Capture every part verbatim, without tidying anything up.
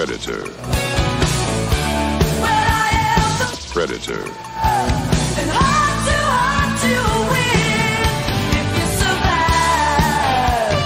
Predator. Predator. And hard to, hard to win if you survive.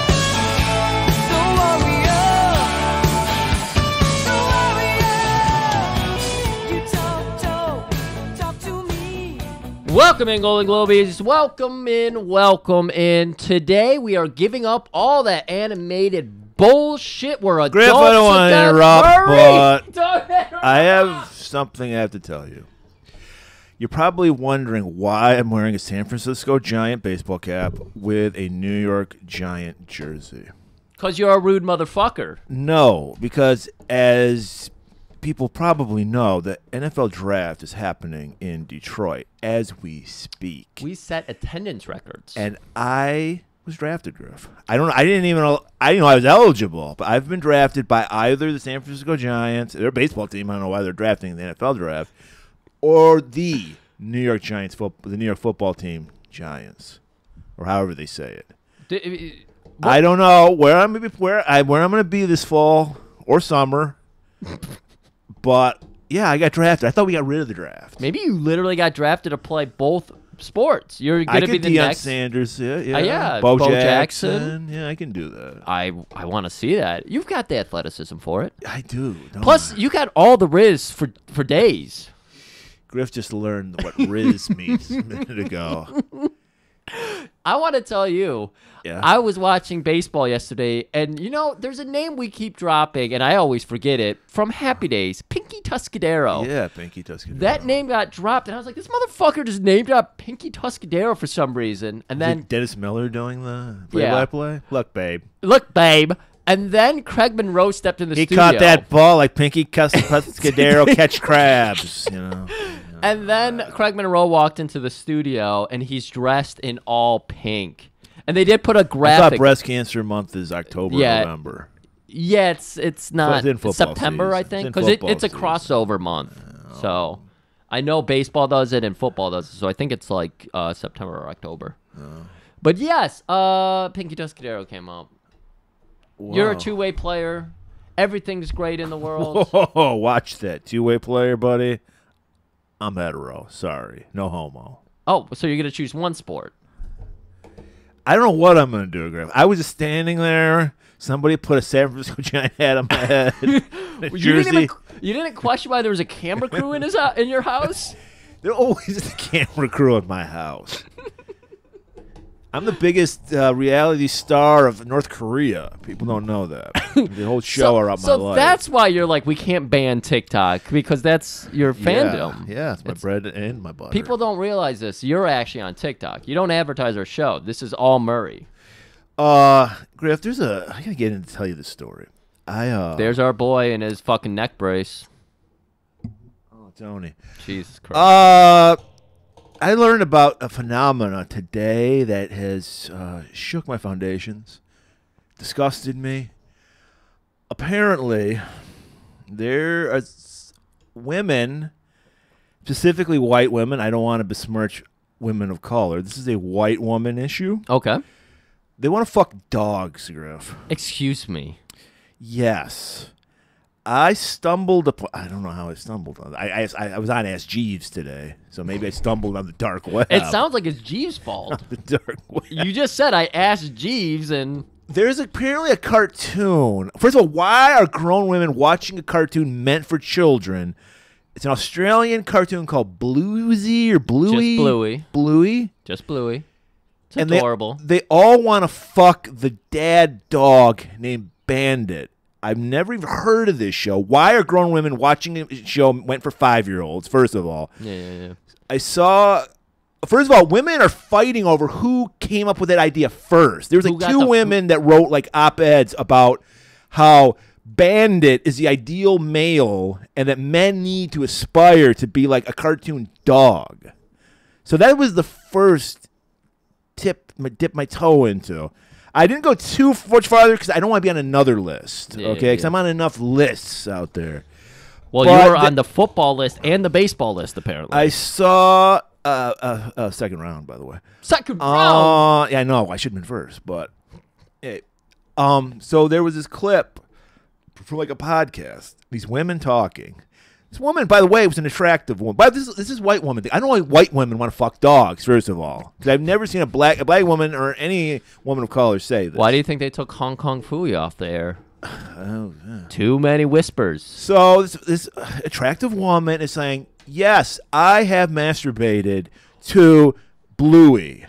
The warrior, the warrior. You talk, talk, talk to me. Welcome in, Golan-Globus. Welcome in, welcome in. Today we are giving up all that animated bullshit. We're adults. Griff, I don't want to again. interrupt, Murray, but don't interrupt. I have something I have to tell you. You're probably wondering why I'm wearing a San Francisco Giant baseball cap with a New York Giant jersey. Because you're a rude motherfucker. No, because as people probably know, the N F L draft is happening in Detroit as we speak. We set attendance records. And I was drafted, Griff. I don't know. I didn't even know. I didn't know I was eligible, but I've been drafted by either the San Francisco Giants, their baseball team. I don't know why they're drafting the N F L draft, or the New York Giants, fo- the New York football team, Giants, or however they say it. D- I don't know where I'm gonna be, where I where I'm going to be this fall or summer, but yeah, I got drafted. I thought we got rid of the draft. Maybe you literally got drafted to play both sports. You're I going to be could the Deion next. Sanders, yeah, yeah, Uh, yeah, Bo, Bo Jackson. Jackson. Yeah, I can do that. I I want to see that. You've got the athleticism for it. I do. don't Plus, I? you got all the Riz for for days. Griff just learned what Riz means a minute ago. I want to tell you, Yeah. I was watching baseball yesterday, and you know, there's a name we keep dropping, and I always forget it, from Happy Days, Pinky Tuscadero. Yeah, Pinky Tuscadero. That name got dropped, and I was like, this motherfucker just named dropped Pinky Tuscadero for some reason. And Is then, it Dennis Miller doing the Yeah. play-by-play? Look, babe. look, babe. And then Craig Monroe stepped in the He studio. caught that ball like Pinky Cus- Tuscadero catch crabs, you know. And then Craig Monroe walked into the studio, and he's dressed in all pink. And they did put a I thought graphic. breast cancer month is October, Yeah. November. Yeah, it's it's not it's in it's football September, I season. think, It's in because it, football it's a season. crossover month. So I know baseball does it and football does it. So I think it's like uh, September or October. But yes, uh, Pinky Tuscadero came up. You're a Wow. two-way player. Everything's great in the world. Whoa, watch that. Two-way player, buddy. I'm hetero. Sorry. No homo. Oh, so you're gonna choose one sport? I don't know what I'm going to do, Griff. I was just standing there. Somebody put a San Francisco Giant hat on my head. a You jersey. didn't even you didn't question why there was a camera crew in his hou- in your house? There always is a camera crew at my house. I'm the biggest uh, reality star of North Korea. People don't know that. The whole show so, are up so my life. that's why you're like, we can't ban TikTok, because that's your yeah, fandom. Yeah, it's my It's- bread and my butter. People don't realize this. You're actually on TikTok. You don't advertise our show. This is all Murray. Uh, Griff, there's a. I gotta get in to tell you this story. I uh. There's our boy in his fucking neck brace. Oh, Tony. Jesus Christ. Uh, I learned about a phenomena today that has uh, shook my foundations, disgusted me. Apparently, there are s- women, specifically white women. I don't want to besmirch women of color. This is a white woman issue. okay. They want to fuck dogs, Griff. Excuse me. Yes. I stumbled upon, I don't know how I stumbled on I, I, I was on Ask Jeeves today, so maybe I stumbled on the dark web. It sounds like it's Jeeves' fault. the dark web. You just said I asked Jeeves, and There's apparently a cartoon. First of all, why are grown women watching a cartoon meant for children? It's an Australian cartoon called Bluesy or Bluey. Just Bluey. Bluey. just Bluey. It's And adorable. They, they all want to fuck the dad dog named Bandit. I've never even heard of this show. Why are grown women watching a show meant for five-year-olds, first of all? yeah, yeah, yeah. I saw, first of all, women are fighting over who came up with that idea first. There was Who like got two the- women that wrote like op-eds about how Bandit is the ideal male and that men need to aspire to be like a cartoon dog. So that was the first tip, dip my toe into. I didn't go too much farther because I don't want to be on another list, Yeah, okay? Because yeah. I'm on enough lists out there. Well, But you were the- on the football list and the baseball list, apparently. I saw uh, uh, uh, second round, by the way. Second round. Uh, yeah, I know. I should have been first, but hey. Um, so there was this clip for like a podcast. These women talking. This woman, by the way, was an attractive woman. But this, this is white woman thing. I don't know why white women want to fuck dogs, first of all. Because I've never seen a black a black woman or any woman of color say this. Why do you think they took Hong Kong Phooey off the air? Oh, yeah. Too many whispers. So this, this attractive woman is saying, yes, I have masturbated to Bluey.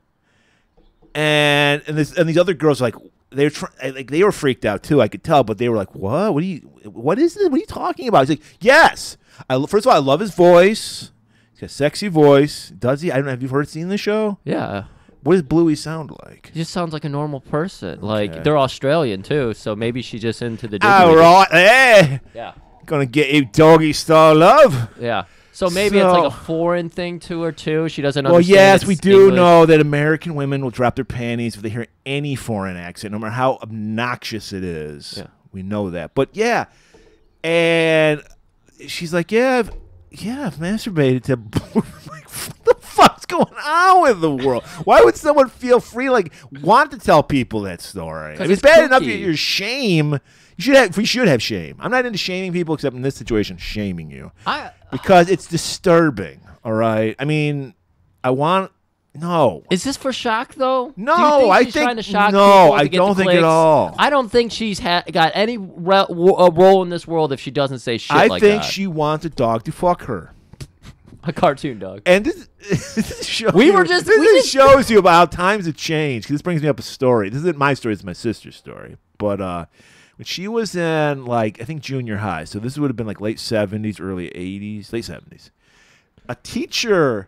And and, this, and these other girls are like, they were try, like they were freaked out too. I could tell, but they were like, "What? What are you? What is this? What are you talking about?" He's like, "Yes, I, first of all, I love his voice. He's got a sexy voice. Does he? I don't know. Have you heard seen the show? Yeah. What does Bluey sound like? He just sounds like a normal person. Okay. Like they're Australian too, so maybe she's just into the. All right, hey, Yeah. gonna get you doggy style love. Yeah. So maybe it's So- like a foreign thing to her too. She doesn't Well, understand. yes, it's we do English. know that American women will drop their panties if they hear any foreign accent, no matter how obnoxious it is. Yeah. We know that. But yeah, and she's like, yeah, I've, yeah, I've masturbated to. Like, what the fuck's going on with the world? Why would someone feel free, like, want to tell people that story? I 'Cause mean, it's it's bad enough kooky. that your shame. You should have. We should have shame. I'm not into shaming people, except in this situation, shaming you. I Because it's disturbing, all right? I mean, I want no. Is this for shock though? No, Do you think I she's think- trying to shock no, people to I get don't the think at clicks? all. I don't think she's ha- got any re- wo- uh, role in this world if she doesn't say shit I like think that. she wants a dog to fuck her. A cartoon dog. And this, this shows We you, were just- this, we this just- shows you about how times have changed. 'Cause this brings me up a story. This isn't my story; it's my sister's story. But uh, when she was in like I think junior high, so this would have been like late seventies, early eighties, late seventies. A teacher.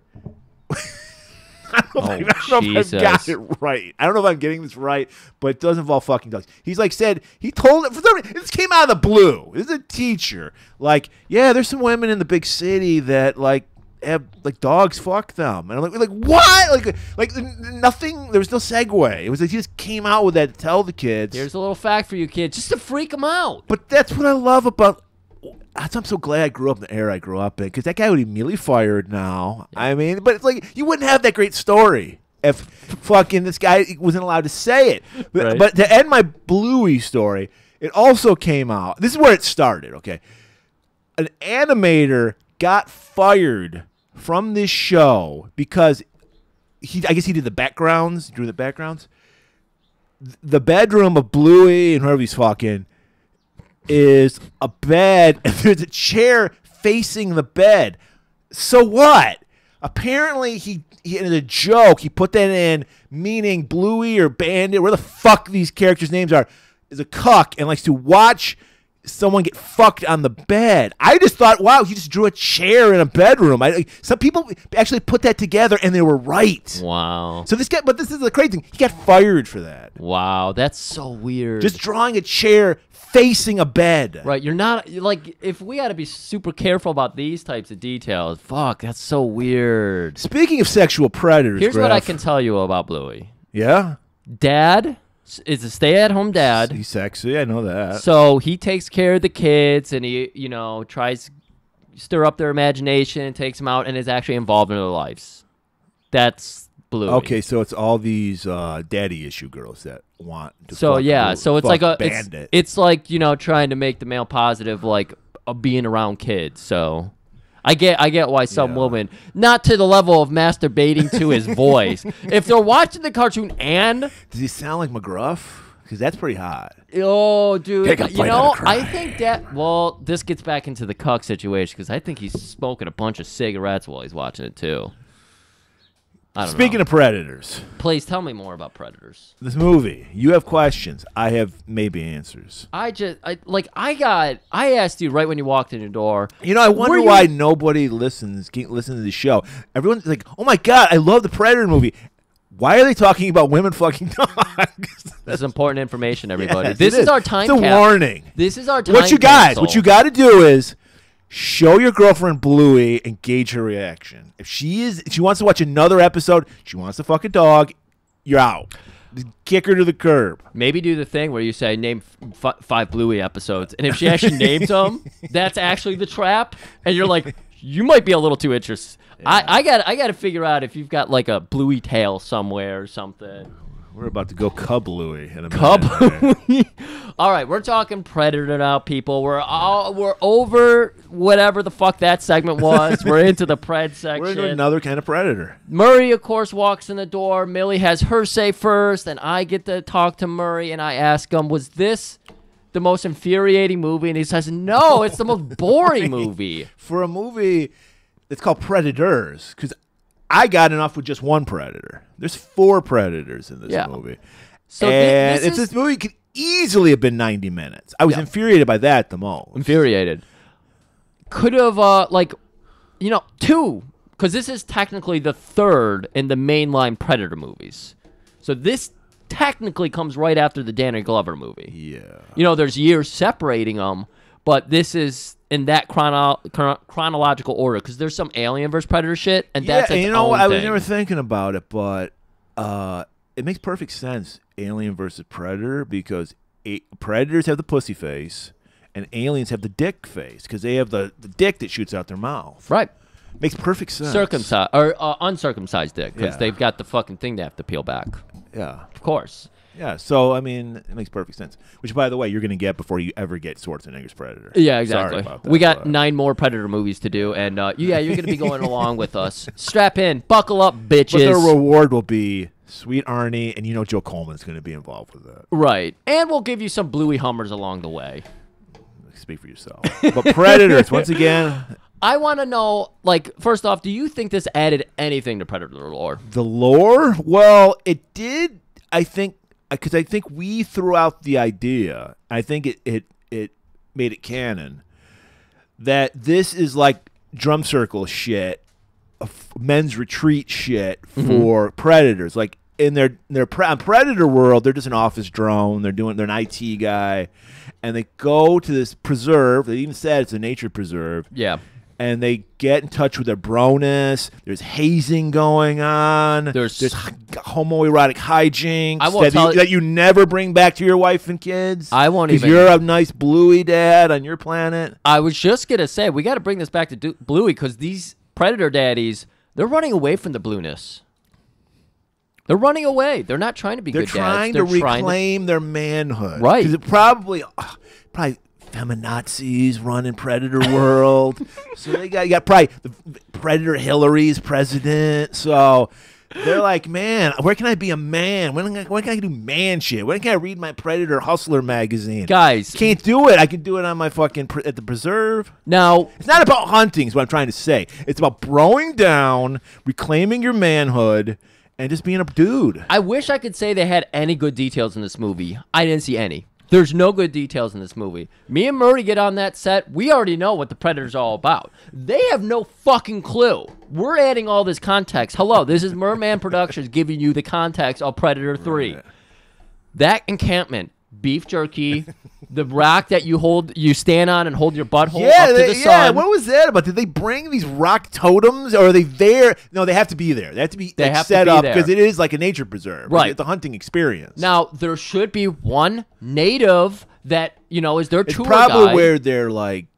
I don't know, Oh, if, I don't know if I've got Jesus. it right. I don't know if I'm getting this right, but it does involve fucking dogs. He's like said he told it for some reason. This came out of the blue. This is a teacher. Like, yeah, there's some women in the big city that like have like dogs fuck them, and I'm like, like what? Like, like n- nothing. There was no segue. It was like he just came out with that to tell the kids. Here's a little fact for you kids, just to freak them out. But that's what I love about. That's, I'm so glad I grew up in the era I grew up in, because that guy would be immediately fired now. I mean, but it's like you wouldn't have that great story if fucking this guy wasn't allowed to say it. But, Right. but to end my Bluey story, it also came out. This is where it started. Okay, an animator got fired from this show because he, I guess he did the backgrounds, drew the backgrounds. The bedroom of Bluey and whoever he's fucking is a bed, and there's a chair facing the bed. So what? Apparently, he, he in a joke, he put that in, meaning Bluey or Bandit, where the fuck these characters' names are, is a cuck and likes to watch someone get fucked on the bed. I just thought, wow, he just drew a chair in a bedroom. I, some people actually put that together, and they were right. Wow. So this guy, but this is the crazy thing. He got fired for that. Wow, that's so weird. Just drawing a chair facing a bed. Right, you're not like if we had to be super careful about these types of details. Fuck, that's so weird. Speaking of sexual predators, Here's what I Graf. can tell you about Bluey. Yeah, Dad s- is a stay-at-home dad, he's sexy. I know that. so he takes care of the kids and he, you know, tries to stir up their imagination, takes them out, and is actually involved in their lives. That's Bluey. Okay, so it's all these uh, daddy issue girls that want to. So fuck yeah, Bluey- so it's fuck like a it's, bandit. it's like, you know, trying to make the male positive, like uh, being around kids. So I get I get why some Yeah. women, not to the level of masturbating to his voice. If they're watching the cartoon and Does he sound like McGruff? Because that's pretty hot. oh, dude, Take a you bite out know, of cry. I think that well, this gets back into the cuck situation because I think he's smoking a bunch of cigarettes while he's watching it too. I don't Speaking know. of predators, Please tell me more about Predators. this movie. You have questions. I have maybe answers. I just I like I got I asked you right when you walked in your door. You know, I wonder Were why you- nobody listens. Keep listening to the show. Everyone's like, "Oh my god, I love the Predator movie." Why are they talking about women fucking dogs? This is important information, everybody. Yes, this it is, our time. It's a cap- warning. This is our time. What you got? capsule. What you got to do is show your girlfriend Bluey and gauge her reaction. If she is, if she wants to watch another episode, she wants to fuck a dog, you're out. Just kick her to the curb. Maybe do the thing where you say name f- f- five Bluey episodes, and if she actually names them, that's actually the trap, and you're like, you might be a little too interested. I, I got I got to figure out if you've got like a Bluey tale somewhere or something. We're about to go Cub Louie in a Cub. minute. All right, we're talking Predator now, people. We're all we're over whatever the fuck that segment was. We're into the Pred section. We're into another kind of Predator. Murray, of course, walks in the door. Millie has her say first, and I get to talk to Murray, and I ask him, was this the most infuriating movie? And he says, no, it's the most boring movie. For a movie that's called Predators, because I got enough with just one Predator. There's four Predators in this Yeah. movie. So thi- and this if is this movie could easily have been ninety minutes. I was Yeah. infuriated by that the most. infuriated. Could have, uh, like, you know, two, because this is technically the third in the mainline Predator movies. So this technically comes right after the Danny Glover movie. Yeah. You know, there's years separating them, but this is in that chrono- chron- chronological order because there's some Alien versus Predator shit, and that's yeah, its and you know, own I was thing. never thinking about it, but uh, it makes perfect sense, Alien versus Predator, because a- Predators have the pussy face, and aliens have the dick face, because they have the, the dick that shoots out their mouth. Right. Makes perfect sense. Circumcised or uh, uncircumcised dick because Yeah. they've got the fucking thing they have to peel back. Yeah. Of course. Yeah, so, I mean, it makes perfect sense. Which, by the way, you're going to get before you ever get Schwarzenegger's Predator. Yeah, Sorry exactly. about that, We got but- nine more Predator movies to do, and uh, yeah, you're gonna be going along with us. Strap in, buckle up, bitches. But their reward will be Sweet Arnie, and you know Joe Coleman's going to be involved with that. Right, and we'll give you some Bluey Hummers along the way. Speak for yourself. But Predators, once again, I want to know, like, first off, do you think this added anything to Predator lore? the lore, well, it did, I think, because I think we threw out the idea. I think it, it it made it canon that this is like drum circle shit, of men's retreat shit for predators. Like in their their pre- Predator world, they're just an office drone. They're doing they're an I T guy, and they go to this preserve. They even said it's a nature preserve. Yeah. And they get in touch with their bronus. There's hazing going on. There's- there's h- homoerotic hijinks I won't that, tell you, you- that you never bring back to your wife and kids. I won't Because even- you're a nice bluey dad on your planet. I was just gonna say we got to bring this back to du- Bluey because these Predator daddies, they're running away from the blueness. They're running away. They're not trying to be They're good trying dads. to They're trying reclaim their manhood. Right. Because it probably, uh, probably feminazis running Predator world. So they got, you got probably the Predator Hillary's president. So they're like, man, where can I be a man? When, can I- when can I do man shit? When can I read my Predator Hustler magazine? Guys, Can't do it. I can do it on my fucking, pre- at the preserve. now It's not about hunting is what I'm trying to say. It's about broing down, reclaiming your manhood, and just being a dude. I wish I could say they had any good details in this movie. I didn't see any. There's no good details in this movie. Me and Murray get on that set. We already know what the Predator's all about. They have no fucking clue. We're adding all this context. Hello, this is Merman Productions giving you the context of Predator three. Right. That encampment, beef jerky, the rock that you hold, you stand on and hold your butthole Yeah, up to they- the yeah. sun. What was that about? Did they bring these rock totems, or are they there? No, they have to be there. They have to be They like, have to set be up there. because it is like a nature preserve. Right. It's a hunting experience. Now, there should be one native that, you know, is their it's tour probably guide. where their like,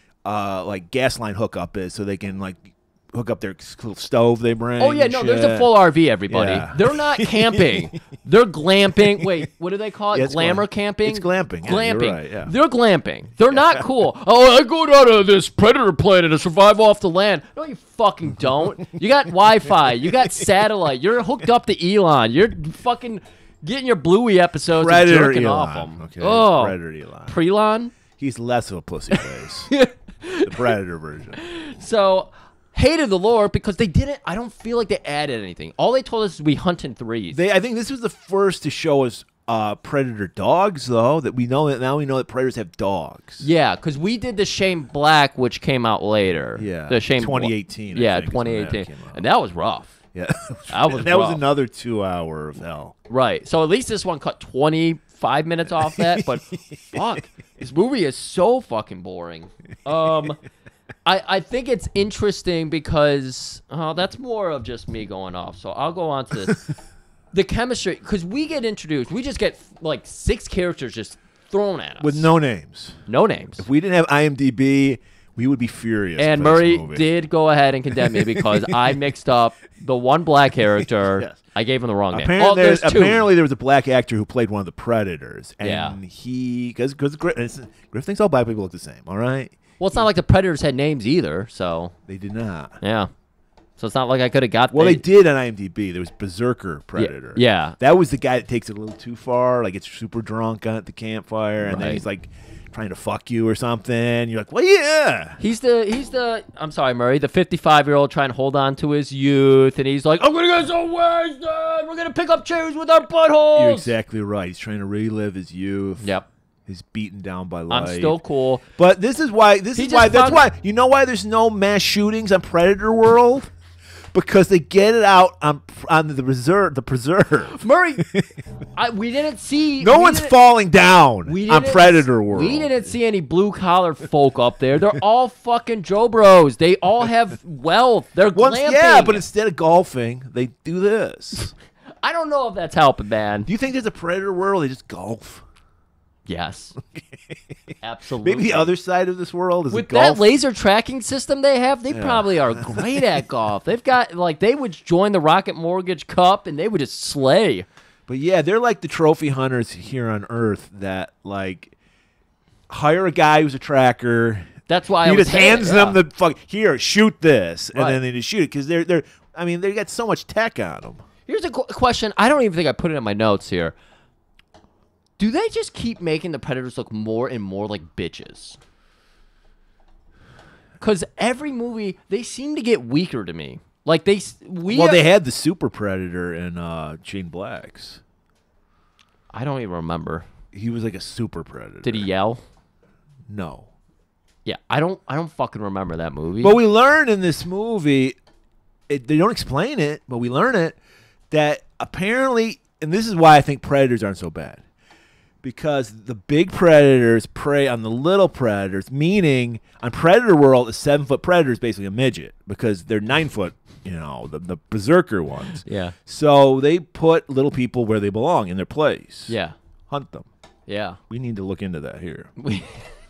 uh, like gas line hookup is, so they can like hook up their s- little stove they bring. Oh yeah, and no, there's a shit. full R V, everybody. Yeah. They're not camping. They're glamping. Wait, what do they call it? Yeah, it's Glamour glam- camping? it's glamping. Yeah, glamping. you're right, yeah. They're glamping. They're not cool. Oh, I go down to this predator planet to survive off the land. No, you fucking don't. You got Wi-Fi. You got satellite. You're hooked up to Elon. You're fucking getting your Bluey episodes Predator and jerking Elon. off them. Okay, Oh, Predator Elon. Prelon? He's less of a pussy face. The Predator version. So, hated the lore because they didn't, I don't feel like they added anything. All they told us is we hunt in threes. They, I think this was the first to show us uh, predator dogs, though. That we know that now we know that predators have dogs. Yeah, because we did the Shane Black, which came out later. Yeah, the Shane twenty eighteen, I Yeah, think, is when twenty that eighteen, came out. and that was rough. Yeah, That was that was rough. another two hour of hell. Right. So at least this one cut twenty-five minutes off that. But fuck, this movie is so fucking boring. Um, I I think it's interesting because oh, that's more of just me going off. So I'll go on to this. The chemistry, because we get introduced, we just get like six characters just thrown at us With no names. no names. If we didn't have IMDb, We would be furious. And for this Murray movie. did go ahead and condemn me because I mixed up the one black character. Yes. I gave him the wrong name. Apparently, Oh, there's, there's two. apparently there was a black actor who played one of the Predators, and Yeah. he because because Griff thinks all black people look the same. All right, Well, it's not like the Predators had names either, so they did not. yeah. So it's not like I could have got. Well, the, they did on IMDb. There was Berserker Predator. yeah. that was the guy that takes it a little too far. Like, it's super drunk at the campfire, and then Right. he's like trying to fuck you or something. You're like, well, yeah. He's the he's the I'm sorry, Murray, the fifty-five year old trying to hold on to his youth, and he's like, I'm gonna get so wasted. We're gonna pick up cherries with our buttholes. You're exactly right. He's trying to relive his youth. Yep. He's beaten down by life. I'm still cool. But this is why. This He is why. just That's found- why. You know why there's no mass shootings on Predator World? Because they get it out on on the reserve. The preserve. Murray, I, we didn't see. No we one's didn't- falling down we on didn't- Predator World. We didn't see any blue collar folk up there. They're all fucking Joe Bros. They all have wealth. They're Once, glamping. yeah, but instead of golfing, they do this. I don't know if that's helping, man. Do you think there's a Predator World? They just golf. Yes, absolutely. Maybe the other side of this world is With golf. that laser tracking system they have, they Yeah. probably are great at golf. They've got like they would join the Rocket Mortgage Cup and they would just slay. But yeah, they're like the trophy hunters here on Earth that like hire a guy who's a tracker. That's why I He was just saying, hands yeah. them the fuck here, shoot this, and Right. then they just shoot it because they're they're. I mean, they got so much tech on them. Here's a qu- question. I don't even think I put it in my notes here. Do they just keep making the Predators look more and more like bitches? Because every movie, they seem to get weaker to me. Like they, s- we. Well, are- they had the Super Predator in uh, Shane Black's. I don't even remember. He was like a super predator. Did he yell? No. Yeah, I don't. I don't fucking remember that movie. But we learn in this movie, it, they don't explain it, but we learn it, that apparently, and this is why I think predators aren't so bad, because the big predators prey on the little predators, meaning on Predator World, a seven-foot predator is basically a midget because they're nine-foot, you know, the, the berserker ones. Yeah. So they put little people where they belong, in their place. Yeah. Hunt them. Yeah. We need to look into that here. We-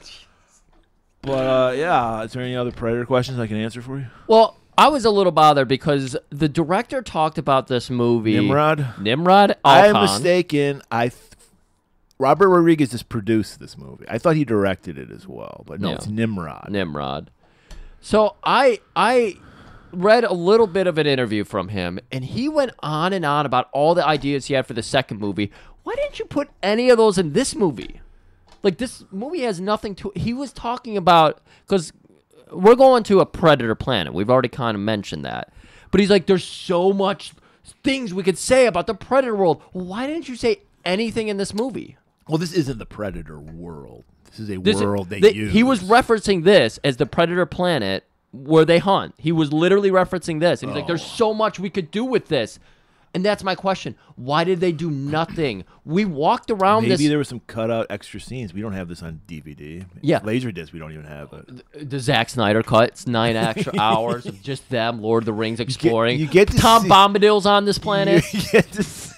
But, uh, yeah, is there any other Predator questions I can answer for you? well, I was a little bothered because the director talked about this movie. Nimrod? Nimrod. I am Alkan. mistaken. I th- Robert Rodriguez just produced this movie. I thought he directed it as well, but no, Yeah. it's Nimrod. Nimrod. So I I read a little bit of an interview from him, and he went on and on about all the ideas he had for the second movie. Why didn't you put any of those in this movie? Like, this movie has nothing to. He was talking about, because we're going to a predator planet. We've already kind of mentioned that. But he's like, there's so much things we could say about the predator world. Why didn't you say anything in this movie? Well, this isn't the Predator world. This is a This is- world they, they- use. He was referencing this as the predator planet where they hunt. He was literally referencing this. And he's like, there's so much we could do with this. And that's my question. Why did they do nothing? We walked around Maybe this. there was some cutout extra scenes. We don't have this on D V D. Yeah. Laserdisc, we don't even have it. The Zack Snyder cut. It's nine extra hours of just them, Lord of the Rings exploring. you get to Tom see- Bombadil's on this planet. You get to see,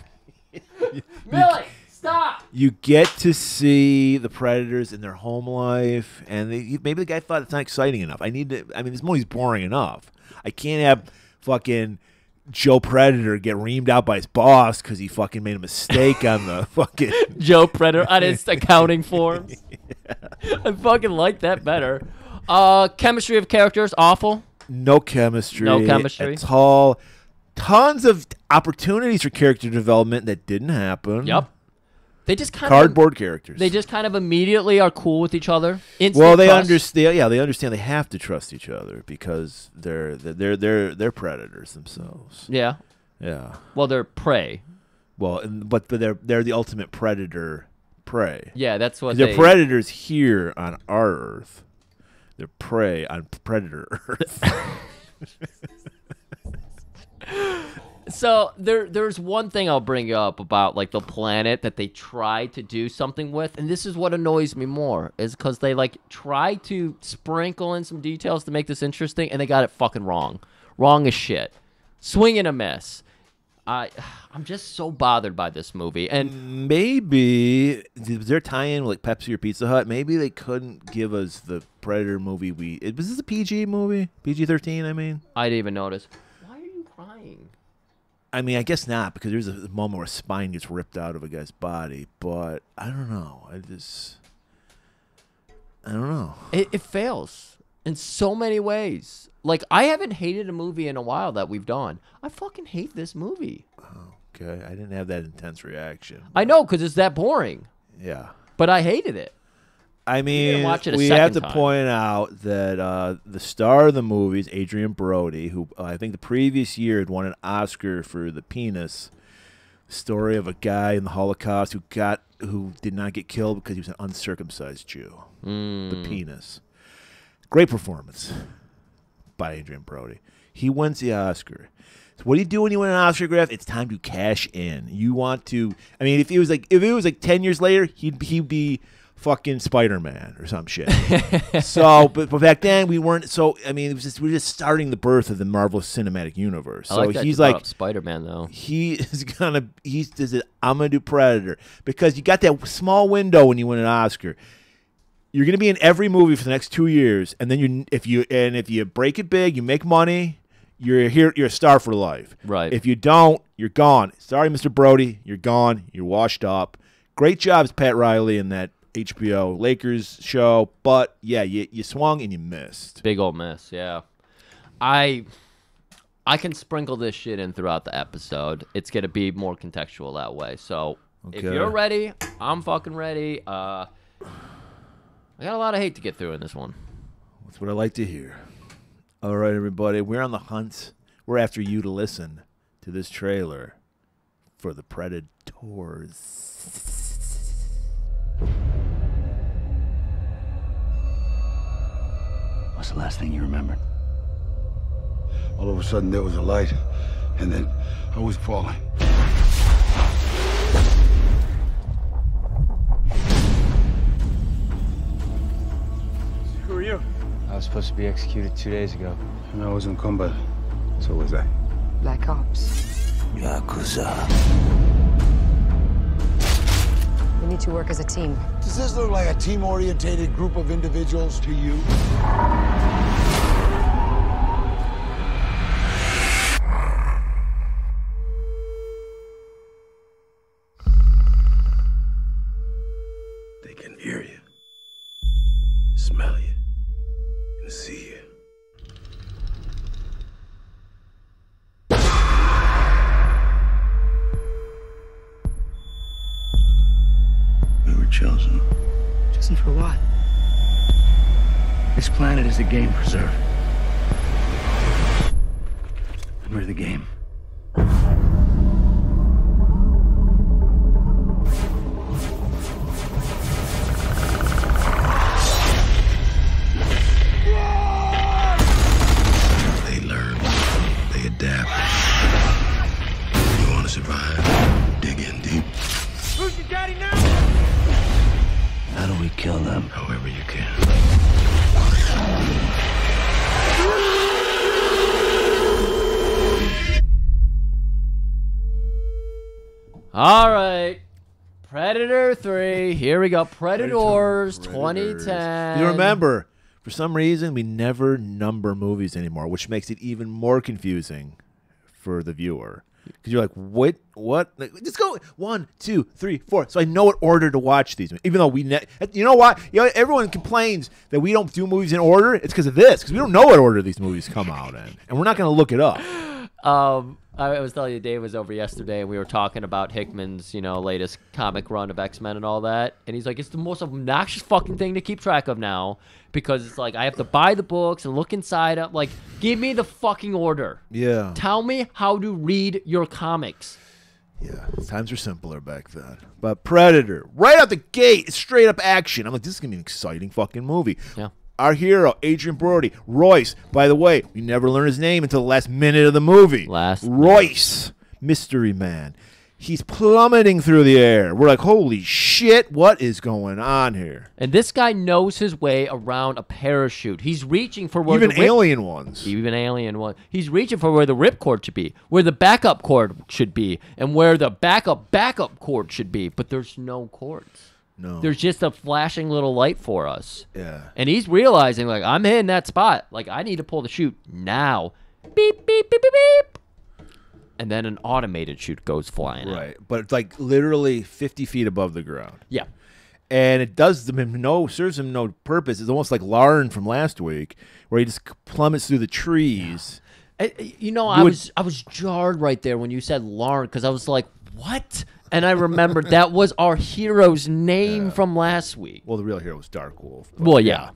Millie, stop. you get to see the Predators in their home life, and they, maybe the guy thought it's not exciting enough. I need to. I mean, this movie's boring enough. I can't have fucking Joe Predator get reamed out by his boss because he fucking made a mistake on the fucking. Joe Predator on his accounting forms. I fucking like that better. Uh, chemistry of characters, awful. No chemistry. No chemistry. At all. Tons of opportunities for character development that didn't happen. Yep. They just kind Cardboard of characters. they just kind of immediately are cool with each other. Instant well, they trust. understand. Yeah, they understand they have to trust each other because they're they're they're they're predators themselves. Yeah. Yeah. Well, they're prey. Well, and, but but they're they're the ultimate predator prey. Yeah, that's what They're they. predators here on our Earth. They're prey on predator Earth. So there, there's one thing I'll bring up about like the planet that they try to do something with, and this is what annoys me more, is because they like try to sprinkle in some details to make this interesting, and they got it fucking wrong, wrong as shit, swing and a miss. I, I'm just so bothered by this movie. And maybe was there a tie-in with like Pepsi or Pizza Hut? Maybe they couldn't give us the Predator movie. We it, was this a P G movie? P G thirteen. I mean, I didn't even notice. Why are you crying? I mean, I guess not because there's a moment where a spine gets ripped out of a guy's body. But I don't know. I just, I don't know. It, it fails in so many ways. Like, I haven't hated a movie in a while that we've done. I fucking hate this movie. Oh, okay, I didn't have that intense reaction. I know, because it's that boring. Yeah. But I hated it. I mean, watch it a we have second to time. point out that uh, the star of the movie is Adrian Brody, who uh, I think the previous year had won an Oscar for The Penis, story of a guy in the Holocaust who got who did not get killed because he was an uncircumcised Jew. Mm. The Penis. Great performance by Adrian Brody. He wins the Oscar. So what do you do when you win an Oscar, Griff? It's time to cash in. You want to. I mean, if it was like if it was like ten years later, he'd he'd be fucking Spider-Man or some shit. so, but, but back then we weren't. So I mean, it was just we we're just starting the birth of the Marvel Cinematic Universe. I So like that he's you brought like up Spider-Man, though. he is gonna he's does it. I'm gonna do Predator because you got that small window when you win an Oscar. You're gonna be in every movie for the next two years, and then you if you and if you break it big, you make money. You're here. You're a star for life. Right. If you don't, you're gone. Sorry, Mister Brody. You're gone. You're washed up. Great jobs, Pat Riley, in that H B O Lakers show. But yeah, you you swung and you missed. Big old miss, yeah. I I can sprinkle this shit in throughout the episode. It's gonna be more contextual that way. So if Okay. you're ready, I'm fucking ready. Uh, I got a lot of hate to get through in this one. That's what I like to hear. All right, everybody. We're on the hunt. We're after you to listen to this trailer for the Predators. What's the last thing you remembered? All of a sudden, there was a light, and then I was falling. Who are you? I was supposed to be executed two days ago. And I was in combat. So was I. Black Ops. Yakuza. We need to work as a team. Does this look like a team-orientated group of individuals to you? They can hear you, smell you, and see you. We were chosen. Chosen for what? This planet is a game preserve. And we're the game. They learn. They adapt. You want to survive? Dig in deep. Who's your daddy now? How do we kill them? However you can. All right. Predator three. Here we go. Predators twenty ten. You remember, for some reason, we never number movies anymore, which makes it even more confusing for the viewer. Because you're like, what? What? Like, just go one, two, three, four. So I know what order to watch these. Even though we, ne- you know what? You know, everyone complains that we don't do movies in order. It's because of this. Because we don't know what order these movies come out in, and we're not going to look it up. Um, I was telling you, Dave was over yesterday, and we were talking about Hickman's, you know, latest comic run of X-Men and all that. And he's like, it's the most obnoxious fucking thing to keep track of now, because it's like I have to buy the books and look inside them. Like, give me the fucking order. Yeah. Tell me how to read your comics. Yeah, times were simpler back then. But Predator, right out the gate, it's straight up action. I'm like, this is gonna be an exciting fucking movie. Yeah. Our hero, Adrian Brody, Royce. By the way, we never learn his name until the last minute of the movie. Last Royce, Mystery Man. He's plummeting through the air. We're like, holy shit, what is going on here? And this guy knows his way around a parachute. He's reaching for where Even the rip- alien ones. Even alien one. He's reaching for where the ripcord should be, where the backup cord should be, and where the backup backup cord should be. But there's no cords. No. There's just a flashing little light for us. Yeah. And he's realizing, like, I'm hitting that spot. Like, I need to pull the chute now. Beep, beep, beep, beep, beep. And then an automated chute goes flying out. Right. But it's like literally fifty feet above the ground. Yeah. And it does him no, serves him no purpose. It's almost like Lauren from last week, where he just plummets through the trees. I, you know, You I would- was I was jarred right there when you said Lauren, because I was like, what? And I remembered that was our hero's name Yeah. from last week. Well, the real hero was Dark Wolf. but Well, yeah.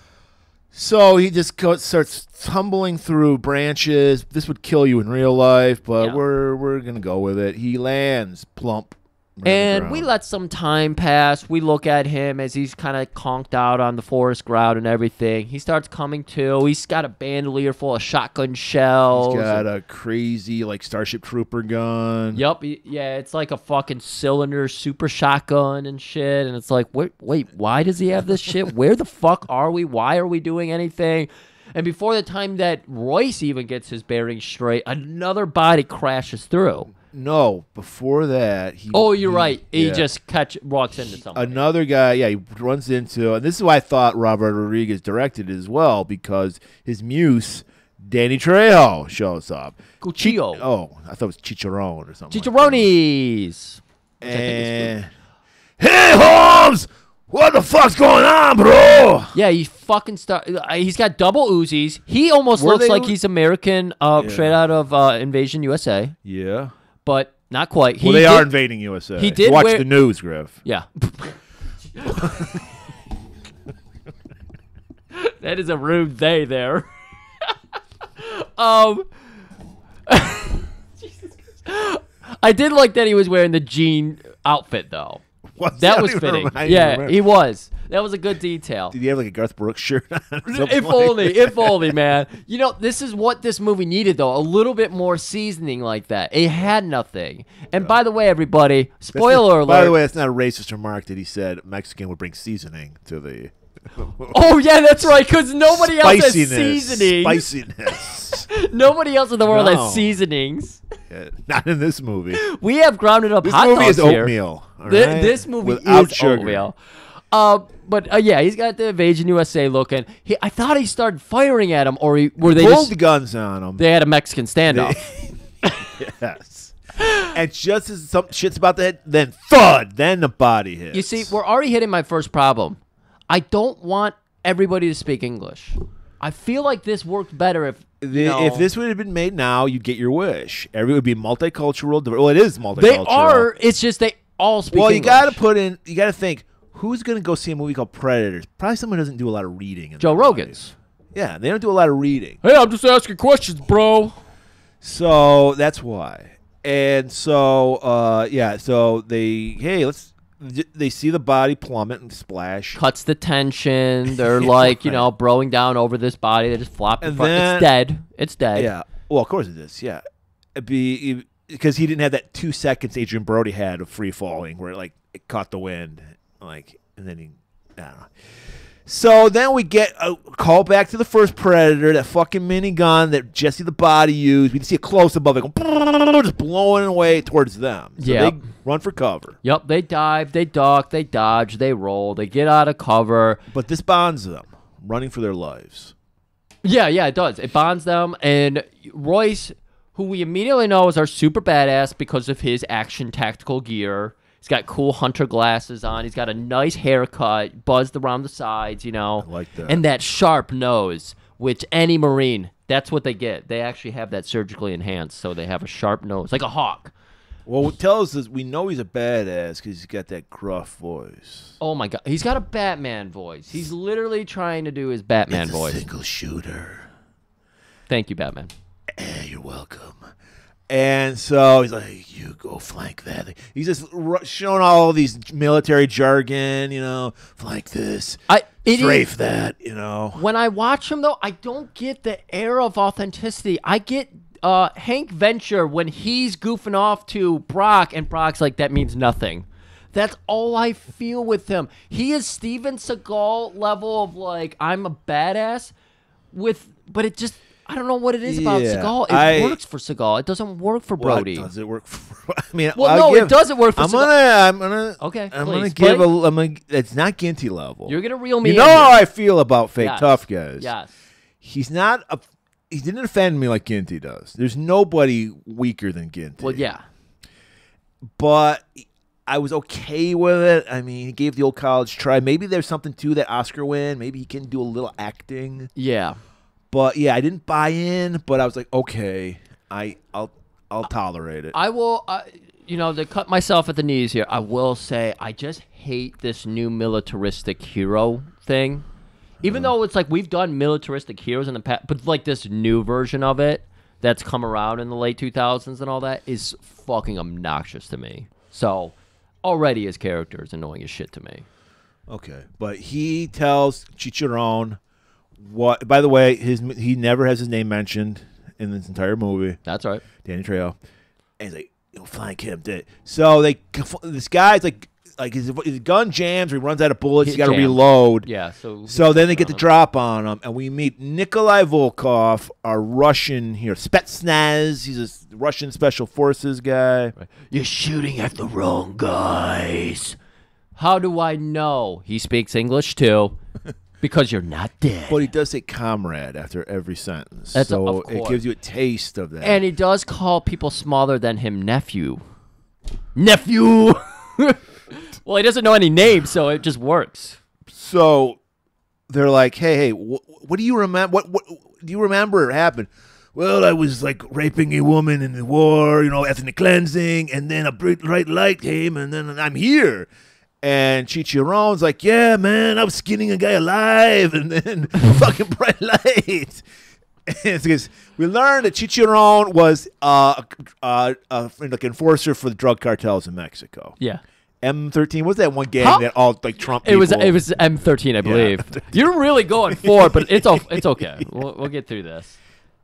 So he just goes, starts tumbling through branches. This would kill you in real life, but Yeah. we're we're gonna go with it. He lands plump. right on the And we ground. let some time pass. We look at him as he's kind of conked out on the forest ground and everything. He starts coming to. He's got a bandolier full of shotgun shells. He's got a crazy like Starship Trooper gun. Yup, y- yeah, it's like a fucking cylinder super shotgun and shit. And it's like, wait, wait, why does he have this shit? Where the fuck are we? Why are we doing anything? And before the time that Royce even gets his bearings straight, another body crashes through. No, before that, he. Oh, you're he- right. He yeah. just catch walks into something. Another guy, yeah, he runs into, and this is why I thought Robert Rodriguez directed it as well, because his muse, Danny Trejo, shows up. Cuchillo. Oh, I thought it was Chicharron or something. like Chicharrones. that. And, hey, Holmes! What the fuck's going on, bro? Yeah, he fucking start. uh, He's got double Uzis. He almost Were looks they like U- he's American, uh, Yeah. straight out of uh, Invasion U S A, Yeah. but not quite. He Well, they did, are invading U S A. he did Watch wear- the news, Griff. Yeah. That is a rude they there. um, Jesus Christ. I did like that he was wearing the jean outfit though. What's That I was don't even fitting. remember- I don't even Yeah, remember. he was. That was a good detail. Did he have like a Garth Brooks shirt on? or something If like only, that? if only, man. You know, this is what this movie needed, though. A little bit more seasoning like that. It had nothing. And by the way, everybody, That's spoiler not- alert. By the way, that's not a racist remark that he said Mexican would bring seasoning to the Oh, yeah, that's right, because nobody else has spiciness. seasonings. Spiciness. Nobody else in the world No. has seasonings. Yeah, not in this movie. We have grounded up This hot movie dogs is here. oatmeal. all Thi- right? This movie Without is sugar. oatmeal. Uh, but uh, yeah, he's got the Invasion U S A looking. He, I thought he started firing at him, or he, were they Pulled just, guns on him. they had a Mexican standoff. Yes. And just as some shit's about to hit, then thud, then the body hits. You see, we're already hitting my first problem. I don't want everybody to speak English. I feel like this worked better if The- you know, if this would have been made now, you'd get your wish. Every would be multicultural. Well, it is multicultural. they are. It's just they all speak. Well, you English. got to put in. You got to think. Who's going to go see a movie called Predators? Probably someone who doesn't do a lot of reading. In Joe their Rogan's. life. Yeah, they don't do a lot of reading. Hey, I'm just asking questions, bro. So that's why. And so, uh, yeah. So they, hey, let's. They see the body plummet and splash. Cuts the tension. They're like, you know, broing down over this body. They just flop. in And front. then- It's dead. It's dead. Yeah. Well, of course it is. Yeah. It'd be because he didn't have that two seconds Adrian Brody had of free falling, where like it caught the wind, like, and then he. I don't know. So then we get a call back to the first Predator, that fucking minigun that Jesse the Body used. We can see a close above it, going, just blowing away towards them. So Yep. they run for cover. Yep. They dive. They duck. They dodge. They roll. They get out of cover. But this bonds them, running for their lives. Yeah, yeah, it does. It bonds them. And Royce, who we immediately know is our super badass because of his action tactical gear. He's got cool hunter glasses on. He's got a nice haircut, buzzed around the sides, you know. I like that. And that sharp nose, which any Marine, that's what they get. They actually have that surgically enhanced, so they have a sharp nose, like a hawk. Well, what tells us we know he's a badass because he's got that gruff voice. Oh, my God. He's got a Batman voice. He's literally trying to do his Batman It's a voice. single shooter. Thank you, Batman. Eh, you're welcome. And so he's like, you go flank that. He's just ru- showing all these military jargon, you know, flank this, I it strafe is- that, you know. When I watch him, though, I don't get the air of authenticity. I get uh, Hank Venture when he's goofing off to Brock, and Brock's like, that means nothing. That's all I feel with him. He is Steven Seagal level of like, I'm a badass with, but it just, I don't know what it is about Yeah, Seagal. It I- works for Seagal. It doesn't work for Well, Brody. does it work for? I mean, Well, I'll no, give, it doesn't work for I'm Seagal. gonna, I'm gonna, Okay, I'm please, gonna give please. a. I'm gonna. It's not Ginty level. You're gonna reel me You in know here. how I feel about fake Yes. tough guys. Yes. He's not a. He didn't offend me like Ginty does. There's nobody weaker than Ginty. Well, yeah. But I was okay with it. I mean, he gave the old college try. Maybe there's something to that Oscar win. Maybe he can do a little acting. Yeah. But yeah, I didn't buy in. But I was like, okay, I, I'll, I'll tolerate it. I will, uh, you know, to cut myself at the knees here, I will say I just hate this new militaristic hero thing. Even though it's like we've done militaristic heroes in the past, but like this new version of it that's come around in the late two thousands and all that is fucking obnoxious to me. So already his character is annoying as shit to me. Okay, but he tells Chicharron what. By the way, his he never has his name mentioned in this entire movie. That's right. Danny Trejo, and he's like, "You know, flying kid, I'm dead." So they, this guy's like, like his, his gun jams. Or he runs out of bullets. He's got to Jam. reload. Yeah. So So then they get the drop on him, and we meet Nikolai Volkov, our Russian here, Spetsnaz. He's a Russian special forces guy. You're shooting at the wrong guys. How do I know? He speaks English too. Because you're not dead. But he does say comrade after every sentence. That's- so of it course. gives you a taste of that. And he does call people smaller than him nephew. Nephew! Well, he doesn't know any names, so it just works. So they're like, "Hey, hey, wh- what do you remember? What, what do you remember happened?" Well, I was like raping a woman in the war, you know, ethnic cleansing, and then a bright bright light came, and then I'm here. And Chicharron's like, "Yeah, man, I was skinning a guy alive, and then fucking bright light." And it's because we learned that Chicharron was uh, uh, uh, like enforcer for the drug cartels in Mexico. Yeah. M thirteen, what's that one gang How- that all like Trump It people? was it was M thirteen, I believe. You're really going for it, but it's o- it's okay. We'll, we'll get through this.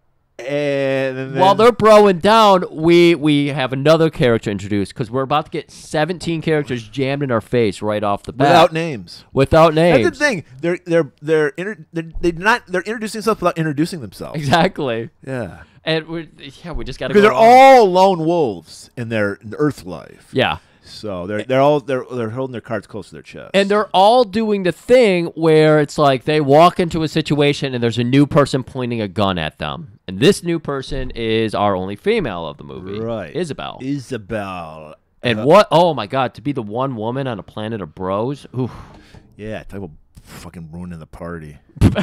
And then, While they're broing down, we we have another character introduced because we're about to get seventeen characters jammed in our face right off the bat. without names. Without names. That's the thing. They're they're they're inter- they're, they're not they're introducing themselves without introducing themselves. Exactly. Yeah. And we're yeah, we just got to Because they're all lone wolves in their in Earth life. yeah. So they're they're all they're they're holding their cards close to their chest. And they're all doing the thing where it's like they walk into a situation and there's a new person pointing a gun at them. And this new person is our only female of the movie. right, Isabel. Isabel. and Uh, what? Oh, my God. To be the one woman on a planet of bros. Oof. yeah, talk about fucking ruining the party.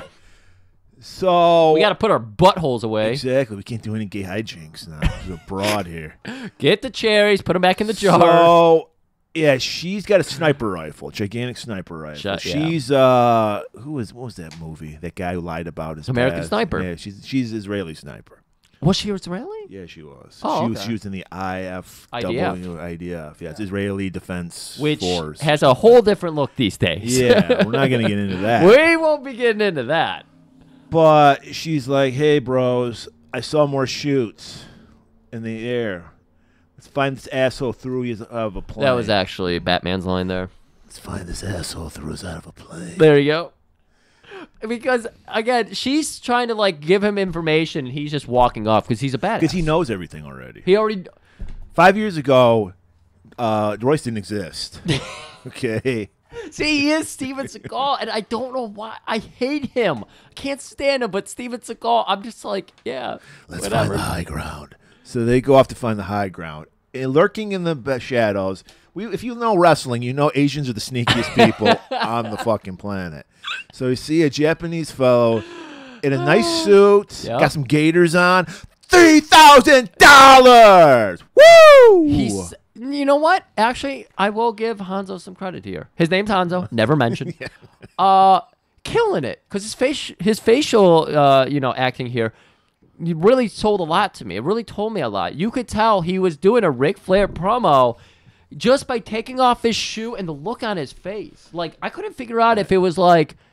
So We got to put our buttholes away. exactly. We can't do any gay hijinks now. We're broad here. Get the cherries. Put them back in the jar. So yeah, she's got a sniper rifle, gigantic sniper rifle. Shut- yeah. she's uh, who was what was that movie? That guy who lied about his American past? Sniper. Yeah, she's she's Israeli sniper. Was she Israeli? Yeah, she was. Oh, she was okay. she was in the I F I D F. W I D F. Yeah, it's Israeli Defense Which Force. has a whole different look these days. yeah, we're not gonna get into that. We won't be getting into that. But she's like, "Hey, bros, I saw more shoots in the air. Let's find this asshole through his out of a plane. That was actually Batman's line there. Let's find this asshole through his out of a plane." There you go. Because again, she's trying to like give him information, and he's just walking off because he's a badass. Because he knows everything already. He already. Five years ago, uh, Royce didn't exist. Okay. See, he is Steven Seagal, and I don't know why. I hate him. I can't stand him, but Steven Seagal, I'm just like, yeah, Let's whatever. find the high ground. So they go off to find the high ground. And lurking in the b- shadows, we, if you know wrestling, you know Asians are the sneakiest people on the fucking planet. So you see a Japanese fellow in a nice suit, Yep. got some gaiters on, three thousand dollars. Woo! He's, you know what? Actually, I will give Hanzo some credit here. His name's Hanzo, never mentioned. Uh, killing it because his face, his facial, uh, you know, acting here, he really told a lot to me. It really told me a lot. You could tell he was doing a Ric Flair promo just by taking off his shoe and the look on his face. Like I couldn't figure out if it was like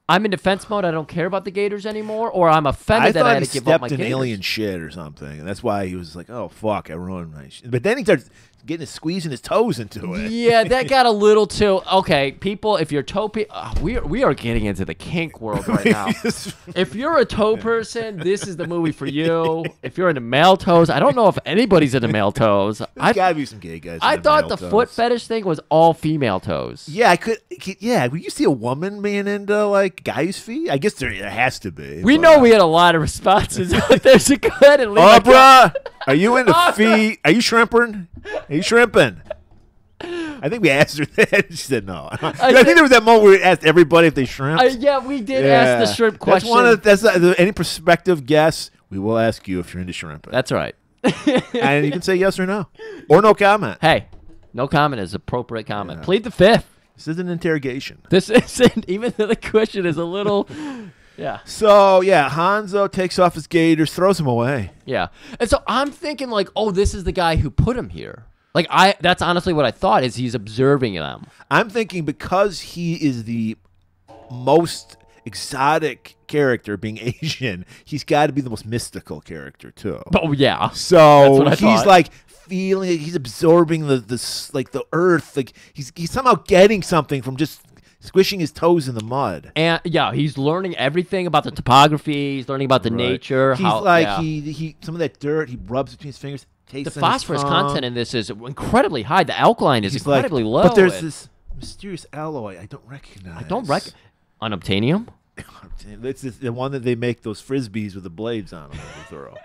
I'm in defense mode. I don't care about the Gators anymore, or I'm offended I that I thought had he to give up my stepped in Gators. alien shit or something, and that's why he was like, "Oh fuck, I ruined my." Shit. But then he starts getting his squeezing his toes into it. Yeah, that got a little too. Okay, people, if you're toe, pe- uh, we are, we are getting into the kink world right now. If you're a toe person, this is the movie for you. If you're into male toes, I don't know if anybody's into male toes. There's I gotta be some gay guys. I into thought male the toes. foot fetish thing was all female toes. Yeah, I could. Yeah, when you see a woman being into like guys' feet, I guess there, there has to be. We but- know we had a lot of responses out there, so go ahead and leave. Oh, a com- bruh, are you into Oh, feet? Are you shrimping? Are you shrimping? I think we asked her that. She said no. I, think there was that moment where we asked everybody if they shrimp. Uh, yeah, we did ask the shrimp question. That's one of that's uh, any prospective guest. We will ask you if you're into shrimping. That's right. And you can say yes or no, or no comment. Hey, no comment is appropriate comment. Yeah. Plead the fifth. This is an interrogation. This isn't even though the question is a little. Yeah. So yeah, Hanzo takes off his gaiters, throws them away. Yeah. And so I'm thinking like, oh, this is the guy who put him here. Like I that's honestly what I thought is he's observing them. I'm thinking because he is the most exotic character, being Asian, he's got to be the most mystical character too. Oh yeah. So what I he's thought. like feeling, he's absorbing the this like the earth, like he's he's somehow getting something from just squishing his toes in the mud. And yeah, he's learning everything about the topography. He's learning about the Right. nature. He's how, like yeah. he he some of that dirt he rubs between his fingers. Tastes the on his phosphorus tongue. content in this is incredibly high. The alkaline is He's like, incredibly low. but there's and- this mysterious alloy I don't recognize. I don't rec unobtainium. It's this- the one that they make those frisbees with the blades on them. That they throw.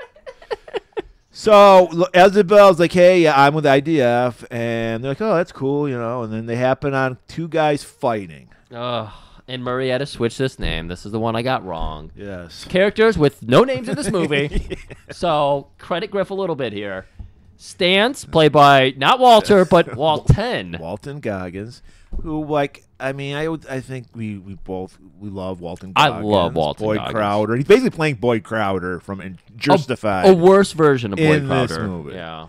So lo- Isabel's like, "Hey, yeah, I'm with I D F," and they're like, "Oh, that's cool," you know. And then they happen on two guys fighting. Ugh. And Murray had to switch this name. This is the one I got wrong. Yes. Characters with no names in this movie. So credit Griff a little bit here. Stans, played by not Walter, but Walton. Walton Goggins, who like I mean I would I think we, we both we love Walton I Goggins. love Walton Boyd Goggins. Crowder. He's basically playing Boyd Crowder from In- Justified. A, a worse version of Boyd in this Crowder. movie. Yeah.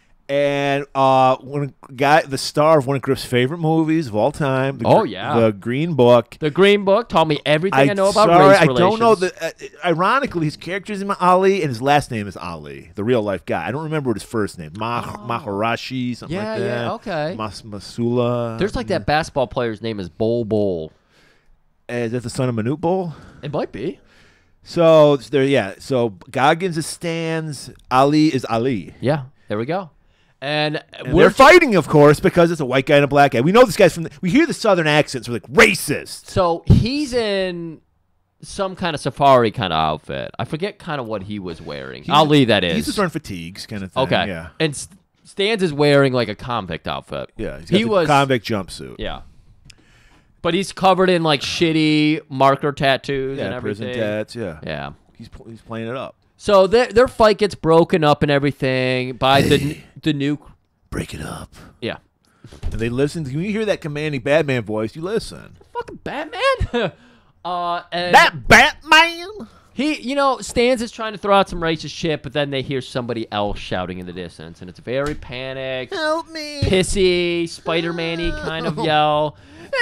And uh, one guy, the star of one of Griff's favorite movies of all time. The, Oh, Gr- yeah. The Green Book. The Green Book taught me everything I, know about sorry, race I relations. don't know. The, uh, ironically, his character's name is Ali, and his last name is Ali, the real life guy. I don't remember what his first name. Mah- Maharashi, something Yeah, like that. yeah, okay. Mas- Masula. There's like that basketball player's name is Bol Bol. Uh, Is that the son of Manute Bol? It might be. So there, yeah. So Goggins is Stans. Ali is Ali. Yeah, there we go. And, And we're they're fighting, of course, because it's a white guy and a black guy. We know this guy's from. The, we hear the southern accents. We're like racist. So he's in some kind of safari kind of outfit. I forget kind of what he was wearing. He's- Ali, that is. He's just wearing fatigues, kind of thing. Okay. Yeah. And S- Stans is wearing like a convict outfit. Yeah. He's got He the was convict jumpsuit. Yeah. But he's covered in like shitty marker tattoos Yeah. and everything. Prison tats. Yeah. Yeah. He's pl- he's playing it up. So their their fight gets broken up and everything by the the new Break it up. yeah. And they listen. When you hear that commanding Batman voice, you listen. Fucking Batman. uh and That Batman. he you know Stans is trying to throw out some racist shit, but then they hear somebody else shouting in the distance, and it's a very panicked, Help me. pissy, Spider-Man-y kind of yell.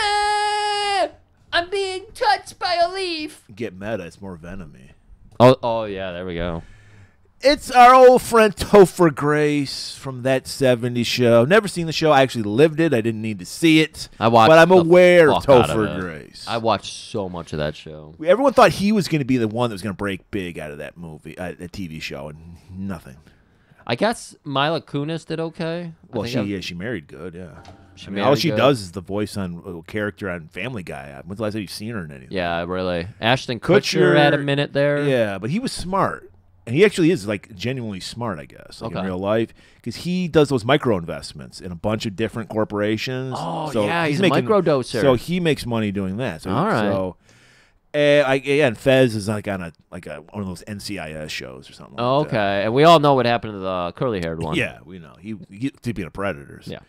"Ah, I'm being touched by a leaf. Get meta. It's more venomy. Oh, oh yeah, there we go. It's our old friend Topher Grace from that seventies show. Never seen the show. I actually lived it. I didn't need to see it. I watched but I'm the aware of fuck out of Topher it. Grace. I watched so much of that show. Everyone thought he was going to be the one that was going to break big out of that movie, uh, that T V show, and nothing. I guess Mila Kunis did okay. I Well, think she I've- yeah, she married good, yeah. She I mean, all married she good. does is the voice on a character on Family Guy. When's the last time you've seen her in anything? Yeah, really. Ashton Kutcher Kutcher had a minute there. Yeah, but he was smart. And he actually is like genuinely smart, I guess, like Okay. in real life, because he does those micro investments in a bunch of different corporations. Oh, so yeah, he's a making, microdoser. So he makes money doing that. So, All right. So, uh, I, yeah, and Fez is like on a like a one of those N C I S shows or something. Oh, like okay, that. and we all know what happened to the curly-haired one. Yeah, we know he, he to being a Predators. Yeah.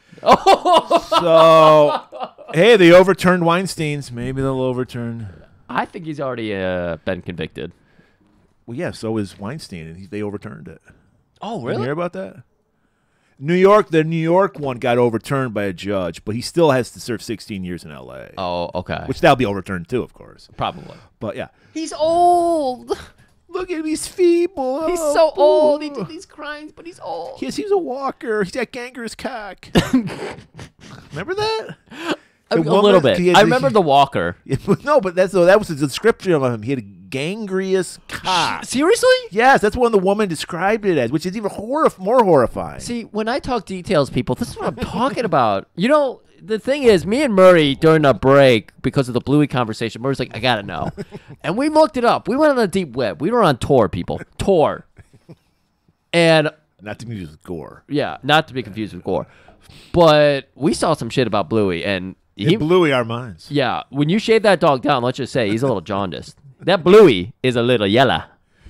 So, hey, they overturned Weinstein's. Maybe they'll overturn. I think he's already uh, been convicted. Well, yeah. So is Weinstein, and he, they overturned it. Oh, You hear about that? New York, the New York one got overturned by a judge, but he still has to serve sixteen years in L A. Oh, okay. Which that'll be overturned too, of course. Probably. But yeah. He's old. Look at him, he's feeble. He's Oh, so boo. old. He did these crimes, but he's old. Yes, he's a walker. He's got gangrenous cock. Remember that? A, a woman- little bit. he had I the- remember the walker. No, but that's that was the description of him. He had a gangrenous cock. Seriously? Yes, that's what the woman described it as, which is even horrif- more horrifying. See, when I talk details, people, this is what I'm talking about. You know, the thing is, me and Murray, during a break, because of the Bluey conversation, Murray's like, I gotta know. And we looked it up. We went on the deep web. We were on tour, people. Tour. And, Not to confuse with gore. yeah, not to be confused with Gore. But we saw some shit about Bluey, and he, It blew our minds. yeah, when you shave that dog down, let's just say, he's a little jaundiced. That Bluey is a little yellow.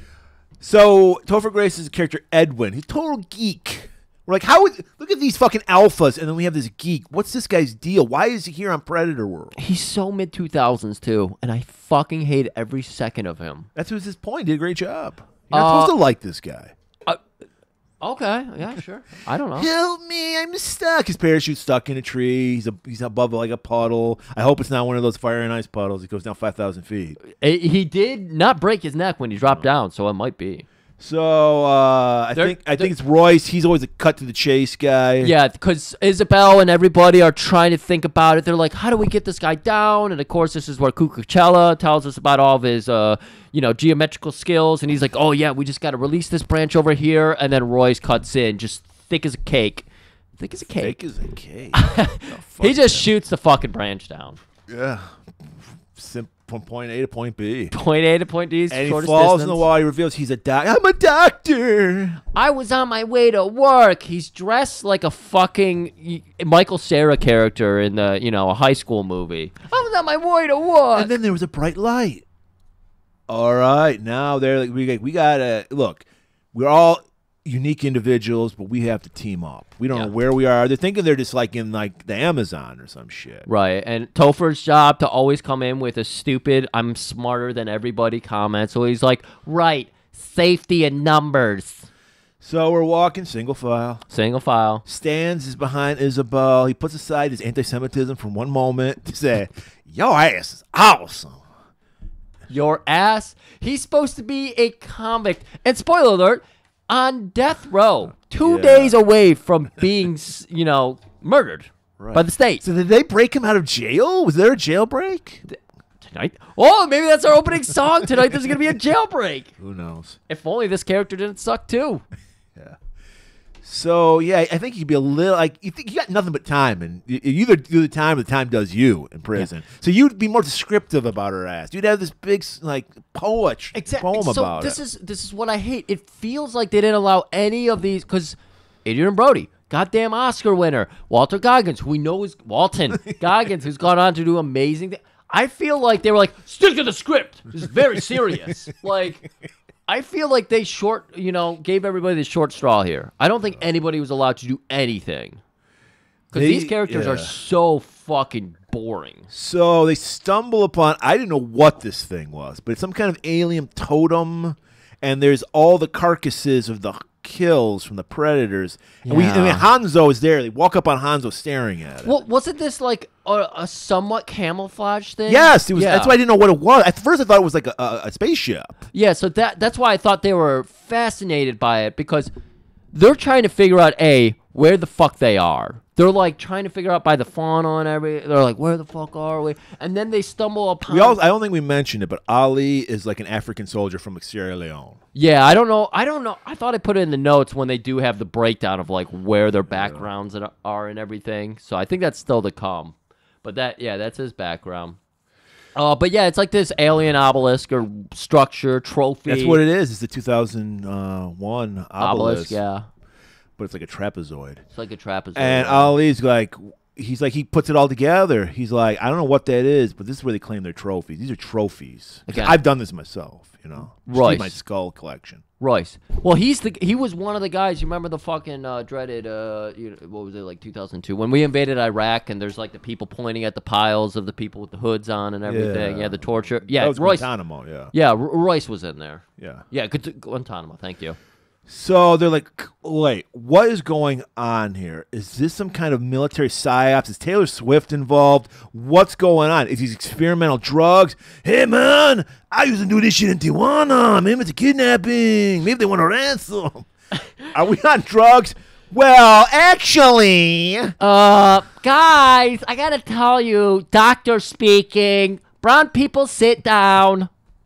So Topher Grace's character Edwin, he's a total geek. We're like, how would look at these fucking alphas, and then we have this geek. What's this guy's deal? Why is he here on Predator World? He's so mid two thousands, too, and I fucking hate every second of him. That's what's his point. He did a great job. You're not Uh, supposed to like this guy. Okay, yeah, sure. I don't know. Help me, I'm stuck. His parachute's stuck in a tree. He's a, he's above like a puddle. I hope it's not one of those fire and ice puddles. He goes down five thousand feet. Eh, He did not break his neck when he dropped down, so it might be. So uh, I They're- think I they're- think it's Royce. He's always a cut to the chase guy. Yeah, because Isabel and everybody are trying to think about it. They're like, how do we get this guy down? And, of course, this is where Cucurella tells us about all of his, uh, you know, geometrical skills. And he's like, oh, yeah, we just got to release this branch over here. And then Royce cuts in, just thick as a cake. Thick as a cake. Fake as a cake. He just shoots the fucking branch down. Yeah. Sim- from point A to point B. Point A to point D is And he shortest falls distance. in the water. He reveals he's a doc. I'm a doctor. I was on my way to work. He's dressed like a fucking y- Michael Cera character in the, you know, a high school movie. I was on my way to work. And then there was a bright light. All right, now they're like we we gotta look. We're all unique individuals, but we have to team up. We don't Yeah. know where we are. They're thinking they're just like in like the Amazon or some shit. Right, and Topher's job to always come in with a stupid, I'm smarter than everybody comment. So he's like, right, safety in numbers. So we're walking single file. Single file. Stans is behind Isabel. He puts aside his anti-Semitism for one moment to say, "Your ass is awesome." Your ass. He's supposed to be a convict. And spoiler alert, on death row, two Yeah. days away from being, s- you know, murdered Right. by the state. So did they break him out of jail? Was there a jailbreak? Tonight. Oh, maybe that's our opening song tonight. There's going to be a jailbreak. Who knows? If only this character didn't suck too. Yeah. So yeah, I think you'd be a little like you think you got nothing but time, and you you either do the time or the time does you in prison. So you'd be more descriptive about her ass. You'd have this big like poet Exactly. poem So about this it. is this is what I hate. It feels like they didn't allow any of these because Adrian Brody, goddamn Oscar winner, Walter Goggins, who we know is Walton Goggins, who's gone on to do amazing things. I feel like they were like, stick to the script. This is very serious. Like, I feel like they short, you know, gave everybody the short straw here. I don't think anybody was allowed to do anything because They- these characters are yeah. so fucking boring. So they stumble upon, I didn't know what this thing was, but it's some kind of alien totem, and there's all the carcasses of the kills from the predators. And we, I mean, Yeah. Hanzo is there. They walk up on Hanzo staring at it. Well, wasn't this like a, a somewhat camouflage thing? Yes, it was. Yeah. That's why I didn't know what it was. At first, I thought it was like a, a, a spaceship. Yeah, so that that's why I thought they were fascinated by it because they're trying to figure out a where the fuck they are. They're like trying to figure out by the fauna and every. They're like, where the fuck are we? And then they stumble upon. We all, I don't think we mentioned it, but Ali is like an African soldier from Sierra Leone. Yeah, I don't know. I don't know. I thought I put it in the notes when they do have the breakdown of like where their backgrounds and- are and everything. So I think that's still to come. But that, yeah, that's his background. Uh, but yeah, it's like this alien obelisk or structure trophy. That's what it is. It's the two thousand one obelisk, obelisk. Yeah, but it's like a trapezoid. it's like a trapezoid. And Ali's like, he's like, he puts it all together. He's like, I don't know what that is, but this is where they claim their trophies. These are trophies. Again. I've done this myself, you know. Just keep Royce. my skull collection. Royce. Well, he's the he was one of the guys. You remember the fucking uh, dreaded uh, you know, what was it like two thousand two when we invaded Iraq and there's like the people pointing at the piles of the people with the hoods on and everything. Yeah, Yeah. the torture. Yeah, That was Royce. Guantanamo, yeah. Yeah, R- Royce was in there. Yeah. Yeah, good to, Guantanamo. Thank you. So they're like, wait, what is going on here? Is this some kind of military psyops? Is Taylor Swift involved? What's going on? Is these experimental drugs? Hey, man, I used to do this shit in Tijuana. Maybe it's a kidnapping. Maybe they want a ransom. Are we on drugs? Well, actually. Uh, guys, I gotta tell you, doctor speaking. Brown people sit down.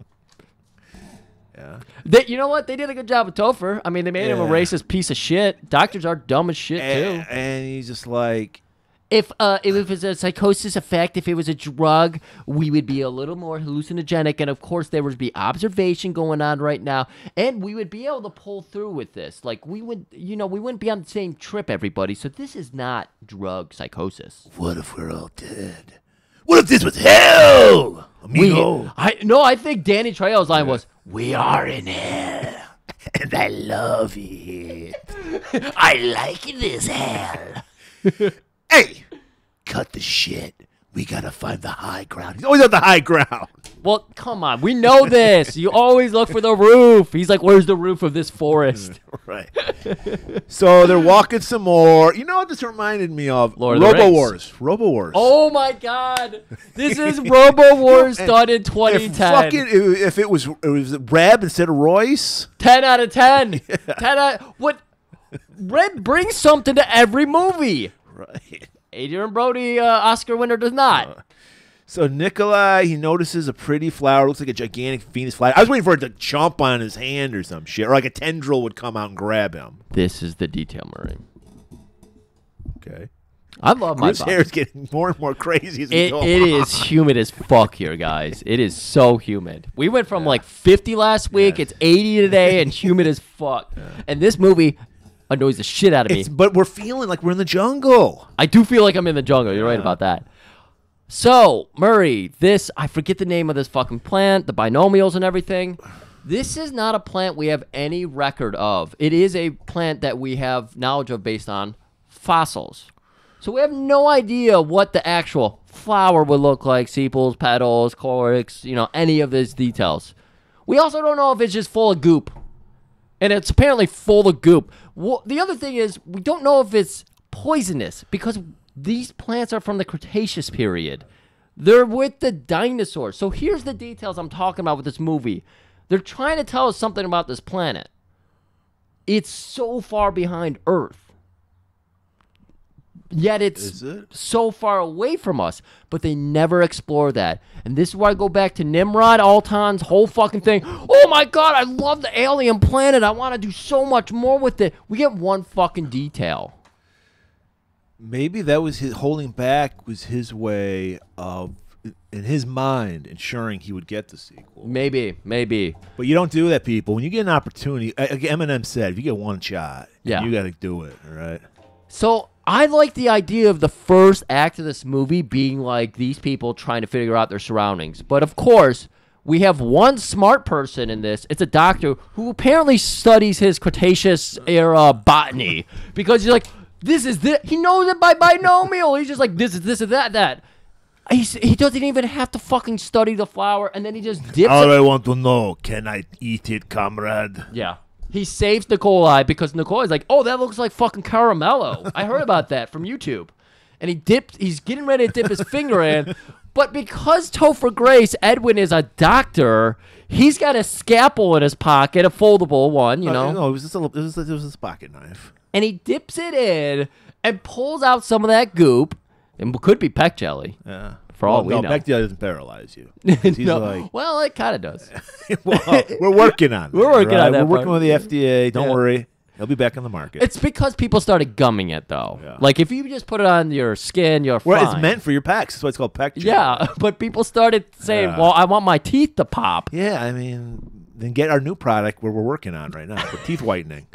Yeah. They, you know what? They did a good job with Topher. I mean, they made him a Yeah. racist piece of shit. Doctors are dumb as shit, And, too. and he's just like, If uh, if it was a psychosis effect, if it was a drug, we would be a little more hallucinogenic. And, of course, there would be observation going on right now. And we would be able to pull through with this. Like, we would, you know, we wouldn't be on the same trip, everybody. So this is not drug psychosis. what if we're all dead? What if this was hell? We, Amigo. I no, I think Danny Trejo's line was, "We are in hell, And I love it. I like this hell." Hey, cut the shit. We gotta find the high ground. He's always on the high ground. Well, come on, we know this. You always look for the roof. He's like, "Where's the roof of this forest?" Right. So they're walking some more. You know what this reminded me of? Lord of the Robo Rings. Wars. Robo Wars. Oh my God, this is Robo Wars And done in If twenty ten. fucking if if it was it was Reb instead of Royce. ten out of ten. ten out. What? Red brings something to every movie. Right. Adrian Brody, uh, Oscar winner, does not. So Nikolai, he notices a pretty flower. Looks like a gigantic Venus fly. I was waiting for it to chomp on his hand or some shit, or like a tendril would come out and grab him. This is the detail, Murray. Okay. I love my His body. hair is getting more and more crazy as we It, go it on. is humid as fuck here, guys. It is so humid. We went from like fifty last week. Yeah. It's eighty today and humid as fuck. And this movie annoys the shit out of me. It's, but we're feeling like we're in the jungle. I do feel like I'm in the jungle. You're right about that. So, Murray, this, I forget the name of this fucking plant, the binomials and everything. This is not a plant we have any record of. It is a plant that we have knowledge of based on fossils. So we have no idea what the actual flower would look like, sepals, petals, calyx, you know, any of these details. We also don't know if it's just full of goop. And it's apparently full of goop. Well, the other thing is, we don't know if it's poisonous because these plants are from the Cretaceous period. They're with the dinosaurs. So here's the details I'm talking about with this movie. They're trying to tell us something about this planet. It's so far behind Earth. Yet it's Is it? so far away from us, but they never explore that. And this is why I go back to Nimrod, Altan's whole fucking thing. Oh my God, I love the alien planet. I want to do so much more with it. We get one fucking detail. Maybe that was his holding back was his way of, in his mind, ensuring he would get the sequel. Maybe, maybe. But you don't do that, people. When you get an opportunity, like Eminem said, if you get one shot, Yeah. you got to do it, all right? So I like the idea of the first act of this movie being like these people trying to figure out their surroundings. But of course, we have one smart person in this. It's a doctor who apparently studies his Cretaceous era botany because he's like, this is this. He knows it by binomial. He's just like, this is this and that, that. He's, he doesn't even have to fucking study the flower, and then he just dips All it. I want to know, can I eat it, comrade? Yeah. He saves Nikolai because Nikolai's like, oh, that looks like fucking caramello. I heard about that from YouTube. And he dips, he's getting ready to dip his finger in. But because Topher Grace, Edwin, is a doctor, he's got a scalpel in his pocket, a foldable one, you know. Uh, no, it was just a, it was, it was a pocket knife. And he dips it in and pulls out some of that goop. And could be peck jelly. Yeah. For all well, we no, know. Bechdel doesn't paralyze you. He's No. like, Well, it kind of does. well, we're working on it. We're working right? on that We're working part. with the F D A. Don't Yeah. worry. He'll be back on the market. It's because people started gumming it, though. Yeah. Like, if you just put it on your skin, you're well, fine. it's meant for your pecs. That's why it's called pec gel. Yeah, but people started saying, Yeah. well, I want my teeth to pop. Yeah, I mean, then get our new product where we're working on right now for teeth whitening.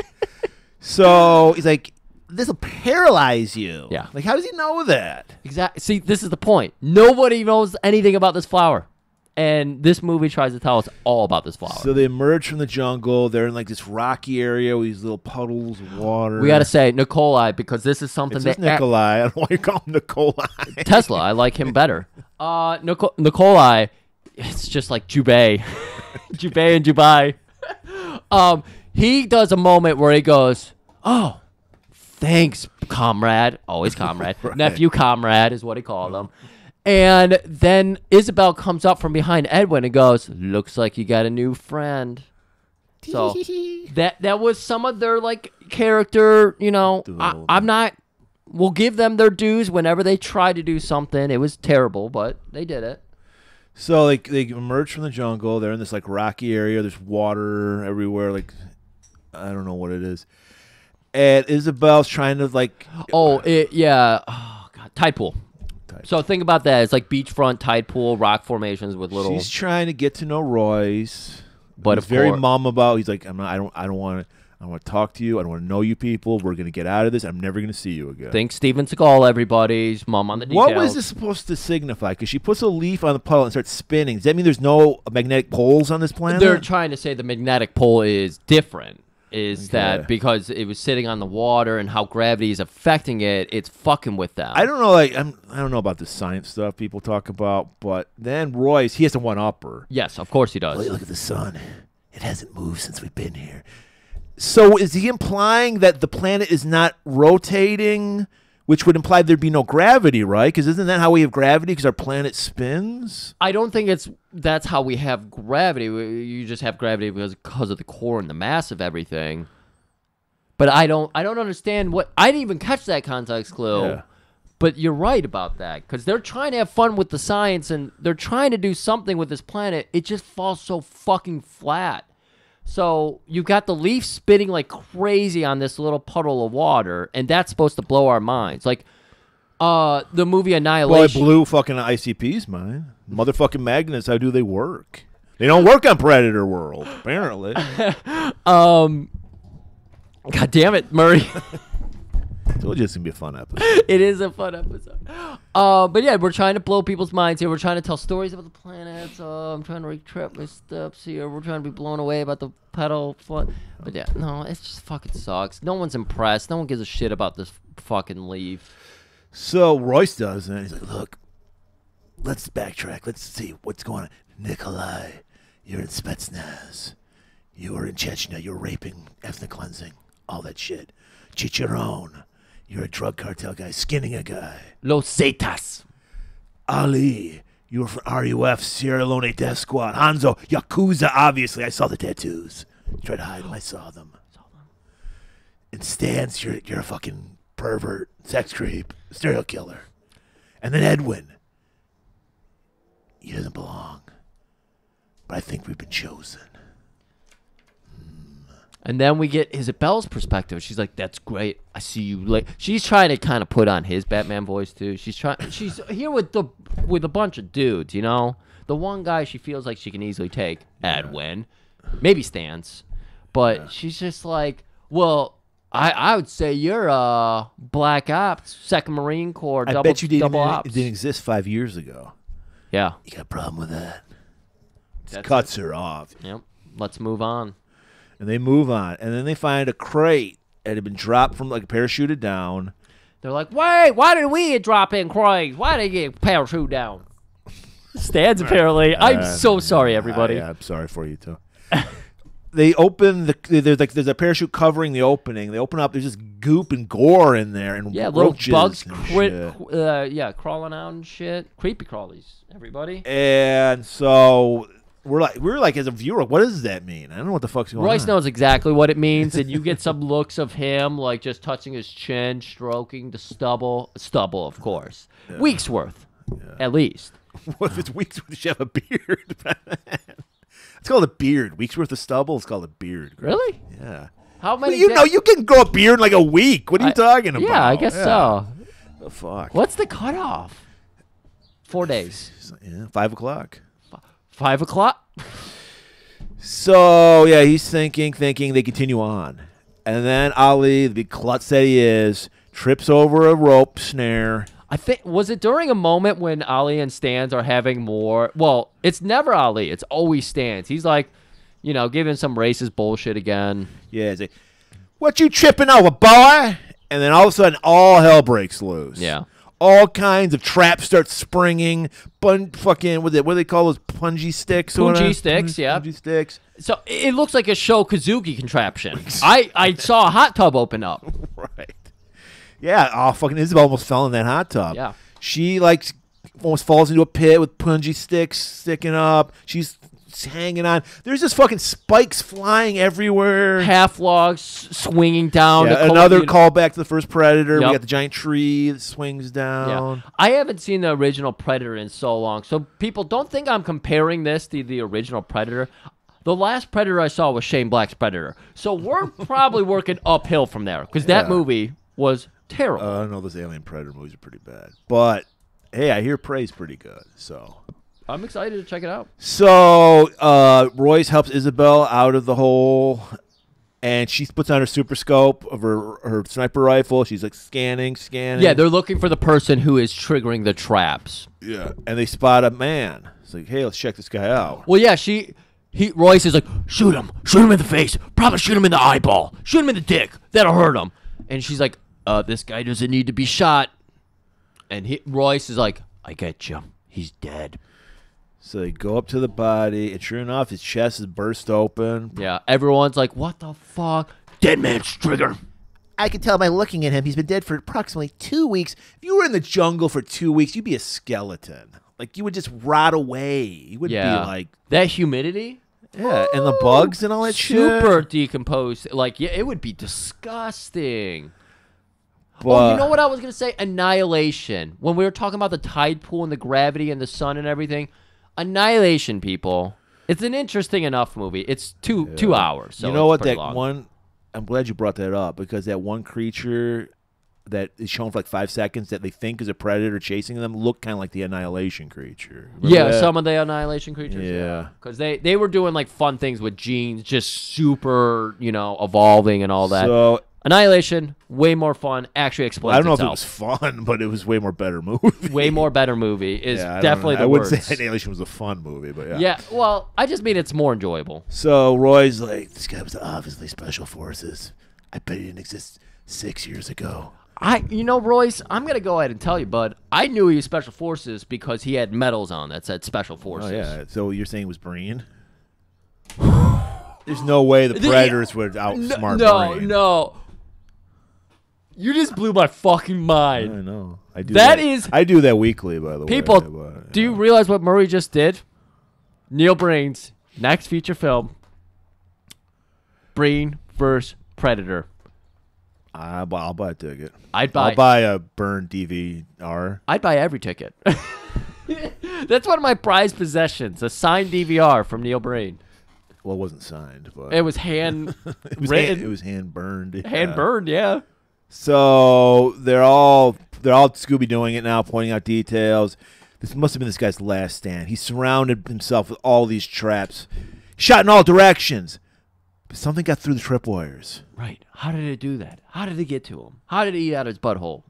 So he's like, this will paralyze you. Yeah. Like, how does he know that? Exactly. See, this is the point. Nobody knows anything about this flower. And this movie tries to tell us all about this flower. So they emerge from the jungle. They're in like this rocky area with these little puddles of water. we got to say Nikolai, because this is something It's that just Nikolai. I don't know why you call him Nikolai. Tesla, I like him better. Uh, Nico- Nikolai, it's just like Jubei. Jubei and Dubai. Um, he does a moment where he goes, "Oh, thanks, comrade." Always comrade. Right. Nephew comrade is what he called him. And then Isabel comes up from behind Edwin and goes, "Looks like you got a new friend." So that that was some of their like character, you know. I, I'm not. We'll give them their dues whenever they try to do something. It was terrible, but they did it. So like they emerge from the jungle. They're in this like rocky area. There's water everywhere. Like I don't know what it is. And Isabel's trying to like. Oh it, yeah. Oh god, tide pool. Tide So think about that. It's like beachfront tide pool, rock formations with little. She's trying to get to know Royce. But he's of very course- mum about. He's like, I'm not. I don't. I don't want to. I want to talk to you. I don't want to know you people. We're gonna get out of this. I'm never gonna see you again. Think Steven Seagal, everybody's mom on the details. What was this supposed to signify? Because she puts a leaf on the puddle and starts spinning. Does that mean there's no magnetic poles on this planet? They're trying to say the magnetic pole is different. Is Okay. that because it was sitting on the water and how gravity is affecting it? It's fucking with them. I don't know. Like I'm. I don't know about the science stuff people talk about. But then Royce, he has to one up her. Yes, of course he does. Look at the sun. It hasn't moved since we've been here. So is he implying that the planet is not rotating, which would imply there'd be no gravity, right? Because isn't that how we have gravity? Because our planet spins? I don't think it's that's how we have gravity. We- You just have gravity because because of the core and the mass of everything. But I don't I don't understand what I didn't even catch that context clue. Yeah. But you're right about that because they're trying to have fun with the science and they're trying to do something with this planet. It just falls so fucking flat. So you got the leaf spinning like crazy on this little puddle of water, and that's supposed to blow our minds. Like uh, the movie Well, it Annihilation. blew fucking I C P's mind. Motherfucking magnets, how do they work? They don't work on Predator World, apparently. um, God damn it, Murray. Told you it's going to be a fun episode. It is a fun episode. Uh, but yeah, we're trying to blow people's minds here. We're trying to tell stories about the planets. Uh, I'm trying to retract my steps here. We're trying to be blown away about the pedal flood. But yeah, no, it just fucking sucks. No one's impressed. No one gives a shit about this fucking leaf. So Royce does, and he's like, look, let's backtrack. Let's see what's going on. Nikolai, you're in Spetsnaz. You were in Chechnya. You're raping, ethnic cleansing, all that shit. Chicharon, you're a drug cartel guy, skinning a guy. Los Zetas. Ali, you were from R U F, Sierra Leone Death Squad. Hanzo, Yakuza, obviously. I saw the tattoos. Tried to hide them. I saw them. And Stans, you're, you're a fucking pervert, sex creep, serial killer. And then Edwin, he doesn't belong. But I think we've been chosen. And then we get Isabel's perspective. She's like, "That's great. I see you." Like, she's trying to kind of put on his Batman voice too. She's trying. She's here with the with a bunch of dudes. You know, the one guy she feels like she can easily take, Edwin, maybe Stans, but yeah. She's just like, "Well, I I would say you're a Black Ops, Second Marine Corps. I double, bet you didn't. double Even, ops. it didn't exist five years ago. Yeah, you got a problem with that? Just cuts it. her off. Yep. Let's move on. And they move on, and then they find a crate that had been dropped from, like, parachuted down. They're like, wait, why did we drop in crates? Why did they get parachute down? Stands, apparently. I'm Uh, so sorry, everybody. I, I'm sorry for you, too. They open, the there's like there's a parachute covering the opening. They open up, there's just goop and gore in there, and yeah, little roaches bugs, and cri- shit. uh, yeah, crawling out and shit. Creepy crawlies, everybody. And so... We're like, we're like, as a viewer, what does that mean? I don't know what the fuck's going Royce on. knows exactly what it means, and you get some looks of him, like just touching his chin, stroking the stubble. Stubble, of course. Yeah. Weeks worth, yeah. At least. What if it's weeks worth? You should have a beard. It's called a beard. Weeks worth of stubble. It's called a beard. Really? Yeah. How many? Well, you know, you can grow a beard in like a week. What are you I, talking about? Yeah, I guess yeah. so. The fuck. What's the cutoff? Four days. Yeah, five o'clock. Five o'clock. So, yeah, he's thinking, thinking. They continue on. And then Ali, the big klutz that he is, trips over a rope snare. I think, was it during a moment when Ali and Stans are having more? Well, it's never Ali. It's always Stans. He's like, you know, giving some racist bullshit again. Yeah, he's like, what you tripping over, boy? And then all of a sudden, all hell breaks loose. Yeah. all kinds of traps start springing. Bun fucking what, they, what do they call those punji sticks? or Punji whatever? sticks, yeah. Punji sticks. So it looks like a Sho Kazuki contraption. I, I saw a hot tub open up. Right. Yeah. Oh, fucking Isabel almost fell in that hot tub. Yeah. She like almost falls into a pit with punji sticks sticking up. She's hanging on. There's just fucking spikes flying everywhere. Half logs swinging down. Yeah, to co- another you know- callback to the first Predator. Yep. We got the giant tree that swings down. Yeah. I haven't seen the original Predator in so long. So people don't think I'm comparing this to the original Predator. The last Predator I saw was Shane Black's Predator. So we're probably working uphill from there because that Yeah. movie was terrible. Uh, I know those Alien Predator movies are pretty bad, but hey, I hear praise pretty good. So, I'm excited to check it out. so uh, Royce helps Isabel out of the hole, and she puts on her super scope of her her sniper rifle. She's like scanning, scanning. Yeah, they're looking for the person who is triggering the traps. yeah, and they spot a man. It's like, hey, let's check this guy out. Well, yeah, she, he, Royce is like, shoot him, shoot him in the face, probably shoot him in the eyeball, shoot him in the dick, that'll hurt him. And she's like, uh, this guy doesn't need to be shot. And he, Royce is like, I get you, he's dead. So they go up to the body, and sure enough, his chest is burst open. Yeah, everyone's like, what the fuck? Dead man's trigger. I can tell by looking at him, he's been dead for approximately two weeks. If you were in the jungle for two weeks, you'd be a skeleton. Like, you would just rot away. You would Yeah, be like, that humidity. yeah, and the bugs and all that shit. Super decomposed. Like, yeah, it would be disgusting. But, Oh, you know what I was going to say? Annihilation. When we were talking about the tide pool and the gravity and the sun and everything. Annihilation, people. It's an interesting enough movie. It's two two hours. So you know it's what? pretty That long. one, I'm glad you brought that up, because that one creature that is shown for like five seconds that they think is a predator chasing them look kind of like the Annihilation creature. Remember Yeah, that? some of the Annihilation creatures. Yeah. Because they, they were doing like fun things with genes, just super, you know, evolving and all that. So, Annihilation, way more fun. Actually explains I don't know itself. if it was fun, but it was way more better movie. Way more better movie is Yeah, I don't definitely know. the I wouldn't words. say Annihilation was a fun movie, but yeah. Yeah, well, I just mean it's more enjoyable. So Roy's like, this guy was obviously Special Forces. I bet he didn't exist six years ago. I, you know, Royce, I'm gonna go ahead and tell you, bud. I knew he was Special Forces because he had medals on that said Special Oh Forces. yeah. So you're saying it was Breen? There's no way the The- Predators would outsmart no, Breen. no. You just blew my fucking I mind. know. I do That that. is- I do that weekly, by the People, way. but, do you yeah. realize what Murray just did? Neil Breen's next feature film. Breen versus Predator. I, bu- I'll buy a ticket. I'd buy. I'll buy a burned D V R. I'd buy every ticket. That's one of my prized possessions, a signed D V R from Neil Breen. Well, it wasn't signed, but It was hand it was written, hand, it was hand burned. yeah. hand burned, yeah. So they're all they're all Scooby doing it now, pointing out details. This must have been this guy's last stand. He surrounded himself with all these traps, shot in all directions, but something got through the tripwires. Right. How did it do that? How did it get to him? How did it eat out his butthole?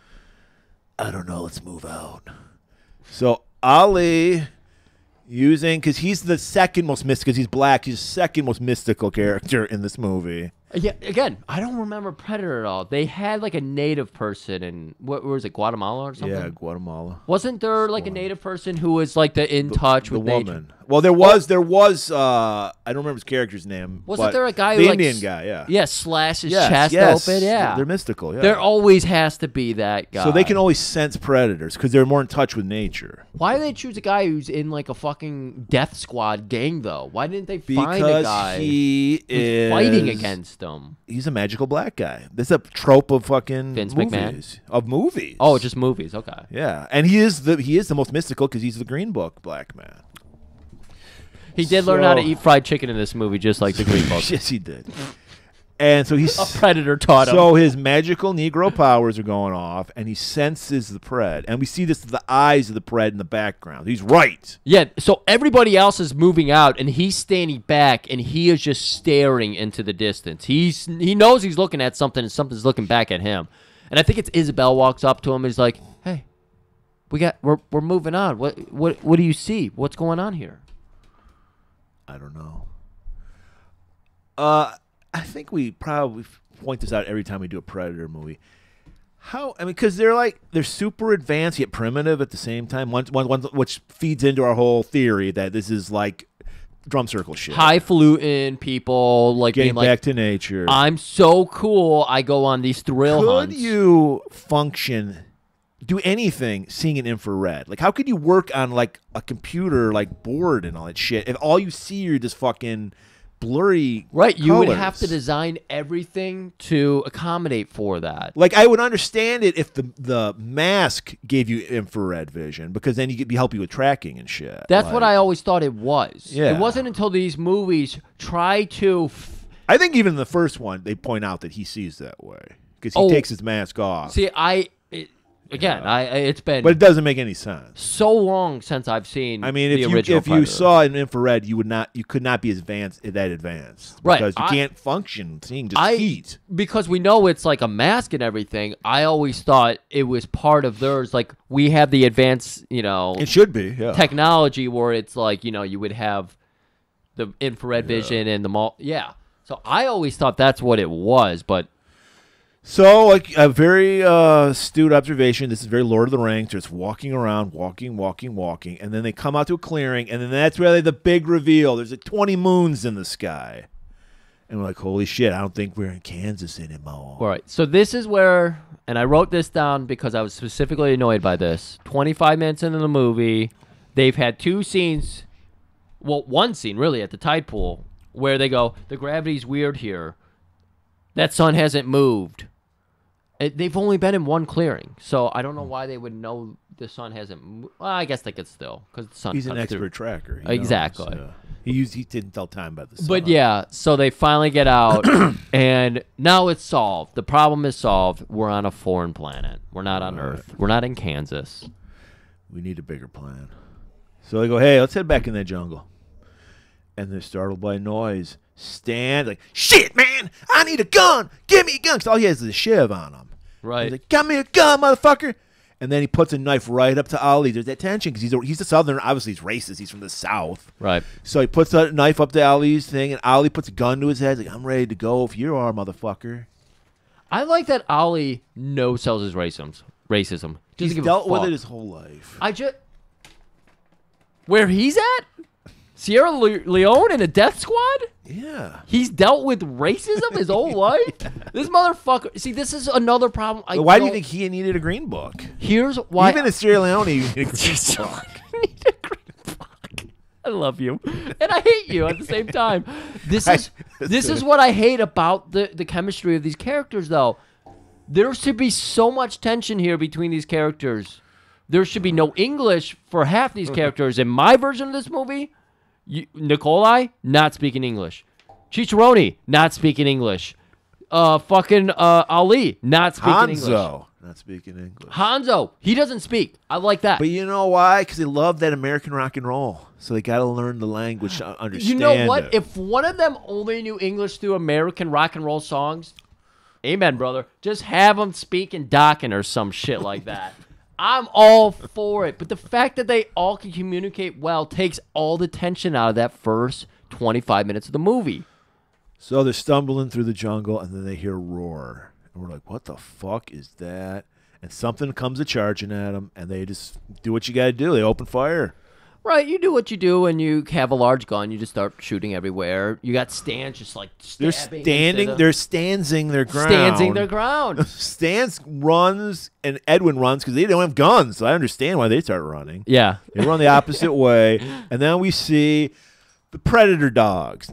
I don't know. Let's move out. So Ali, using because he's the second most mystical, because he's black. He's the second most mystical character in this movie. Yeah, again, I don't remember Predator at all. They had like a native person in what was it, Guatemala or something? Yeah, Guatemala. Wasn't there like a native person who was like the in touch The with nature? woman. Well, there was there was uh I don't remember his character's name. Wasn't but there a guy the who like Indian s- guy? Yeah. Yeah, slash his Yes, chest yes. open. Yeah, They're mystical. Yeah. There always has to be that guy. So they can always sense predators because they're more in touch with nature. Why do they choose a guy who's in like a fucking death squad gang though? Why didn't they find a Because guy he who's is fighting against them? He's a magical black guy. This is a trope of fucking Vince movies. McMahon? Of movies. Oh, just movies. Okay. yeah, and he is the he is the most mystical because he's the Green Book black man. He did learn how to So- eat fried chicken in this movie, just like the Green Book. yes, he did. And so he's A predator taught him. so his magical Negro powers are going off, and he senses the pred, and we see this through the eyes of the pred in the background. He's right. Yeah, so everybody else is moving out, and he's standing back, and he is just staring into the distance. He's he knows he's looking at something, and something's looking back at him. And I think it's Isabel walks up to him, and is like, "Hey, we got we're we're moving on. What what what do you see? What's going on here?" I don't know. Uh, I think we probably point this out every time we do a Predator movie. How? I mean, because they're like they're super advanced yet primitive at the same time. One, one, one, which feeds into our whole theory that this is like drum circle shit. Highfalutin people like Getting being back like, to nature. I'm so cool. I go on these thrill Could hunts. you function, do anything seeing an infrared? Like, how could you work on like a computer like board and all that shit if all you see are just fucking blurry Right, you would colors? have to design everything to accommodate for that. Like, I would understand it if the the mask gave you infrared vision, because then you could be help you with tracking and shit. That's like, what I always thought it was. Yeah. It wasn't until these movies try to. F- I think even in the first one, they point out that he sees that way because he Oh. takes his mask off. See, I it, again, I it's been But it doesn't make any sense. so long since I've seen. I mean, the if you original if you Predator. saw an infrared, you would not, you could not be as advanced that advanced, Right, Because you I- can't function seeing just I, heat. because we know it's like a mask and everything. I always thought it was part of theirs. Like we have the advanced, you know, It should be, yeah. technology where it's like, you know, you would have the infrared vision and the mall. Yeah. So I always thought that's what it was, but So, like a very uh, astute observation. This is very Lord of the Rings. They're just walking around, walking, walking, walking, and then they come out to a clearing, and then that's where they the big reveal. There's like twenty moons in the sky, and we're like, "Holy shit! I don't think we're in Kansas anymore." all right. So this is where, and I wrote this down because I was specifically annoyed by this. twenty-five minutes into the movie, they've had two scenes, well, one scene really at the tide pool where they go, the gravity's weird here. That sun hasn't moved. It, they've only been in one clearing, so I don't know why they would know the sun hasn't moved. Well, I guess they could still, because the sun He's an cuts expert through. tracker. He Exactly. knows, yeah. He used. He didn't tell time by the sun. But yeah, so they finally get out, and now it's solved. The problem is solved. We're on a foreign planet. We're not on Earth. We're not in Kansas. we need a bigger plan. So they go, "Hey, let's head back in that jungle." And they're startled by noise. Stand like, "Shit, man! I need a gun! Give me a gun!" Because all he has is a shiv on him. Right. He's like, "Got me a gun, motherfucker!" And then he puts a knife right up to Ali. There's that tension because he's a, he's a Southerner. Obviously, he's racist. He's from the South. Right. So he puts a knife up to Ali's thing, and Ali puts a gun to his head. He's like, "I'm ready to go if you are, motherfucker." I like that Ali no sells his racism. Racism. Doesn't He's give a dealt with fuck. it his whole life. I just where he's at, Sierra Le- Leone in a death squad. Yeah. He's dealt with racism his whole life. This motherfucker. See, this is another problem. I But why do you don't- think he needed a green book? Here's why. Even in Sierra Leone, you need a green book. need a green book. I love you, and I hate you at the same time. This is I- this is what I hate about the the chemistry of these characters, though. There should be so much tension here between these characters. There should be no English for half these characters. In my version of this movie, you, Nikolai not speaking English, Chicharoni not speaking English, uh, fucking uh, Ali not speaking English. Hanzo, not speaking English. Hanzo, he doesn't speak. I like that. But you know why? Because they love that American rock and roll. So they got to learn the language to understand You know what? it. If one of them only knew English through American rock and roll songs, amen, brother. Just have them speak in Dockin or some shit like that. I'm all for it. But the fact that they all can communicate well takes all the tension out of that first twenty-five minutes of the movie. So they're stumbling through the jungle, and then they hear a roar. And we're like, what the fuck is that? And something comes a charging at them, and they just do what you got to do. They open fire. Right, you do what you do when you have a large gun. You just start shooting everywhere. You got stands just like They're stabbing standing. into the- They're stansing their ground. standing their ground. Stans runs, and Edwin runs because they don't have guns. So I understand why they start running. Yeah. They run the opposite way, and then we see the predator dogs.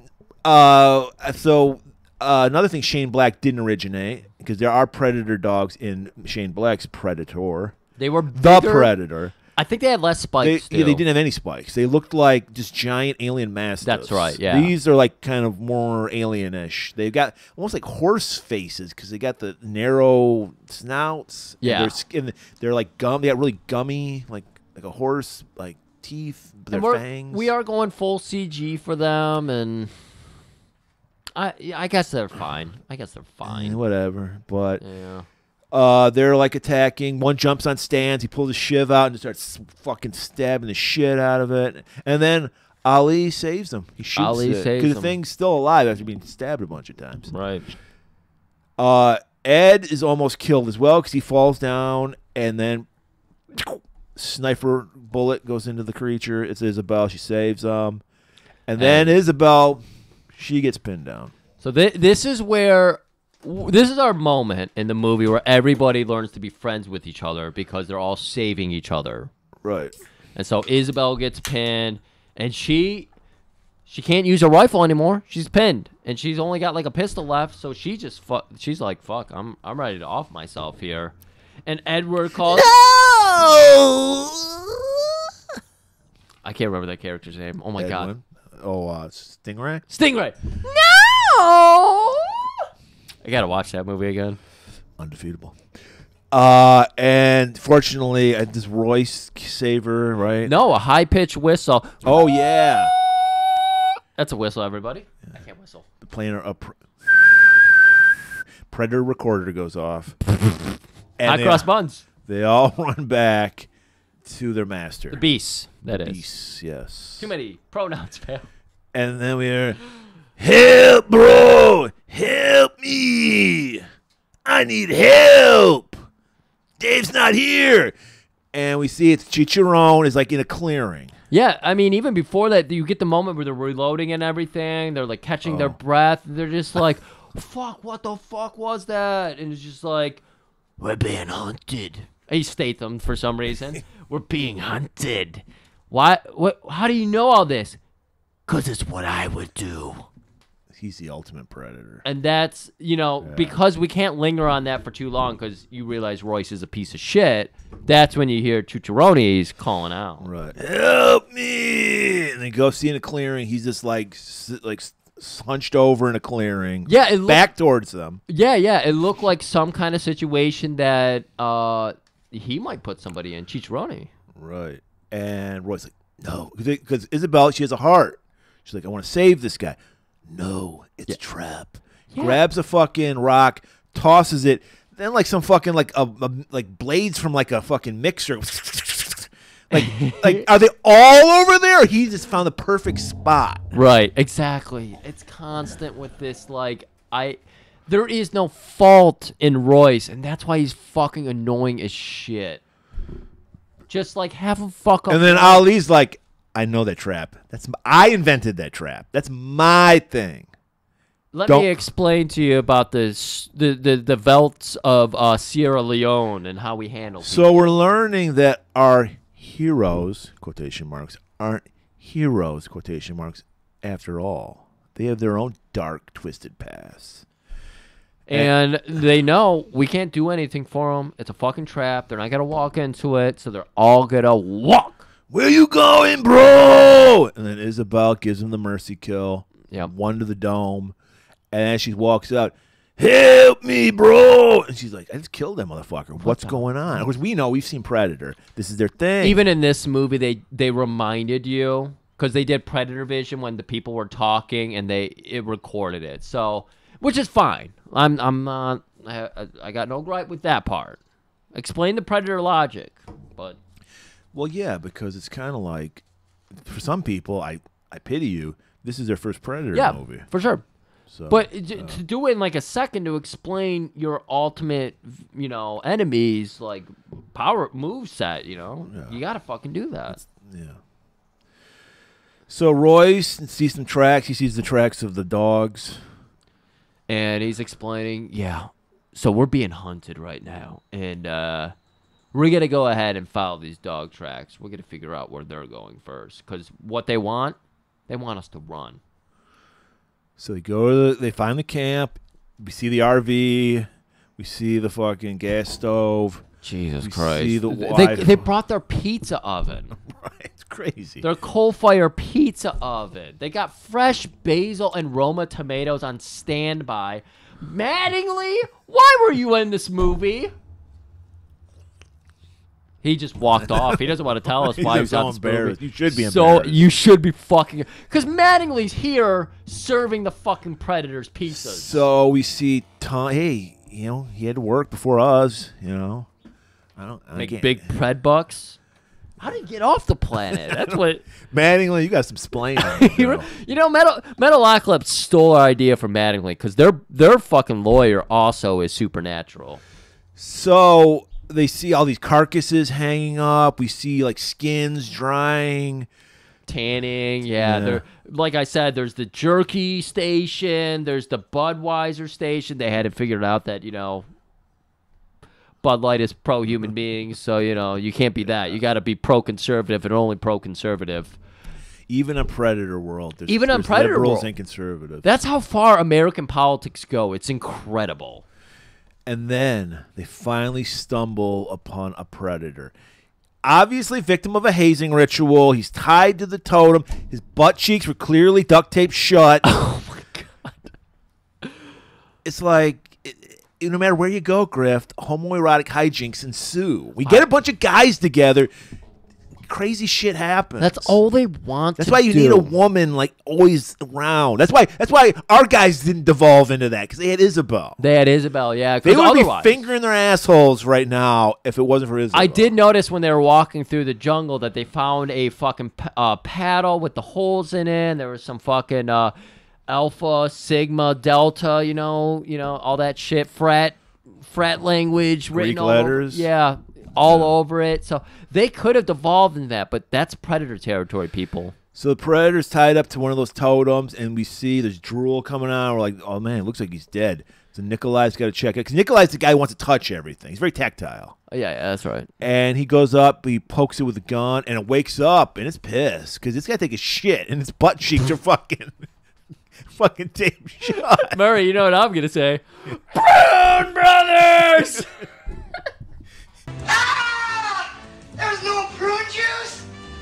Uh, so uh, another thing, Shane Black didn't originate because there are predator dogs in Shane Black's Predator. They were The bigger. Predator. I think they had less They, spikes, yeah, they too. didn't have any spikes. They looked like just giant alien mastiffs. That's right, yeah. These are like kind of more alienish. They've got almost like horse faces because they got the narrow snouts. and Yeah. their skin, they're like gum. They got really gummy, like like a horse, like teeth. But And their we're- fangs. We are going full C G for them, and I I guess they're fine. I guess they're Eh, fine. whatever. But Yeah. uh, they're like attacking. One jumps on stands. He pulls his shiv out and just starts fucking stabbing the shit out of it. And then Ali saves him. He shoots Ali it saves because the him. thing's still alive after being stabbed a bunch of times. Right. Uh, Ed is almost killed as well because he falls down and then sniper bullet goes into the creature. It's Isabel. She saves him. And then and Isabel, she gets pinned down. So th this is where, this is our moment in the movie where everybody learns to be friends with each other because they're all saving each other. Right. And so Isabel gets pinned, and she she can't use her rifle anymore. She's pinned, and she's only got like a pistol left. So she just fu she's like, "Fuck, I'm I'm ready to off myself here." And Edward calls. No! I can't remember that character's name. Oh my Edwin. god. Oh, uh, Stingray. Stingray. No. I gotta watch that movie again. Undefeatable. Uh, and fortunately, uh, does Royce save her, right? No, a high pitched whistle. Oh yeah, that's a whistle, everybody. I can't whistle. The plane a pr Predator recorder goes off. And Hot they, cross buns. They all run back to their master. The beasts, that is. Beasts, yes. Too many pronouns, pal. And then we hear, "Help, bro! Help me! I need help! Dave's not here!" And we see it's Chicharron is like in a clearing. Yeah, I mean, even before that, you get the moment where they're reloading and everything. They're like catching Oh. their breath. They're just like, "Fuck, what the fuck was that?" And it's just like, "We're being hunted." He states them for some reason. "We're being hunted." Why? What? How do you know all this? "'Cause it's what I would do." He's the ultimate predator. And that's, you know, Yeah. because we can't linger on that for too long because you realize Royce is a piece of shit. That's when you hear Chucharones calling out. Right. "Help me!" And they go see in a clearing. He's just like, s- like s- hunched over in a clearing. Yeah, it look- back towards them. Yeah, yeah. It looked like some kind of situation that uh, he might put somebody in. Chicharone. Right. And Roy's like, "No," because Isabel, she has a heart. She's like, "I want to save this guy." "No, it's a trap." Yeah. Grabs a fucking rock, tosses it, then like some fucking like a, a like blades from like a fucking mixer. like like are they all over there? Or he just found the perfect spot. Right, exactly. It's constant with this, like, I... There is no fault in Royce, and that's why he's fucking annoying as shit. Just, like, have him fuck up. And then Ali's like, "I know that trap. That's I invented that trap. That's my thing." Let Don't- me explain to you about this, the the the velts of uh, Sierra Leone and how we handle people. So we're learning that our heroes, quotation marks, aren't heroes, quotation marks, after all. They have their own dark, twisted past. And they know we can't do anything for them. It's a fucking trap. They're not going to walk into it, so they're all going to walk. "Where you going, bro?" And then Isabel gives him the mercy kill. Yep. One to the dome. And then she walks out, "Help me, bro!" And she's like, "I just killed that motherfucker. What's going on?" Of course, we know. We've seen Predator. This is their thing. Even in this movie, they, they reminded you, because they did Predator Vision when the people were talking, and they it recorded it. So, which is fine. I'm I'm not. I, I got no gripe with that part. Explain the Predator logic, but Well, yeah, because it's kind of like, for some people, I, I pity you. This is their first Predator yeah, movie. for sure. So, But j- to do it in like a second to explain your ultimate, you know, enemies like power move set, you know, Yeah. you gotta fucking do that. yeah. So Royce sees some tracks. He sees the tracks of the dogs. And he's explaining, yeah, so we're being hunted right now, and uh, we're gonna go ahead and follow these dog tracks. We're gonna figure out where they're going first, because what they want, they want us to run. So they go to the, they find the camp. We see the R V. We see the fucking gas stove. Jesus We Christ! see the they wide- they brought their pizza oven. Right, it's crazy. Their coal fire pizza oven. They got fresh basil and Roma tomatoes on standby. Mattingly, why were you in this movie? He just walked off. He doesn't want to tell us He's why he's so on this embarrassed. movie. You should be So embarrassed. you should be fucking... Because Mattingly's here serving the fucking Predators pizzas. So we see Tom. Hey, you know he had to work before us. You know, I don't I Make can't- big pred bucks. How did he get off the planet? That's what. Mattingly, you got some splaining. you, you know, Metal Metalocalypse stole our idea from Mattingly because their their fucking lawyer also is supernatural. So they see all these carcasses hanging up. We see like skins drying, tanning. Yeah, Yeah. they're like I said. There's the jerky station. There's the Budweiser station. They had it figured out that you know. Bud Light is pro-human beings, so, you know, you can't be that. You got to be pro-conservative and only pro-conservative. even in Predator world. There's, Even in there's Predator liberals world. and conservatives. That's how far American politics go. It's incredible. And then they finally stumble upon a predator. Obviously, victim of a hazing ritual. He's tied to the totem. His butt cheeks were clearly duct taped shut. Oh, my God. It's like, it, it, no matter where you go, Grift, homoerotic hijinks ensue. We get a bunch of guys together. Crazy shit happens. That's all they want That's to why you do. need a woman like always around. That's why. That's why our guys didn't devolve into that because they had Isabel. They had Isabel, yeah. They 'cause would be otherwise- fingering their assholes right now if it wasn't for Isabel. I did notice when they were walking through the jungle that they found a fucking p- uh, paddle with the holes in it. And there was some fucking uh, alpha, sigma, delta, you know, you know, all that shit, frat, frat language written Greek all over- letters. yeah, all over it. So they could have devolved in that, but that's Predator territory, people. So the Predator's tied up to one of those totems, and we see there's drool coming out. We're like, oh man, it looks like he's dead. So Nikolai's got to check it because Nikolai's the guy who wants to touch everything. He's very tactile. Oh, yeah, yeah, that's right. And he goes up, he pokes it with a gun, and it wakes up, and it's pissed because it's got to take a shit, and its butt cheeks are fucking, fucking taped shut. Murray, you know what I'm gonna say? Brown Brothers. Ah! There's no prune juice?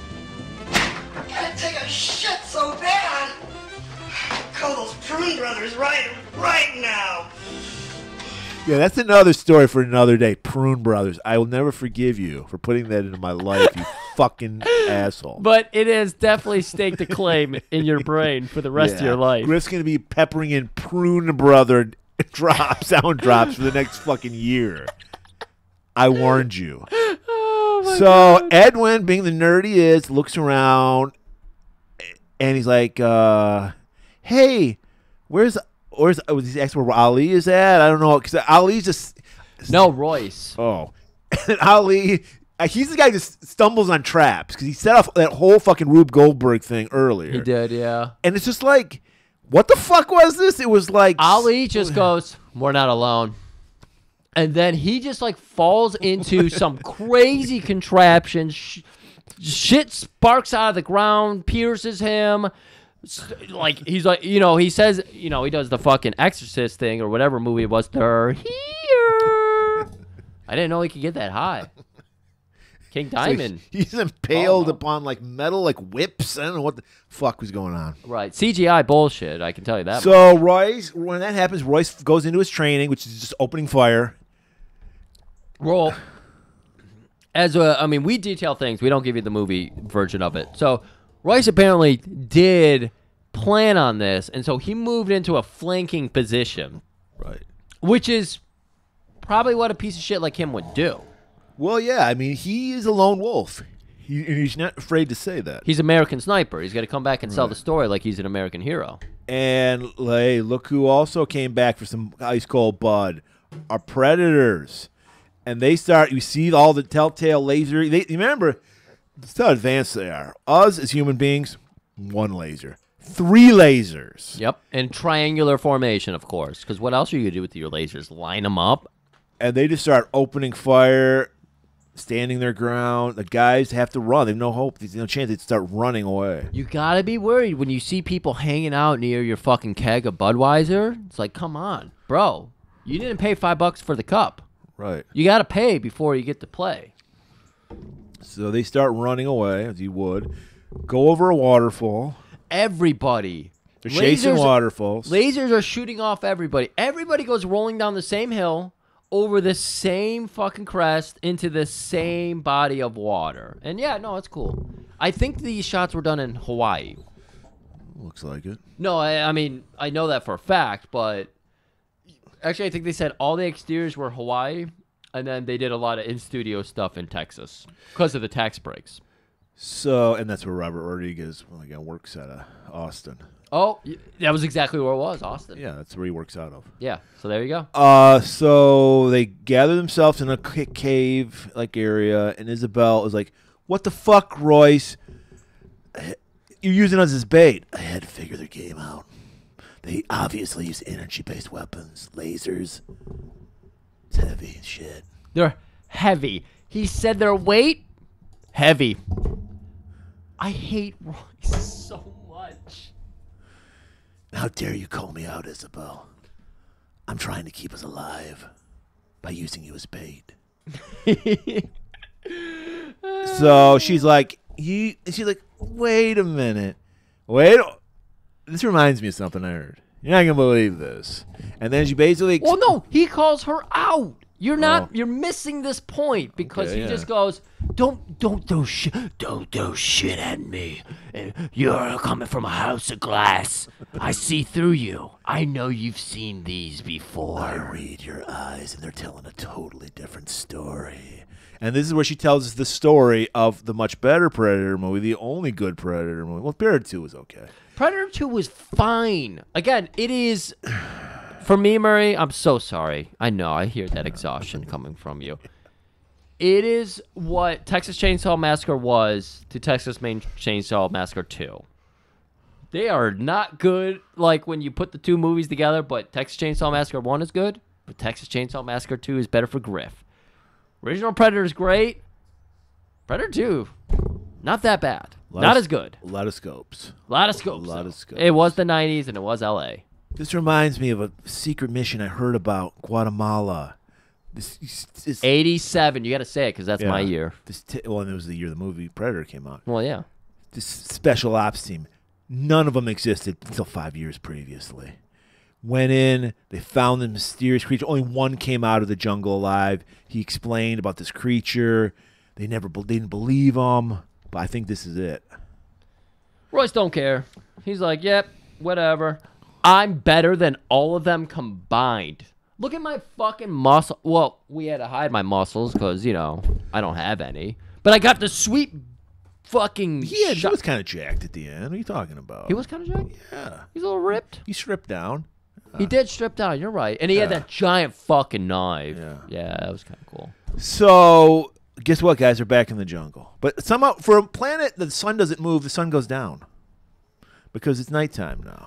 I gotta take a shit so bad. Call those prune brothers right, right now. Yeah, that's another story for another day. Prune Brothers. I will never forgive you for putting that into my life, you fucking asshole. But it is definitely staked a claim in your brain for the rest of your life. Griff's going to be peppering in Prune Brother drops, sound drops for the next fucking year. I warned you. Oh, So Edwin, being the nerd he is, looks around and he's like, uh, "Hey, where's where's oh, he's asking where Ali is at? I don't know because Ali's just No, Royce. oh, and Ali." Uh, he's the guy who just stumbles on traps because he set off that whole fucking Rube Goldberg thing earlier. He did, yeah. And it's just like, what the fuck was this? It was like Ali just goes, "We're not alone." And then he just like falls into some crazy contraption. Sh- shit sparks out of the ground, pierces him. S- Like he's like, you know, he says, you know, he does the fucking Exorcist thing or whatever movie it was. They're here. I didn't know he could get that high. King So Diamond. he's impaled Oh. upon like metal, like whips. I don't know what the fuck was going on. Right. C G I bullshit, I can tell you that. much. So Royce, when that happens, Royce goes into his training, which is just opening fire. Well, as a, I mean, we detail things. We don't give you the movie version of it. So Royce apparently did plan on this, and so he moved into a flanking position, Right. which is probably what a piece of shit like him would do. Well, yeah. I mean, he is a lone wolf. He, and he's not afraid to say that. He's American Sniper. He's got to come back and sell the story like he's an American hero. And hey, look who also came back for some ice cold bud. Our Predators. And they start, you see all the telltale laser. They, you remember, that's how advanced they are. Us as human beings, one laser. Three lasers. Yep, in triangular formation, of course. Because what else are you gonna do with your lasers? Line them up? And they just start opening fire, standing their ground. The guys have to run. They have no hope. There's no chance they'd start running away. You gotta be worried when you see people hanging out near your fucking keg of Budweiser. It's like, come on, bro. You didn't pay five bucks for the cup. Right. You got to pay before you get to play. So they start running away, as you would. Go over a waterfall. Everybody. They're chasing Lasers- waterfalls. Lasers are shooting off everybody. Everybody goes rolling down the same hill over the same fucking crest into the same body of water. And yeah, no, it's cool. I think these shots were done in Hawaii. Looks like it. No, I, I mean, I know that for a fact, but actually I think they said all the exteriors were Hawaii. And then they did a lot of in-studio stuff in Texas because of the tax breaks. So, and that's where Robert Rodriguez well, again, works out of Austin. Oh, y- that was exactly where it was, Austin. Yeah, that's where he works out of. Yeah, so there you go. Uh, so they gather themselves in a ca- cave-like area, and Isabel is like, "What the fuck, Royce? You're using us as bait." I had to figure their game out. They obviously use energy-based weapons, lasers. It's heavy as shit. They're heavy. He said their weight? Heavy. I hate Royce so much. How dare you call me out, Isabel? I'm trying to keep us alive by using you as bait. So she's like, "You." She's like, "Wait a minute, wait." a- This reminds me of something I heard. You're not gonna believe this. And then she basically. Well, no, he calls her out. You're not. Oh. You're missing this point because Okay, he yeah. just goes, "Don't, don't throw shit, don't throw shit at me. Uh, You're coming from a house of glass. I see through you. I know you've seen these I before." read your eyes, and they're telling a totally different story. And this is where she tells us the story of the much better Predator movie, the only good Predator movie. Well, Predator two was okay. Predator two was fine. Again, it is. For me, Murray, I'm so sorry. I know, I hear that exhaustion coming from you. It is what Texas Chainsaw Massacre was to Texas Main Chainsaw Massacre two. They are not good, like, when you put the two movies together, but Texas Chainsaw Massacre one is good, but Texas Chainsaw Massacre two is better for Griff. Original Predator is great. Predator two, not that bad. Lot Not of- as good. A lot of scopes. A lot of scopes. A lot though. of scopes. It was the nineties and it was L A. This reminds me of a secret mission I heard about Guatemala. This, this eighty-seven. You got to say it because that's yeah, my year. This t- well, and it was the year the movie Predator came out. Well, yeah. This special ops team, none of them existed until five years previously. Went in, they found the mysterious creature. Only one came out of the jungle alive. He explained about this creature. They never, be- they didn't believe him, but I think this is it. Royce don't care. He's like, yep, whatever. I'm better than all of them combined. Look at my fucking muscle. Well, we had to hide my muscles because, you know, I don't have any. But I got the sweet fucking He, had, he shot- was kind of jacked at the end. What are you talking about? He was kind of jacked? Yeah. He's a little ripped. He stripped down. He did strip down. You're right. And he had Yeah. that giant fucking knife. Yeah. Yeah, that was kind of cool. So, guess what, guys? They're back in the jungle. But somehow, for a planet that the sun doesn't move, the sun goes down. Because it's nighttime now.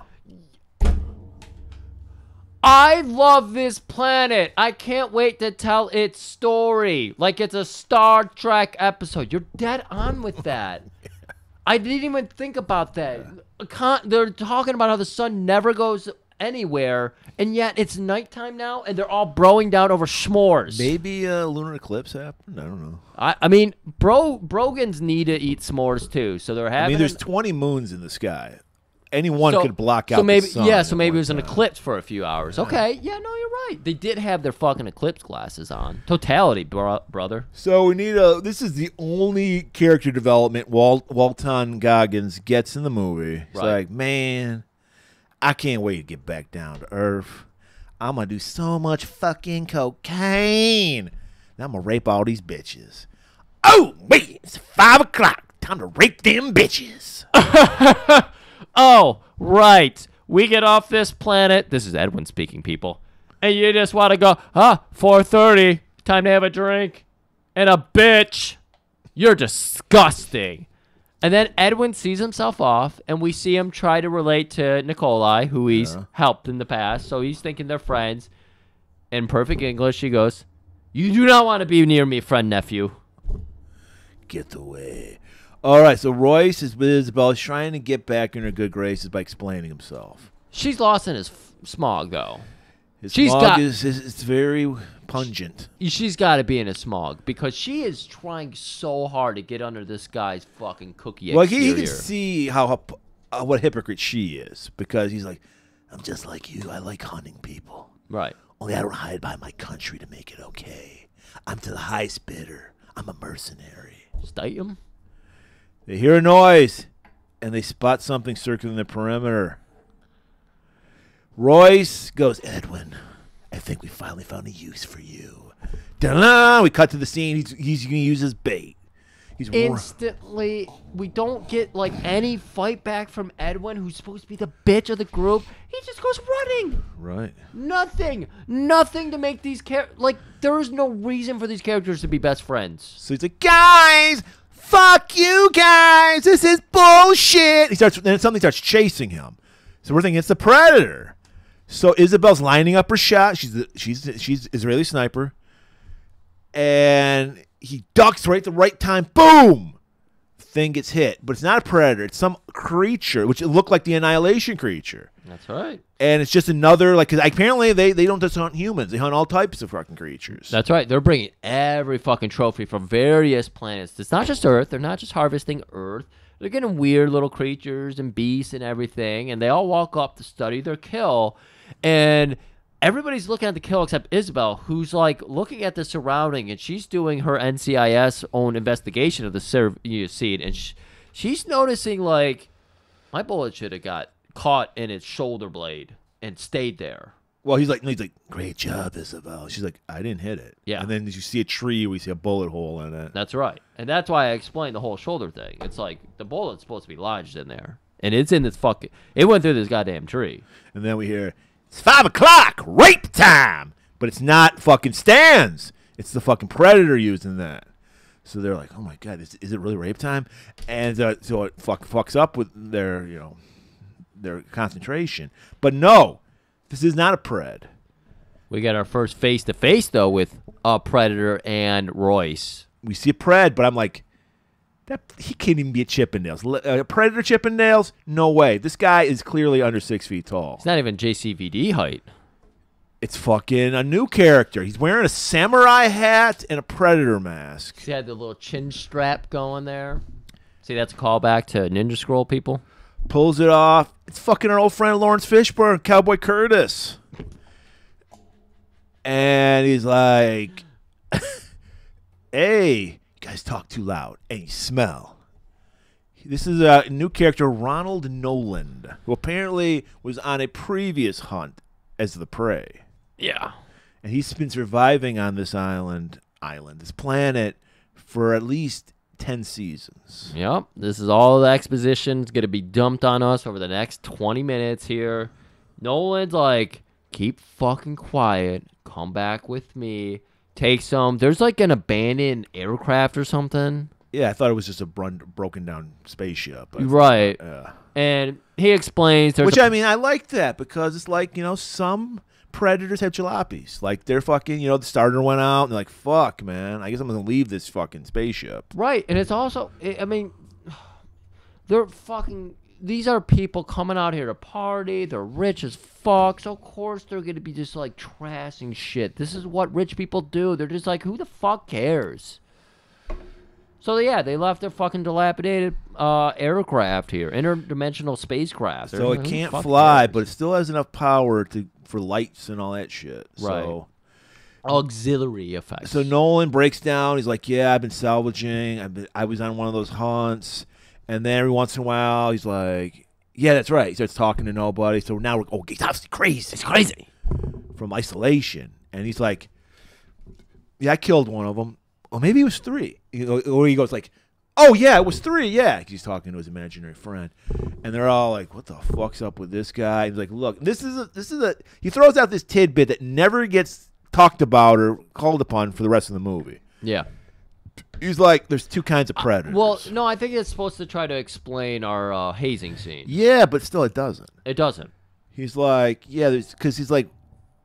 I love this planet. I can't wait to tell its story. Like it's a Star Trek episode. You're dead on with that. I didn't even think about that. Con- They're talking about how the sun never goes anywhere, and yet it's nighttime now, and they're all broing down over s'mores. Maybe a lunar eclipse happened. I don't know. I, I mean, bro, Brogans need to eat s'mores too, so they're having. I mean, there's an- twenty moons in the sky. Any one so, could block out so maybe the sun yeah, so at maybe one it was an time. eclipse for a few hours. Okay, yeah, no, you're right. They did have their fucking eclipse glasses on. Totality, bro- brother. So we need a. This is the only character development Walt Walton Goggins gets in the movie. It's Right. like, man, I can't wait to get back down to earth. I'm gonna do so much fucking cocaine. Now I'm gonna rape all these bitches. Oh wait, it's five o'clock. Time to rape them bitches. Oh, right. We get off this planet. This is Edwin speaking, people. And you just want to go, ah, four thirty. Time to have a drink. And a bitch. You're disgusting. And then Edwin sees himself off, and we see him try to relate to Nikolai, who he's Yeah. helped in the past. So he's thinking they're friends. In perfect English, he goes, "You do not want to be near me, friend nephew." Get away. All right, so Royce is with Isabel. He's trying to get back in her good graces by explaining himself. She's lost in his f- smog, though. His She's smog got- is, is it's very pungent. She's got to be in a smog because she is trying so hard to get under this guy's fucking cookie Well, he, he exterior. can see how hyp- uh, what a hypocrite she is because he's like, I'm just like you. I like hunting people. Right. Only I don't hide by my country to make it okay. I'm to the highest bidder. I'm a mercenary. Stite him. they hear a noise and they spot something circling the perimeter. Royce goes, Edwin, I think we finally found a use for you. Da-da, we cut to the scene. He's he's gonna use his bait. He's Instantly, we don't get like any fight back from Edwin, who's supposed to be the bitch of the group. He just goes running. Right. Nothing. Nothing to make these char- like. There is no reason for these characters to be best friends. So he's like, guys, fuck you guys. This is bullshit. He starts. Then something starts chasing him. So we're thinking it's the Predator. So Isabel's lining up her shot. She's the, she's she's Israeli sniper, and he ducks right at the right time. Boom! Thing gets hit, but it's not a predator. It's some creature, which it looked like the Annihilation creature. That's right. And it's just another, like, cause apparently they, they don't just hunt humans. They hunt all types of fucking creatures. That's right. They're bringing every fucking trophy from various planets. It's not just Earth. They're not just harvesting Earth. They're getting weird little creatures and beasts and everything, and they all walk up to study their kill. And everybody's looking at the kill except Isabel, who's like looking at the surrounding, and she's doing her N C I S own investigation of the serv- you see it, and sh- she's noticing like my bullet should have got caught in its shoulder blade and stayed there. Well, he's like, no, he's like, great job, Isabel. She's like, I didn't hit it. Yeah. And then you see a tree, we see a bullet hole in it. That's right, and that's why I explained the whole shoulder thing. It's like the bullet's supposed to be lodged in there, and it's in this fucking. It went through this goddamn tree. And then we hear, it's five o'clock, rape time. But it's not fucking Stans. It's the fucking Predator using that. So they're like, oh my god, is, is it really rape time? And uh, so it fuck, fucks up with their, you know, their concentration. But no, this is not a pred. We got our first face to face though with a Predator and Royce. We see a pred, but I'm like, that he can't even be a Chippendales. Uh, Predator Chippendales? No way. This guy is clearly under six feet tall. It's not even J C V D height. It's fucking a new character. He's wearing a samurai hat and a Predator mask. He had the little chin strap going there. See, that's a callback to Ninja Scroll people. Pulls it off. It's fucking our old friend Lawrence Fishburne, Cowboy Curtis. And he's like, hey, you guys talk too loud and you smell. This is a new character, Ronald Noland, who apparently was on a previous hunt as the prey. Yeah. And he's been surviving on this island, island, this planet, for at least ten seasons. Yep. This is all the exposition. It's going to be dumped on us over the next twenty minutes here. Nolan's like, keep fucking quiet. Come back with me. Take some. There's like an abandoned aircraft or something. Yeah, I thought it was just a brun- broken down spaceship. I Right. thought, yeah. And he explains. There's Which, a- I mean, I like that because it's like, you know, some predators have jalopies. Like, they're fucking, you know, the starter went out and they're like, fuck, man. I guess I'm going to leave this fucking spaceship. Right. And it's also, I mean, they're fucking, these are people coming out here to party. They're rich as fuck. So, of course, they're going to be just like trashing shit. This is what rich people do. They're just like, who the fuck cares? So, yeah, they left their fucking dilapidated uh, aircraft here, interdimensional spacecraft. So They're- it who can't fuck fly, cares? but it still has enough power to for lights and all that shit. Right. So, Auxiliary effects. so Nolan breaks down. He's like, yeah, I've been salvaging. I've been, I was on one of those hunts. And then every once in a while, he's like, yeah, that's right. He starts talking to nobody. So now we're, oh, he's obviously crazy. It's crazy. From isolation. And he's like, yeah, I killed one of them. Or maybe it was three. You know, or he goes like, oh, yeah, it was three, yeah. He's talking to his imaginary friend. And they're all like, what the fuck's up with this guy? He's like, look, this is a, this is a, he throws out this tidbit that never gets talked about or called upon for the rest of the movie. Yeah. He's like, there's two kinds of predators. Well, no, I think it's supposed to try to explain our uh, hazing scene. Yeah, but still it doesn't. It doesn't. He's like, yeah, there's, because he's like,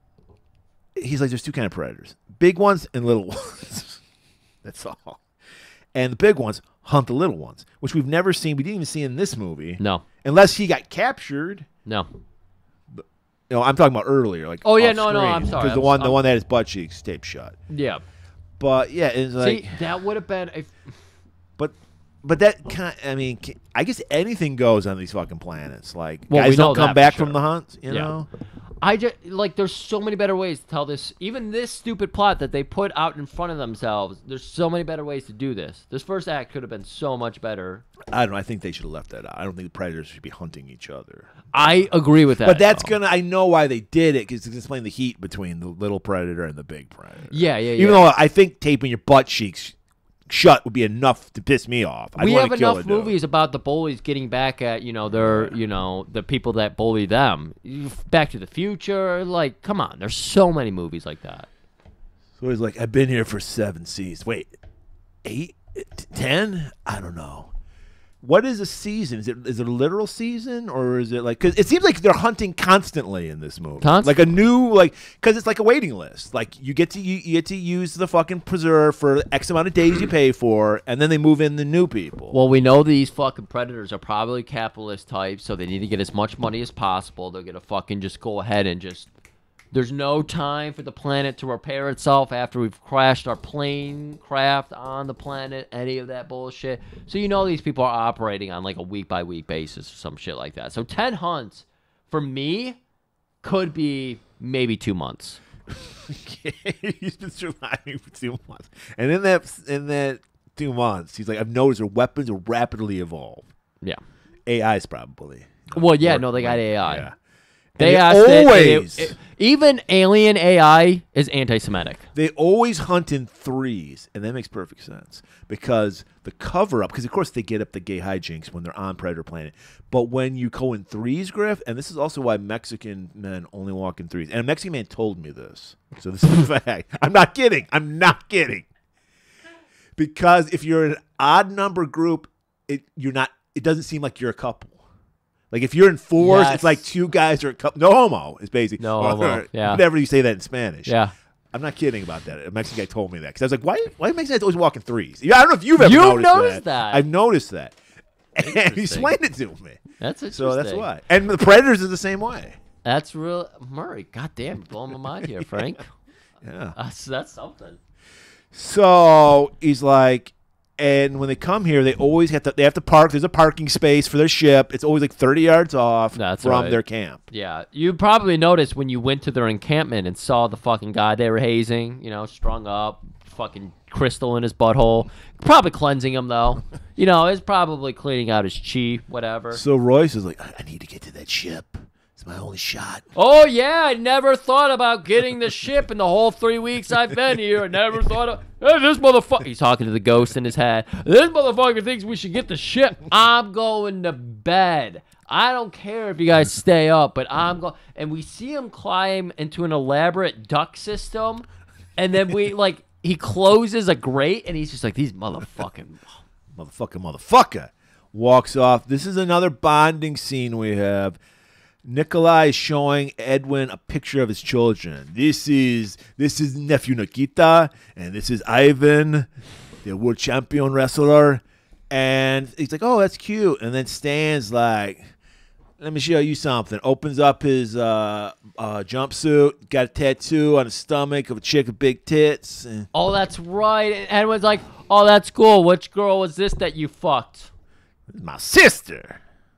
he's like, there's two kind of predators. Big ones and little ones. That's all. And the big ones hunt the little ones, which we've never seen. We didn't even see in this movie. No. Unless he got captured. No. You know, I'm talking about earlier. Like, Oh, yeah, off no, no, screen. I'm sorry. Because the I'm one, s- the one that had his butt cheeks taped shut. Yeah. But yeah, it's like, See, that would have been a. but, but that kind. I mean, ca- I guess anything goes on these fucking planets. Like, Well, guys we know don't come that for back sure. from the hunt. You Yeah. know. I just like there's so many better ways to tell this. Even this stupid plot that they put out in front of themselves. There's so many better ways to do this. This first act could have been so much better. I don't know. I think they should have left that out. I don't think the predators should be hunting each other. I agree with that. But that's though. gonna. I know why they did it because it's explain the heat between the little predator and the big predator. Yeah, yeah, yeah. Even though I think taping your butt cheeks shut would be enough to piss me off. I'd we wanna have kill enough a dude. movies about the bullies getting back at, you know, their, you know, the people that bully them. Back to the Future, like, come on, there's so many movies like that. So he's like, I've been here for seven seasons. Wait, eight, T- ten? I don't know. What is a season? Is it is it a literal season or is it like? Because it seems like they're hunting constantly in this movie, Const- like a new like because it's like a waiting list. Like you get to you, you get to use the fucking preserve for X amount of days you pay for, and then they move in the new people. Well, we know these fucking predators are probably capitalist types, so they need to get as much money as possible. They're gonna fucking just go ahead and just. There's no time for the planet to repair itself after we've crashed our plane craft on the planet, any of that bullshit. So you know these people are operating on like a week-by-week basis or some shit like that. So ten hunts, for me, could be maybe two months. He's been surviving for two months. And in that, in that two months, he's like, I've noticed their weapons are rapidly evolve. Yeah. A Is probably. Well, yeah, Or- no, they got A I. Yeah. They And asked it- always, it- it- even alien A I is anti-Semitic. they always hunt in threes, and that makes perfect sense because the cover up. Because of course they get up the gay hijinks when they're on Predator Planet, but when you go in threes, Griff, and this is also why Mexican men only walk in threes. And a Mexican man told me this, so this is a fact. I'm not kidding. I'm not kidding. Because if you're an odd number group, it you're not. It doesn't seem like you're a couple. Like if you're in fours, Yes. it's like two guys or a couple. No homo is basically No or- homo, or yeah. Whatever you say that in Spanish. Yeah. I'm not kidding about that. A Mexican guy told me that because I was like, why? Why do Mexicans always walk in threes? Yeah, I don't know if you've ever You've noticed, noticed that. that. I've noticed that. And he Interesting. explained it to me. That's interesting. So that's why. And the Predators is the same way. That's real, Murray. Goddamn, you're blowing my mind here, Frank. Yeah. That's that's something. So he's like, and when they come here, they always have to. They have to park. There's a parking space for their ship. It's always like thirty yards off That's from right. their camp. Yeah, you probably noticed when you went to their encampment and saw the fucking guy they were hazing, you know, strung up, fucking crystal in his butthole. Probably cleansing him, though. You know, it's probably cleaning out his chi, whatever. So Royce is like, I I need to get to that ship. It's my only shot. Oh, yeah, I never thought about getting the ship in the whole three weeks I've been here. I never thought of, hey, this motherfucker. He's talking to the ghost in his head. This motherfucker thinks we should get the ship. I'm going to bed. I don't care if you guys stay up, but I'm going. And we see him climb into an elaborate duct system. And then we, like, he closes a grate, and he's just like, these motherfucking. Motherfucker, motherfucker. Walks off. This is another bonding scene we have. Nikolai is showing Edwin a picture of his children. This is this is nephew Nikita, and this is Ivan, the world champion wrestler. And he's like, "Oh, that's cute." And then Stan's like, "Let me show you something." Opens up his uh, uh, jumpsuit, got a tattoo on his stomach of a chick with big tits. And Oh, that's right. And Edwin's like, oh, that's cool. Which girl was this that you fucked? my sister.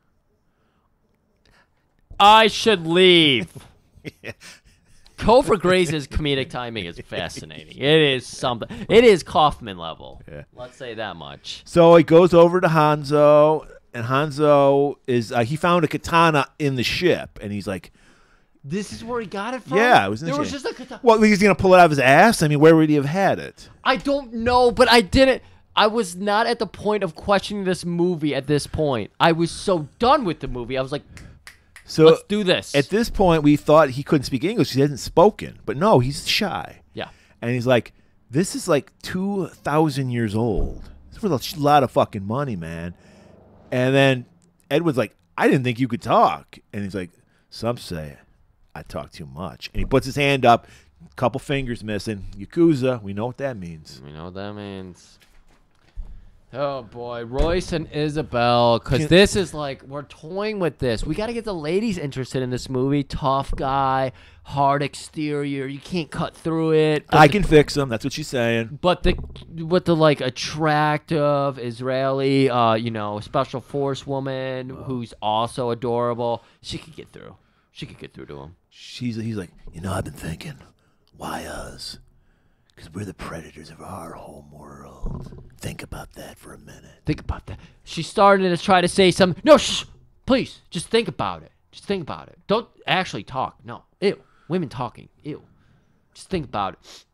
I should leave. Cobra Grace's comedic timing is fascinating. It is something. It is Kaufman level. Yeah. Let's say that much. So he goes over to Hanzo, and Hanzo is uh, he found a katana in the ship, and he's like, This is where he got it from? "Yeah, it was." In There the was ship. just a katana. Well, he's gonna pull it out of his ass. I mean, where would he have had it? I don't know, but I didn't. I was not at the point of questioning this movie at this point. I was so done with the movie. I was like, So let's do this. At this point, we thought he couldn't speak English. He hasn't spoken, but no, he's shy. Yeah. And he's like, "This is like two thousand years old. This was a lot of fucking money, man." And then Edward's like, "I didn't think you could talk." And he's like, "Some say I talk too much." And he puts his hand up, couple fingers missing. Yakuza, we know what that means. You know what that means. Oh, boy. Royce and Isabel. Because Can- this is like, we're toying with this. We got to get the ladies interested in this movie. Tough guy, hard exterior. You can't cut through it. But I the, can fix him. That's what she's saying. But the, with the, like, attractive Israeli, uh, you know, special force woman who's also adorable, she could get through. She could get through to him. She's he's like, you know, I've been thinking, why us? Because we're the predators of our home world. Think about that for a minute. Think about that. She's starting to try to say something. No, shh. Please, just think about it. Just think about it. Don't actually talk. No. Ew. Women talking. Ew. Just think about it.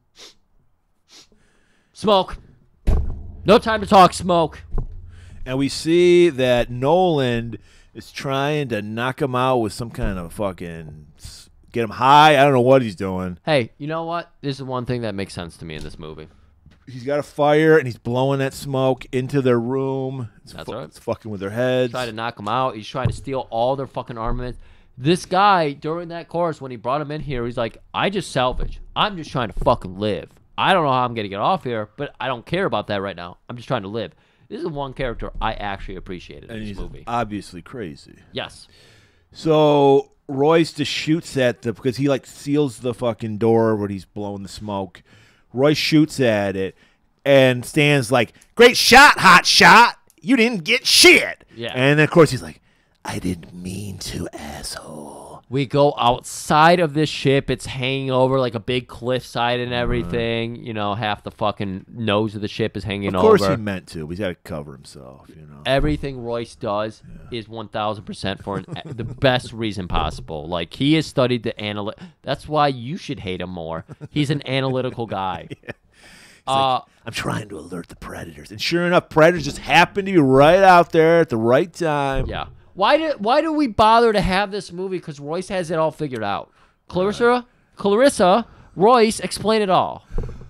Smoke. No time to talk, smoke. And we see that Nolan is trying to knock him out with some kind of fucking get him high. I don't know what he's doing. Hey, you know what? This is one thing that makes sense to me in this movie. He's got a fire and he's blowing that smoke into their room. It's That's fu- right. It's fucking with their heads. Try to knock him out. He's trying to steal all their fucking armaments. This guy, during that course, when he brought him in here, he's like, I just salvage. I'm just trying to fucking live. I don't know how I'm going to get off here, but I don't care about that right now. I'm just trying to live. This is one character I actually appreciated in and this he's movie. obviously crazy. Yes. So Royce just shoots at the because he like seals the fucking door where he's blowing the smoke. Royce shoots at it, and Stan's like, "Great shot, hot shot! You didn't get shit." Yeah. And then, of course he's like, I didn't mean to, asshole. We go outside of this ship. It's hanging over like a big cliffside and everything. You know, half the fucking nose of the ship is hanging over. "Of course he meant to. But he's got to cover himself, you know." Everything Royce does yeah. is one thousand percent for an, the best reason possible. Like, he has studied the analyt. That's why you should hate him more. He's an analytical guy. yeah. Uh, like, I'm trying to alert the predators. And sure enough, predators just happen to be right out there at the right time. Yeah. Why do why do we bother to have this movie? Because Royce has it all figured out. Clarissa, Clarissa, Royce, explain it all.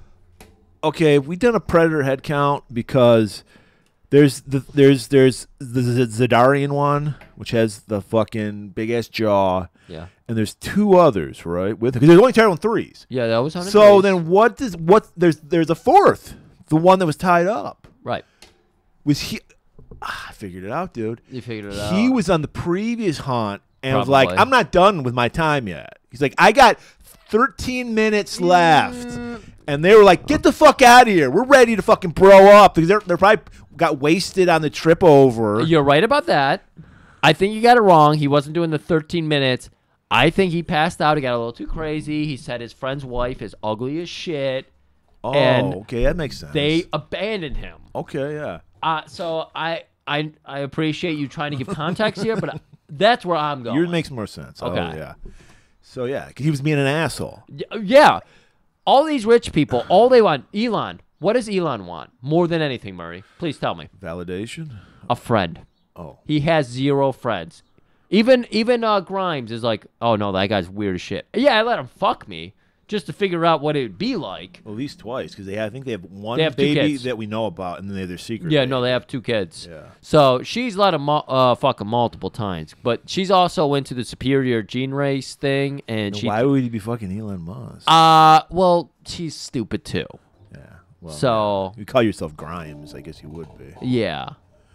Okay, we've done a predator head count because there's the there's there's the Zidarian one, which has the fucking big ass jaw. Yeah. And there's two others, right? With because there's only tied on threes. Yeah, that was on. So then, what does what? There's there's a fourth, the one that was tied up. Right. Was he? Ah, I figured it out, dude. You figured it out. He was on the previous hunt and was Probably. like, "I'm not done with my time yet." He's like, "I got thirteen minutes left," Mm. and they were like, "Get the fuck out of here! We're ready to fucking bro up," because they're they're probably got wasted on the trip over. You're right about that. I think you got it wrong. He wasn't doing the thirteen minutes. I think he passed out. He got a little too crazy. He said his friend's wife is ugly as shit. Oh, and okay, that makes sense. They abandoned him. Okay, yeah. Uh, so I, I I appreciate you trying to give context here, but that's where I'm going. Yours makes more sense. Okay. Oh, yeah. So, yeah, 'cause he was being an asshole. Y- Yeah. All these rich people, all they want, Elon, what does Elon want? More than anything, Murray. Please tell me. Validation? A friend. Oh. He has zero friends. Even even uh, Grimes is like, oh, no, that guy's weird as shit. Yeah, I let him fuck me just to figure out what it would be like. At least twice, because they I think they have one They have two baby kids. that we know about, and then they have their secret. Yeah, baby. no, they have two kids. Yeah. So she's let him mu- uh, fuck him multiple times. But she's also into the superior gene race thing. And Then she. why would he be fucking Elon Musk? Uh, well, she's stupid too. yeah. Well, So. you call yourself Grimes, I guess you would be. Yeah.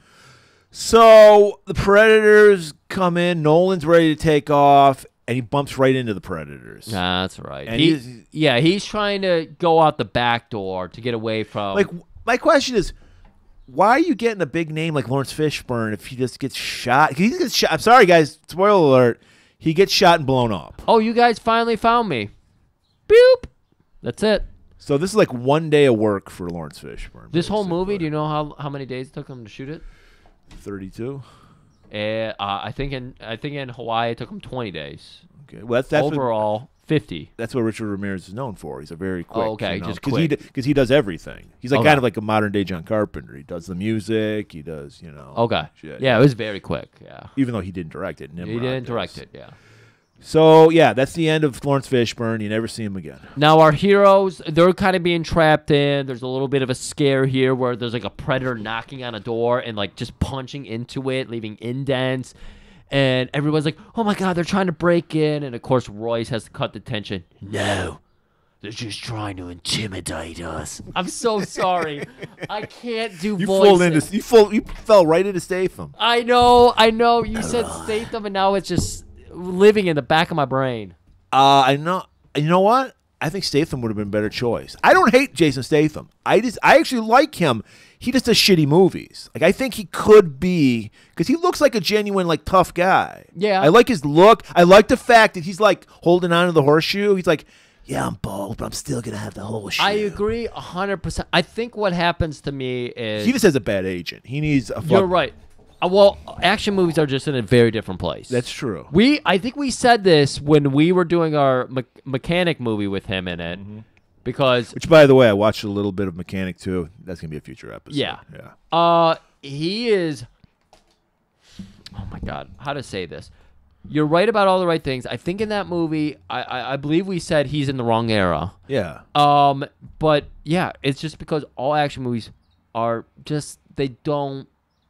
So the Predators come in. Nolan's ready to take off, and he bumps right into the Predators. That's right. And He, he's- yeah, he's trying to go out the back door to get away from. Like, my question is, why are you getting a big name like Lawrence Fishburne if he just gets shot? He gets shot. I'm sorry, guys. Spoiler alert. He gets shot and blown up. oh, you guys finally found me. Boop. That's it. So this is like one day of work for Lawrence Fishburne. This whole basically. movie, do you know how how many days it took him to shoot it? thirty-two. Uh, uh, I think in I think in Hawaii it took him twenty days. Okay. Well, that's, that's what, Overall, fifty. that's what Richard Ramirez is known for. He's a very quick. Oh, okay, you know, just because he quick. because he does everything. He's like Okay. kind of like a modern day John Carpenter. He does the music. He does you know. Okay. shit. Yeah, it was very quick. Yeah. Even though he didn't direct it, He Nimrod didn't does. direct it. Yeah. So yeah, that's the end of Lawrence Fishburne. You never see him again. Now our heroes, they're kind of being trapped in. There's a little bit of a scare here where there's like a predator knocking on a door and like just punching into it, leaving indents. And everyone's like, oh my God, they're trying to break in. And of course, Royce has to cut the tension. No, they're just trying to intimidate us. I'm so sorry. I can't do You voices. fell into you full you fell right into Statham. I know, I know. You said Statham and now it's just living in the back of my brain. Uh, I know. You know what? I think Statham would have been a better choice. I don't hate Jason Statham. I just I actually like him. He just does shitty movies. Like I think he could be because he looks like a genuine like tough guy. Yeah. I like his look. I like the fact that he's like holding on to the horseshoe. He's like, yeah, I'm bald, but I'm still gonna have the horseshoe. I agree a hundred percent. I think what happens to me is He just has a bad agent. He needs a. you're fuck- right. Uh, well, action movies are just in a very different place. That's true. We, I think we said this when we were doing our me- mechanic movie with him in it, Mm-hmm. because Which, by the way, I watched a little bit of Mechanic too. That's gonna be a future episode. yeah, Yeah. uh, he is. Oh my God, how to say this? You're right about all the right things. I think in that movie, I, I, I believe we said he's in the wrong era. Yeah. Um, but yeah, it's just because all action movies are just they don't.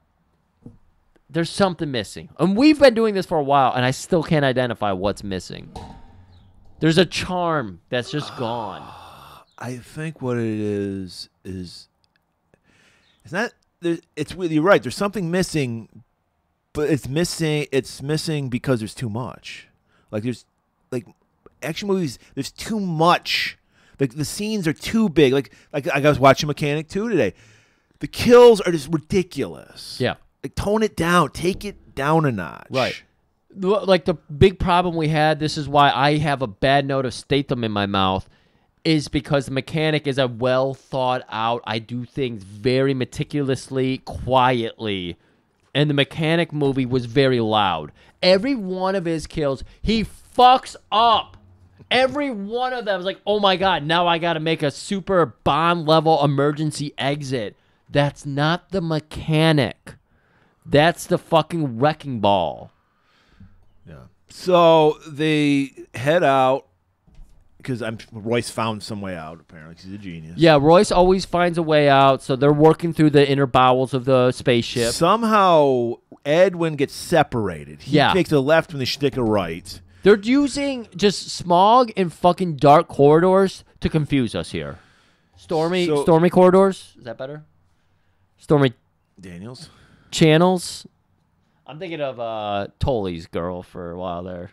There's something missing, and we've been doing this for a while, and I still can't identify what's missing. There's a charm that's just gone. I think what it is is it's not. there- It's really you're right. There's something missing, but it's missing. It's missing because there's too much. Like there's like action movies. There's too much. Like the scenes are too big. Like like I was watching Mechanic two today. The kills are just ridiculous. Yeah. Like tone it down. Take it down a notch. Right. L- Like the big problem we had, this is why I have a bad note of Statham in my mouth, is because the Mechanic is a well thought out, I do things very meticulously, quietly. And the Mechanic movie was very loud. Every one of his kills, he fucks up. Every one of them is like, oh my God, now I got to make a super Bond level emergency exit. That's not the Mechanic. That's the fucking wrecking ball. Yeah. So they head out because I'm Royce found some way out. Apparently, 'cause he's a genius. Yeah, Royce always finds a way out, so they're working through the inner bowels of the spaceship. Somehow Edwin gets separated. He Yeah. takes a left when they should take a right. They're using just smog and fucking dark corridors to confuse us here. Stormy, So- stormy corridors. Is that better? Stormy Daniels. channels. I'm thinking of uh, Tully's girl for a while there.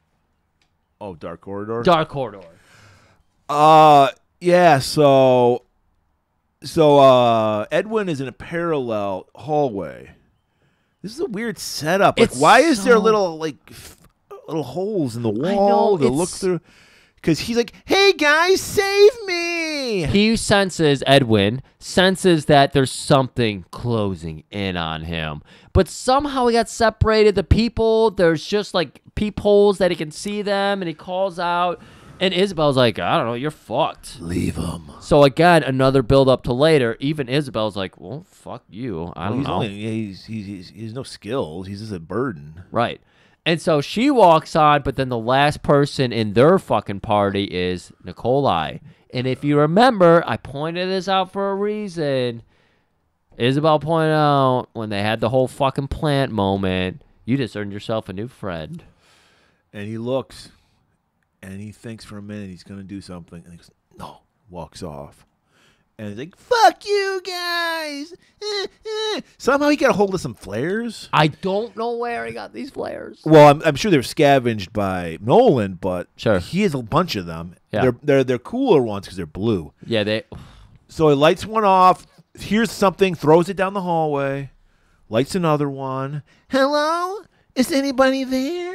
Oh, dark corridor. Dark corridor. Uh, yeah. So, so uh, Edwin is in a parallel hallway. This is a weird setup. Like, It's why is there so- little like f- little holes in the I wall know, to look it's- through? Because he's like, "Hey guys, save me!" He senses, Edwin senses that there's something closing in on him. But somehow he got separated. The people, there's just like peepholes that he can see them, and he calls out. And Isabel's like, I don't know, you're fucked. Leave him. So again, another build up to later. Even Isabel's like, well, fuck you. I Well, don't he's know. only yeah, he's, he's he's he has no skills. He's just a burden. Right. And so she walks on, but then the last person in their fucking party is Nikolai. And if you remember, I pointed this out for a reason. Isabel pointed out when they had the whole fucking plant moment, you just earned yourself a new friend. And he looks, and he thinks for a minute he's gonna do something, and he goes, "No," walks off. And he's like, "Fuck you guys!" Eh, eh. Somehow he got a hold of some flares. I don't know where he got these flares. Well, I'm, I'm sure they were scavenged by Nolan, but Sure. he has a bunch of them. Yeah. They're they're they're cooler ones because they're blue. Yeah, they. So he lights one off. Here's something. Throws it down the hallway. Lights another one. Hello? Is anybody there?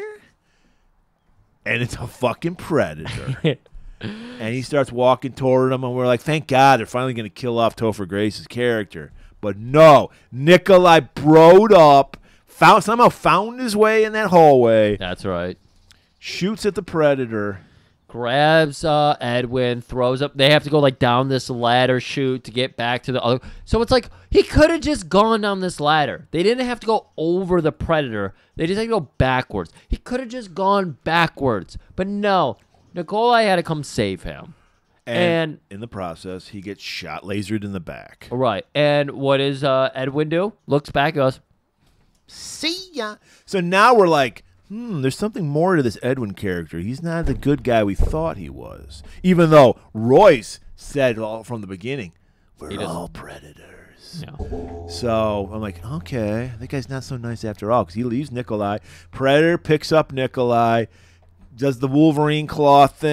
And it's a fucking predator. And he starts walking toward him, and we're like, thank God they're finally going to kill off Topher Grace's character. But no, Nikolai broed up, found somehow found his way in that hallway, That's right. shoots at the predator. Grabs uh, Edwin, throws up. They have to go like down this ladder chute to get back to the other. So it's like he could have just gone down this ladder. They didn't have to go over the predator. They just had to go backwards. He could have just gone backwards. But no, Nikolai had to come save him. And, And- in the process, he gets shot, lasered in the back. Right. And what does uh, Edwin do? Looks back, goes, See ya. So now we're like, hmm, there's something more to this Edwin character. He's not the good guy we thought he was. Even though Royce said all from the beginning, we're He doesn't- all predators. no. So I'm like, okay, that guy's not so nice after all, because he leaves Nikolai. Predator picks up Nikolai, does the Wolverine claw thing,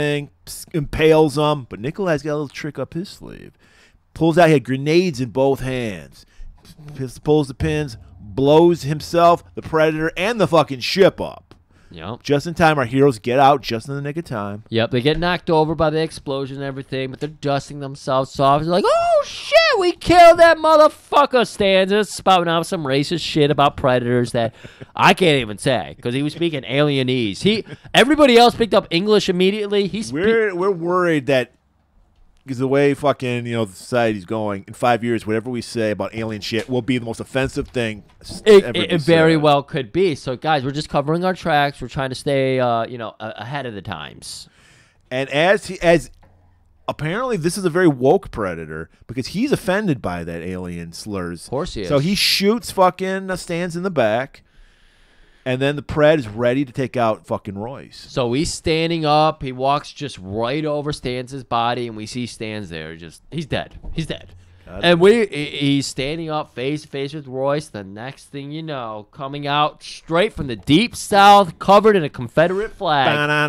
impales him. But Nikolai's got a little trick up his sleeve. Pulls out, he had grenades in both hands. Pulls the pins, blows himself, the Predator, and the fucking ship up. Yep. Just in time, our heroes get out just in the nick of time. Yep, they get knocked over by the explosion and everything, but they're dusting themselves off. They're like, oh, shit, we killed that motherfucker. Stanza spouting out some racist shit about predators that I can't even say because he was speaking alienese. He, everybody else picked up English immediately. He's We're, we're worried that because the way fucking, you know, the society's going, in five years, whatever we say about alien shit will be the most offensive thing It, ever it, be it very said. well could be. So, guys, we're just covering our tracks. We're trying to stay, uh, you know, a- ahead of the times. And as he, as apparently this is a very woke predator because he's offended by that alien slurs. Of course he is. So he shoots fucking uh, stands in the back, and then the Pred is ready to take out fucking Royce. So he's standing up. He walks just right over Stan's body, and we see Stan's there. Just he's dead. He's dead. God. And we he- he's standing up face to face with Royce. The next thing you know, coming out straight from the deep south, covered in a Confederate flag.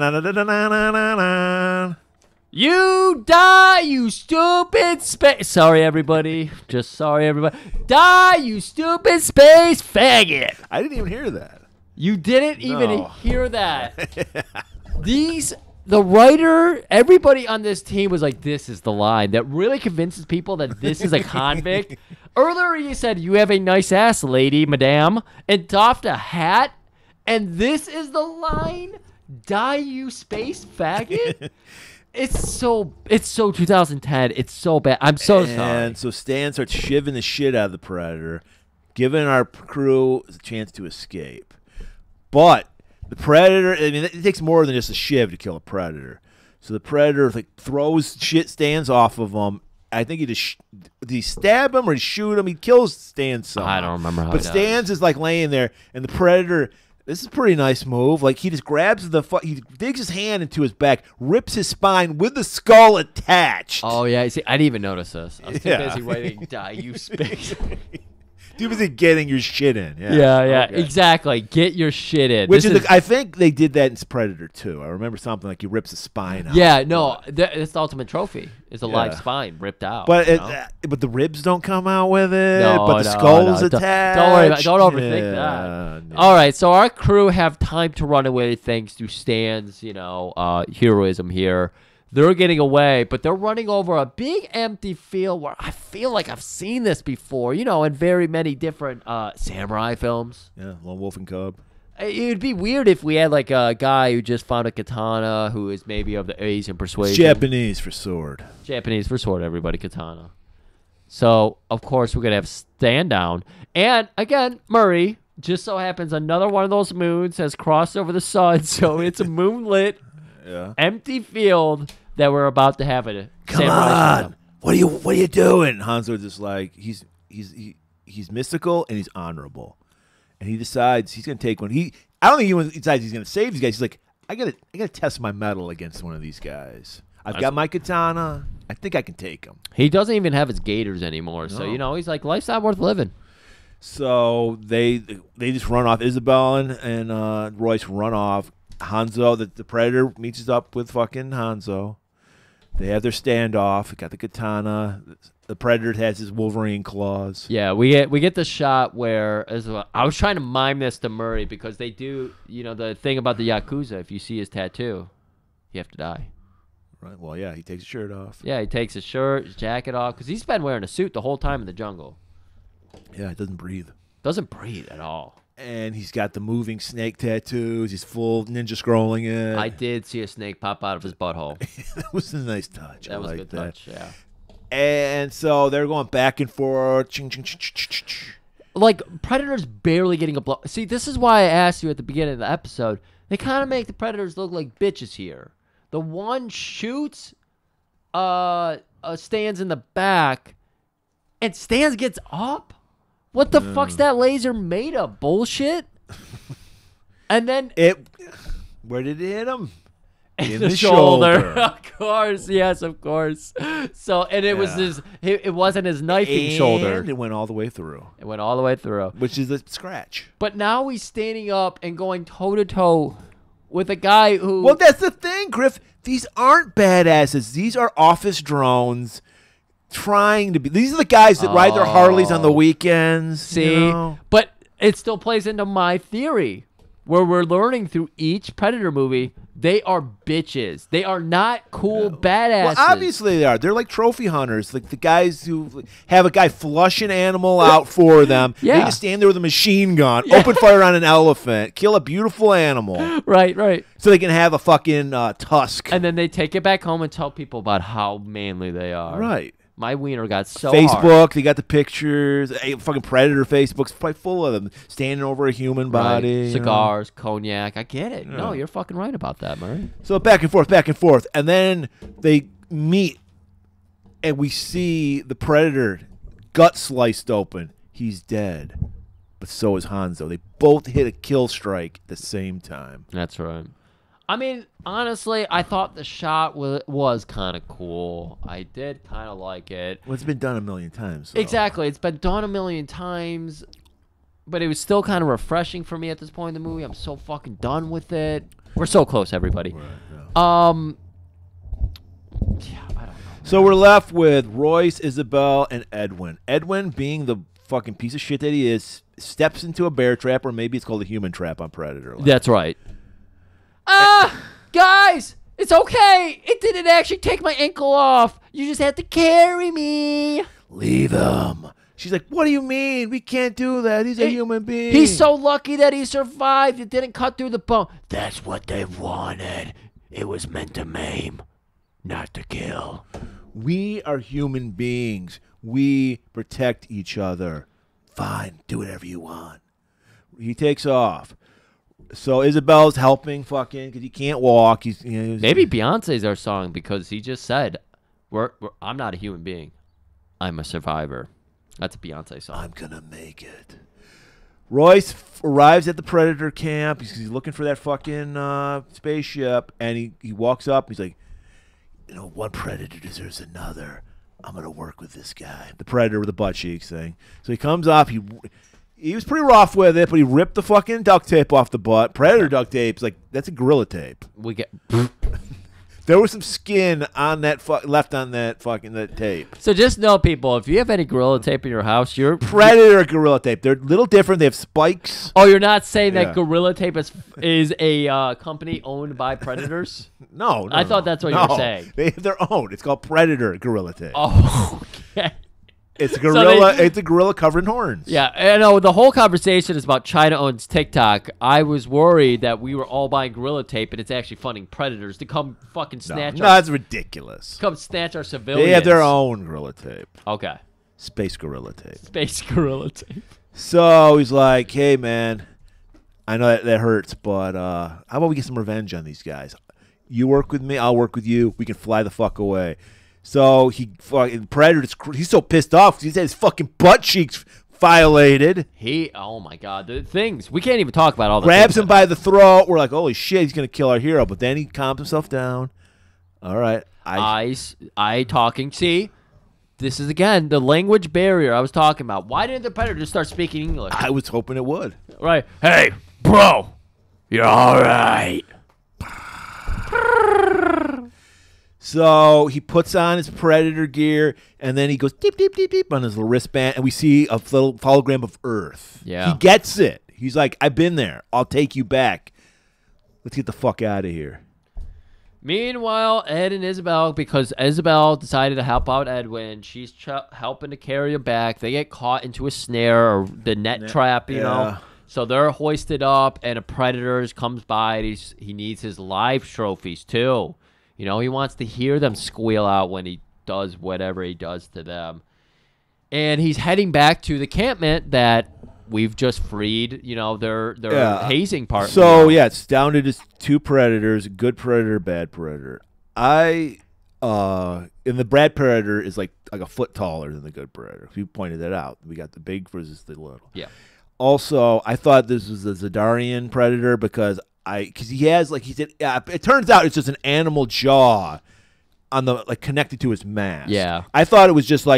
Ba-na-na-na-na-na-na-na. You die, you stupid space. Sorry, everybody. Just sorry, everybody. Die, you stupid space faggot. I didn't even hear that. You didn't even No. hear that. These, the writer, everybody on this team was like, this is the line that really convinces people that this is a convict. Earlier, he said, you have a nice ass, lady, madame, and doffed a hat. And this is the line? Die, you space faggot? It's so, it's so two thousand ten. It's so bad. I'm so sorry. And so Stan starts shivving the shit out of the Predator, giving our crew a chance to escape. But the Predator, I mean, it takes more than just a shiv to kill a Predator. So the Predator like throws shit Stans off of him. I think he just sh- did he stab him or he shoot him? He kills Stan somehow. I don't remember how But he does. Stans is like laying there, and the Predator. This is a pretty nice move. Like he just grabs the fu- he digs his hand into his back, rips his spine with the skull attached. Oh, yeah. See, I didn't even notice this. I was too Yeah. busy writing, die, you space. Too busy getting your shit in. Yeah, Yeah, yeah, Okay. exactly. Get your shit in. Which This is, the, I think they did that in Predator too. I remember something like he rips his spine out. yeah, no, th- it's the ultimate trophy. It's a live Yeah. spine ripped out. But you it, know? uh, but the ribs don't come out with it. No, but the no, skull's no, don't- attached. Don't worry about Don't overthink Yeah, that. no. All right, so our crew have time to run away thanks to Stan's, you know, uh, heroism here. They're getting away, but they're running over a big empty field where I feel like I've seen this before, you know, in very many different uh, samurai films. Yeah, Lone Wolf and Cub. It would be weird if we had like a guy who just found a katana who is maybe of the Asian It's persuasion. Japanese for sword. Japanese for sword, everybody, katana. So, of course, we're going to have stand down. And, again, Murray, just so happens another one of those moons has crossed over the sun, so it's a moonlit, Yeah. empty field that we're about to have a Come samurai showdown. on. What are you What are you doing? Hanzo's just like he's he's he, he's mystical and he's honorable, and he decides he's gonna take one. He I don't think he decides he's gonna save these guys. He's like I gotta I gotta test my mettle against one of these guys. I've got my katana. I think I can take him. He doesn't even have his gaiters anymore, so, No. you know, he's like, life's not worth living. So they they just run off. Isabel and, and uh, Royce run off. Hanzo, the, the Predator, meets up with fucking Hanzo. They have their standoff. Got the katana. The Predator has his Wolverine claws. Yeah, we get we get the shot where as well, I was trying to mime this to Murray because they do, you know, the thing about the Yakuza, if you see his tattoo, you have to die. Right. Well, yeah, he takes his shirt off. Yeah, he takes his shirt, his jacket off, because he's been wearing a suit the whole time in the jungle. Yeah, he doesn't breathe. Doesn't breathe at all. And he's got the moving snake tattoos. He's full ninja scrolling it. I did see a snake pop out of his butthole. that was a nice touch. That I was a like good that. touch, yeah. And so they're going back and forth. Ching, ching, ching, ching, ching, ching. Like, Predator's barely getting a blow. See, this is why I asked you at the beginning of the episode. They kind of make the Predators look like bitches here. The one shoots, uh, uh stands in the back, and Stans gets up? What the fuck's that laser made of? Bullshit? And then It. Where did it hit him? In the, the shoulder. shoulder. Of course, yes, of course. So, and it was Yeah. his, it, it wasn't his knifing And shoulder. it went all the way through, It went all the way through. which is a scratch. But now he's standing up and going toe to toe with a guy who. Well, that's the thing, Griff. These aren't badasses. These are office drones trying to be. These are the guys that ride their Harleys on the weekends. See, you know? but it still plays into my theory, where we're learning through each Predator movie, they are bitches. They are not cool badasses. Well, obviously they are. They're like trophy hunters, like the guys who have a guy flush an animal out for them. Yeah. They just stand there with a machine gun, open fire on an elephant, kill a beautiful animal, Right, right. so they can have a fucking uh, tusk. And then they take it back home and tell people about how manly they are. Right. My wiener got so Facebook, hard. they got the pictures. Hey, fucking Predator Facebook's probably full of them standing over a human body. Right. you know? Cigars, cognac. I get it. No, you're fucking right about that, Murray. So back and forth, back and forth. And then they meet, and we see the Predator gut sliced open. He's dead. But so is Hanzo. They both hit a kill strike at the same time. That's right. I mean, honestly, I thought the shot was, was kind of cool. I did kind of like it. Well, it's been done a million times. So. Exactly. It's been done a million times, but it was still kind of refreshing for me at this point in the movie. I'm so fucking done with it. We're so close, everybody. Right, yeah. Um, yeah, I don't know. So we're left with Royce, Isabel, and Edwin. Edwin, being the fucking piece of shit that he is, steps into a bear trap, or maybe it's called a human trap on Predator. That's right. Ah, guys, it's okay. It didn't actually take my ankle off. You just had to carry me. Leave him. She's like, what do you mean? We can't do that. He's a He- human being. He's so lucky that he survived. It didn't cut through the bone. That's what they wanted. It was meant to maim, not to kill. We are human beings. We protect each other. Fine, do whatever you want. He takes off. So Isabel's helping fucking because he can't walk. He's, you know, Maybe Beyonce's our song because he just said, we're, we're, I'm not a human being. I'm a survivor. That's a Beyonce song. I'm gonna make it. Royce f- arrives at the Predator camp. He's, he's looking for that fucking uh, spaceship, and he, he walks up. He's like, You know, one predator deserves another. I'm gonna work with this guy. the Predator with the butt cheeks thing. So he comes up. He he was pretty rough with it, but he ripped the fucking duct tape off the butt. Predator duct tape's like, that's a Gorilla tape. We get There was some skin on that fu- left on that fucking that tape. So just know, people, if you have any Gorilla Tape in your house, you're Predator Gorilla Tape. They're a little different. They have spikes. Oh, you're not saying Yeah. that Gorilla Tape is is a uh, company owned by predators? No, no I thought no. that's what you No. were saying. They have their own. It's called Predator Gorilla Tape. Oh, okay. It's a gorilla. they- it's a gorilla covered in horns. Yeah, I know the whole conversation is about China owns TikTok. I was worried that we were all buying Gorilla Tape, and it's actually funding predators to come fucking no, snatch no, our that's ridiculous. come snatch our civilians. They have their own Gorilla Tape, Okay, Space Gorilla Tape. space Gorilla Tape. So he's like, "Hey, man, I know that, that hurts, but uh, how about we get some revenge on these guys? You work with me, I'll work with you. We can fly the fuck away." So he fucking Predator. He's so pissed off because he's had his fucking butt cheeks violated. He, oh my God, the things we can't even talk about all the Grabs things him by the throat. We're like, holy shit, he's gonna kill our hero. But then he calms himself down. All right, I, I, s- I talking. See, this is again the language barrier I was talking about. Why didn't the predator just start speaking English? I was hoping it would. Right? Hey, bro, you're all right. So he puts on his Predator gear, and then he goes deep, deep, deep, deep on his little wristband, and we see a little hologram of Earth. Yeah. He gets it. He's like, I've been there. I'll take you back. Let's get the fuck out of here. Meanwhile, Ed and Isabel, because Isabel decided to help out Edwin, she's ch- helping to carry him back. They get caught into a snare or the net, Net- trap, you yeah. know. So they're hoisted up, and a predator comes by. And he's, he needs his life trophies too. You know, he wants to hear them squeal out when he does whatever he does to them. And he's heading back to the campment that we've just freed. You know, their their Yeah. hazing part. So, yeah, it's down to just two Predators, good Predator, bad Predator. I, uh, and the bad Predator is like, like a foot taller than the good Predator. You pointed that out. We got the big versus the little. Yeah. Also, I thought this was the Zadarian Predator because I because he has like he said. Uh, it turns out it's just an animal jaw on the like connected to his mask. Yeah. I thought it was just like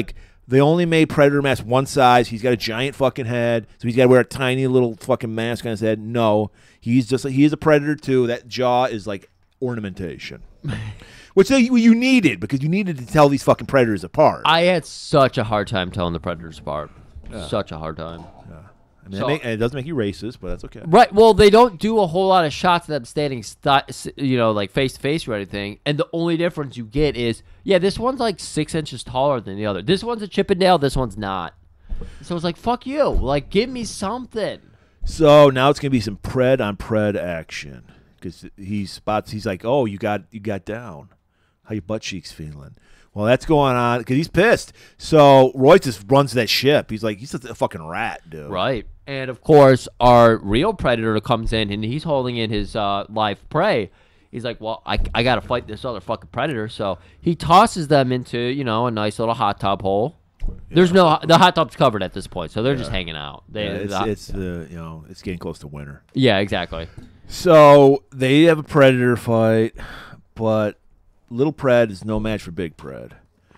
They only made Predator mask one size. He's got a giant fucking head, so he's got to wear a tiny little fucking mask on his head. No, he's just he is a Predator too. That jaw is like ornamentation, which they, you needed because you needed to tell these fucking Predators apart. I had such a hard time telling the Predators apart. Yeah. Such a hard time. Yeah. I mean, So- it, make, and it does make you racist, but that's okay. Right. Well, they don't do a whole lot of shots of them standing, st- you know, like face to face or anything. And the only difference you get is, yeah, this one's like six inches taller than the other. This one's a Chippendale. This one's not. So it's like, fuck you. Like, give me something. So now it's gonna be some pred on pred action because he spots. He's like, "Oh, you got you got down. How your butt cheeks feeling?" Well, that's going on because he's pissed. So Royce just runs that ship. He's like, he's just a fucking rat, dude. Right. And of course, our real Predator comes in and he's holding in his uh, live prey. He's like, well, I, I got to fight this other fucking Predator. So he tosses them into, you know, a nice little hot tub hole. Yeah. There's no, the hot tub's covered at this point. So they're yeah. just hanging out. They, yeah, it's, the, it's the, you know, it's getting close to winter. Yeah, exactly. So they have a Predator fight, but little Pred is no match for big Pred.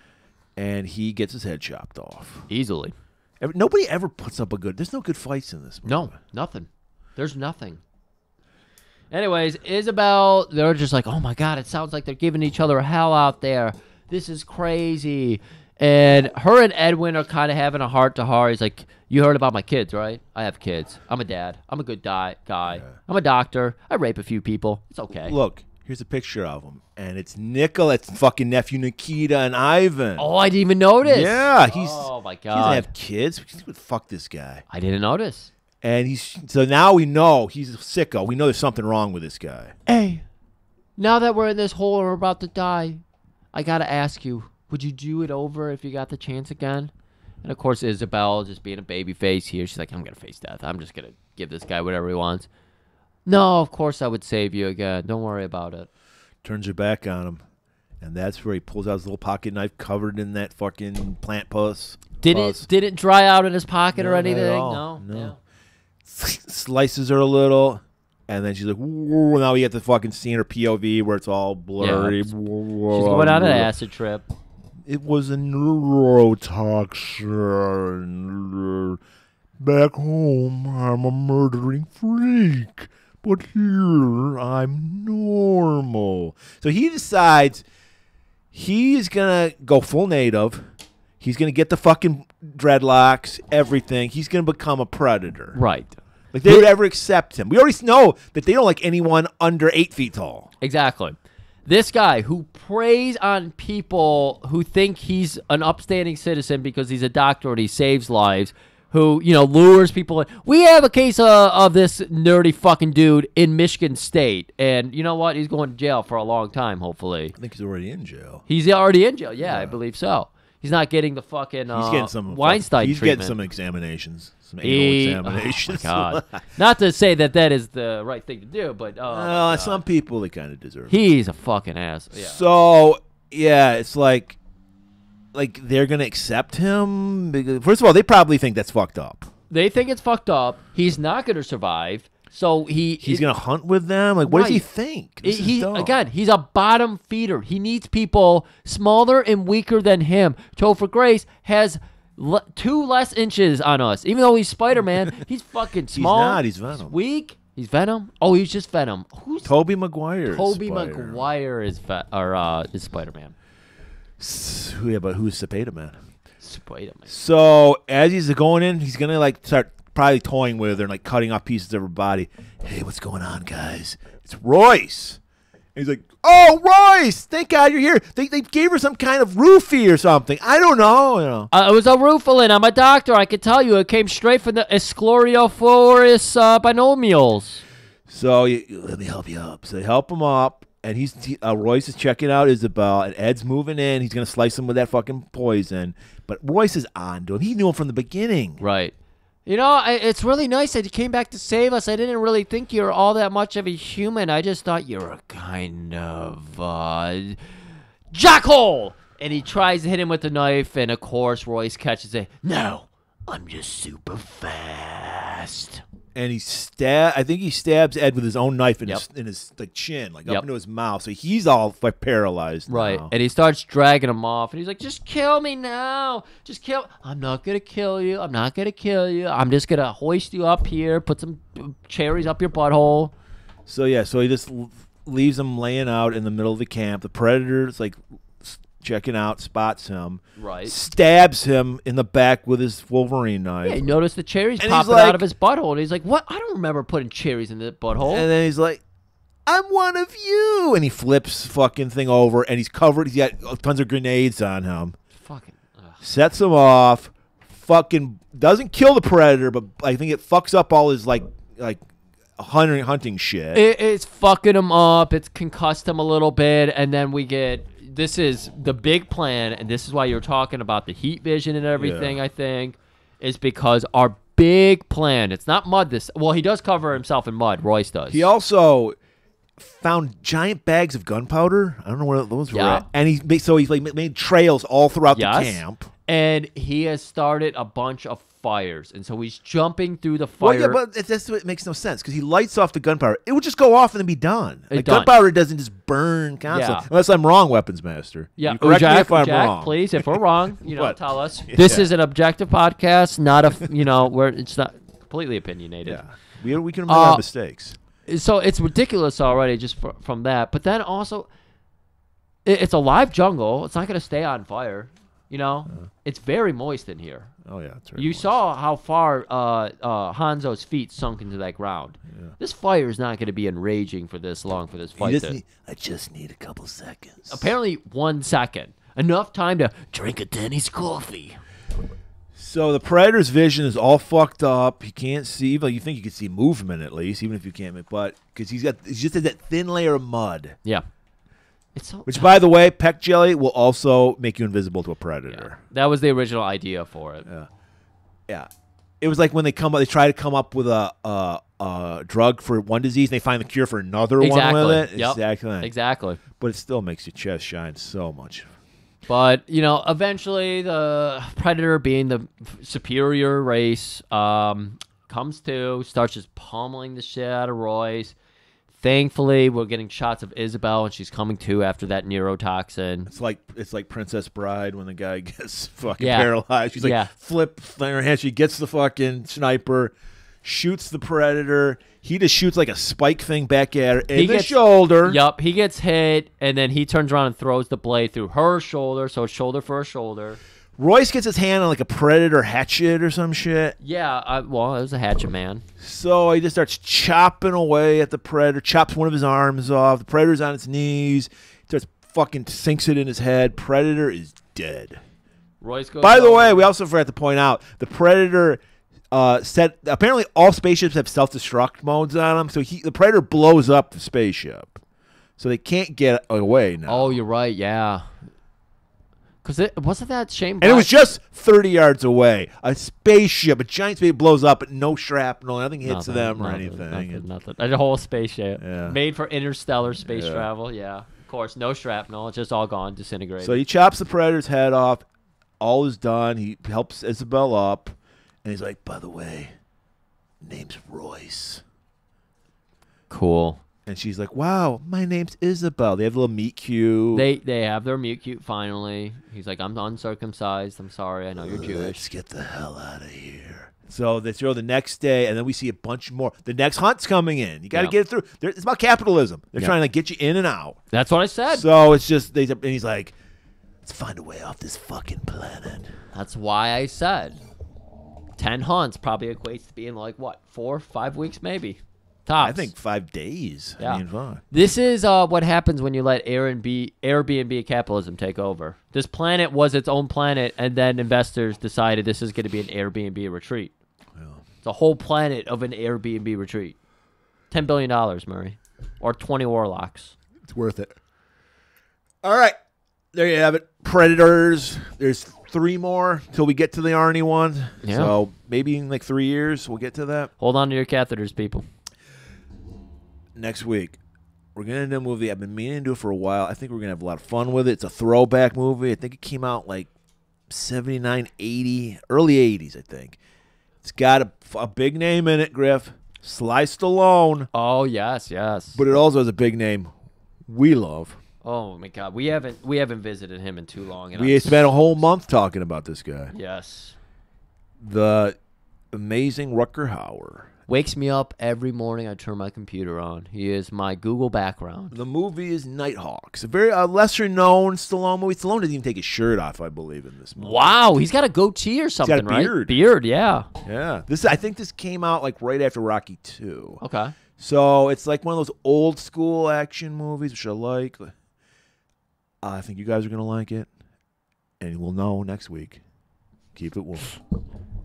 And he gets his head chopped off. Easily. Every, nobody ever puts up a good... There's no good fights in this movie. No, nothing. There's nothing. Anyways, Isabel, they're just like, oh my God, it sounds like they're giving each other hell out there. This is crazy. And her and Edwin are kind of having a heart-to-heart. He's like, you heard about my kids, right? I have kids. I'm a dad. I'm a good di- guy. Yeah. I'm a doctor. I rape a few people. It's okay. Look, here's a picture of them. And it's Nicholas, fucking nephew Nikita, and Ivan. Oh, I didn't even notice. Yeah, he's. Oh my God. He doesn't have kids. Fuck this guy. I didn't notice. And he's so now we know he's a sicko. We know there's something wrong with this guy. Hey, now that we're in this hole and we're about to die, I gotta ask you: would you do it over if you got the chance again? And of course, Isabel, just being a baby face here, she's like, "I'm gonna face death. I'm just gonna give this guy whatever he wants." No, of course I would save you again. Don't worry about it. Turns her back on him, and that's where he pulls out his little pocket knife covered in that fucking plant pus. Did pus. it? Did it dry out in his pocket no, or anything? No, no. no. Slices her a little, and then she's like, "Whoa!" Now we get the fucking scene, her P O V, where it's all blurry. Yeah, she's going on an acid trip. It was a neurotoxin. Back home, I'm a murdering freak. But here, I'm normal. So he decides he's going to go full native. He's going to get the fucking dreadlocks, everything. He's going to become a predator. Right. Like, they would ever accept him. We already know that they don't like anyone under eight feet tall. Exactly. This guy who preys on people who think he's an upstanding citizen because he's a doctor and he saves lives, who, you know, lures people in. We have a case of, of this nerdy fucking dude in Michigan State, and you know what? He's going to jail for a long time, hopefully. I think he's already in jail. He's already in jail, yeah, yeah. I believe so. He's not getting the fucking uh, he's getting some Weinstein He's treatment. getting some examinations, some he, anal examinations. Oh my God. Not to say that that is the right thing to do, but oh uh, some people, they kind of deserve it. He's a fucking ass. Yeah. So, yeah, it's like, like they're going to accept him? Because, first of all, they probably think that's fucked up. They think it's fucked up. He's not going to survive. So he he's going to hunt with them. Like, what right. does he think? This he is dumb. Again, he's a bottom feeder. He needs people smaller and weaker than him. Topher Grace has le two less inches on us. Even though he's Spider-Man, he's fucking small. He's not. He's Venom. He's weak. He's Venom. Oh, he's just Venom. Who's Tobey Maguire? Tobey Maguire is or uh, is Spider-Man. Yeah, but who's Spider-Man? Spider-Man. So as he's going in, he's gonna like start probably toying with her and like cutting off pieces of her body. Hey, what's going on, guys? It's Royce. And he's like, oh, Royce! Thank God you're here. They they gave her some kind of roofie or something. I don't know. You know. Uh, it was a Rufalin. I'm a doctor. I can tell you. It came straight from the Escloriophorus uh, binomials. So you, let me help you up. So they help him up. And he's uh, Royce is checking out Isabel, and Ed's moving in. He's gonna slice him with that fucking poison. But Royce is on to him. He knew him from the beginning. Right. You know, I, it's really nice that you came back to save us. I didn't really think you were all that much of a human. I just thought you were a kind of uh, jackhole. And he tries to hit him with the knife, and of course Royce catches it. No, I'm just super fast. and he stab. I think he stabs Ed with his own knife in Yep. his in his like chin, like Yep. up into his mouth. So he's all like paralyzed. Right. now. And he starts dragging him off. And he's like, just kill me now. Just kill. I'm not going to kill you. I'm not going to kill you. I'm just going to hoist you up here, put some cherries up your butthole. So, yeah, so he just l- leaves him laying out in the middle of the camp. The Predator's like s- checking out, spots him, Right. stabs him in the back with his Wolverine knife. Yeah, he noticed the cherries And he's popping like- out of his butthole. And he's like, what? I don't remember putting cherries in the butthole. And then he's like, I'm one of you. And he flips fucking thing over, and he's covered. He's got tons of grenades on him. Fucking. Ugh. Sets him off. Fucking doesn't kill the Predator, but I think it fucks up all his, like, like hunting, hunting shit. It, it's fucking him up. It's concussed him a little bit. And then we get. This is the big plan. And this is why you're talking about the heat vision and everything, Yeah. I think, is because our big plan. It's not mud this. Well, he does cover himself in mud. Royce does. He also found giant bags of gunpowder. I don't know where those were Yeah. at. And he made, so he like made trails all throughout Yes. the camp. And he has started a bunch of fires. And so he's jumping through the Well, fire. yeah, but it, that's what makes no sense because he lights off the gunpowder. It would just go off and then be done. It's Like, done. gunpowder doesn't just burn constantly. Yeah. Unless I'm wrong, weapons master. Yeah, You correct Jack, me if I'm Jack, wrong. please, if we're wrong, you know, What? tell us. This Yeah. is an objective podcast, not a, you know, where it's not completely opinionated. Yeah, we we can admit Uh, our mistakes. So it's ridiculous already just fr- from that. But then also, it, it's a live jungle. It's not going to stay on fire. You know, it's very moist in here. Oh yeah, that's right. You saw how far uh, uh, Hanzo's feet sunk into that ground. This fire is not going to be enraging for this long for this You fight. just to- need- I just need a couple seconds. Apparently, one second. Enough time to drink a Denny's coffee. So the Predator's vision is all fucked up. He can't see. Well, you think you could see movement at least, even if you can't. But because he's got, he's just that thin layer of mud. Yeah. It's so Which, by the way, peck jelly will also make you invisible to a predator. That was the original idea for it. Yeah. Yeah. It was like when they come up, they try to come up with a, a, a drug for one disease, and they find the cure for another Exactly. one with it. Yep. Exactly. Exactly. But it still makes your chest shine so much. But, you know, eventually the Predator, being the f- superior race, um, comes to, starts just pummeling the shit out of Royce. Thankfully, we're getting shots of Isabel, and she's coming to after that neurotoxin. It's like it's like Princess Bride when the guy gets fucking Yeah. paralyzed. She's like, Yeah. flip in her hand. She gets the fucking sniper, shoots the Predator. He just shoots like a spike thing back at her in He the gets- shoulder. Yup, he gets hit, and then he turns around and throws the blade through her shoulder, so shoulder for a shoulder. Royce gets his hand on like a Predator hatchet or some shit. Yeah, I, well, it was a hatchet man. So he just starts chopping away at the Predator, chops one of his arms off. The Predator's on its knees. Starts fucking sinks it in his head. Predator is dead. Royce goes By the over. way, we also forgot to point out the Predator uh, set. Apparently, all spaceships have self-destruct modes on them. So he, the Predator blows up the spaceship, so they can't get away now. Oh, you're right, yeah. Because it wasn't that Shane and it was Black- just thirty yards away. A spaceship, a giant spaceship, blows up, but no shrapnel, nothing hits Nothing, them or nothing, anything. Nothing, And- nothing. A whole spaceship Yeah. made for interstellar space Yeah. travel. Yeah, of course, no shrapnel. It's just all gone, disintegrated. So he chops the Predator's head off. All is done. He helps Isabel up, and he's like, "By the way, name's Royce." cool. And she's like, "Wow, my name's Isabel." They have a little meet cute. They they have their mute cute finally. He's like, I'm uncircumcised. I'm sorry. I know you're Jewish. Let's get the hell out of here. So they throw the next day, and then we see a bunch more. The next hunt's coming in. You got to Yeah. get it through. They're, it's about capitalism. They're Yeah. trying to get you in and out. That's what I said. So it's just they. And he's like, "Let's find a way off this fucking planet." That's why I said ten hunts probably equates to being like what four, five weeks maybe. Tops. I think five days. Yeah. I mean, fine. This is uh, what happens when you let Airbnb, Airbnb capitalism take over. This planet was its own planet, and then investors decided this is going to be an Airbnb retreat. It's a whole planet of an Airbnb retreat. ten billion dollars, Murray. Or twenty warlocks. It's worth it. All right. There you have it. Predators. There's three more till we get to the Arnie one. Yeah. So maybe in like three years we'll get to that. Hold on to your catheters, people. Next week, we're going to do a movie. I've been meaning to do it for a while. I think we're going to have a lot of fun with it. It's a throwback movie. I think it came out like seventy-nine, eighty, early eighties, I think. It's got a, a big name in it, Griff. Sly Stallone. Oh yes, yes. But it also has a big name we love. Oh my God, we haven't we haven't visited him in too long. And We I'm spent a so- whole month talking about this guy. Yes. The amazing Rutger Hauer. Wakes me up every morning. I turn my computer on. He is my Google background. The movie is Nighthawks, a very uh, lesser-known Stallone movie. Stallone didn't even take his shirt off, I believe, in this movie. Wow, he's got a goatee or something, got a right? beard. Beard, yeah. Yeah, this I think this came out like right after Rocky two. Okay. So it's like one of those old school action movies, which I like. I think you guys are gonna like it, and we'll know next week. Keep it warm.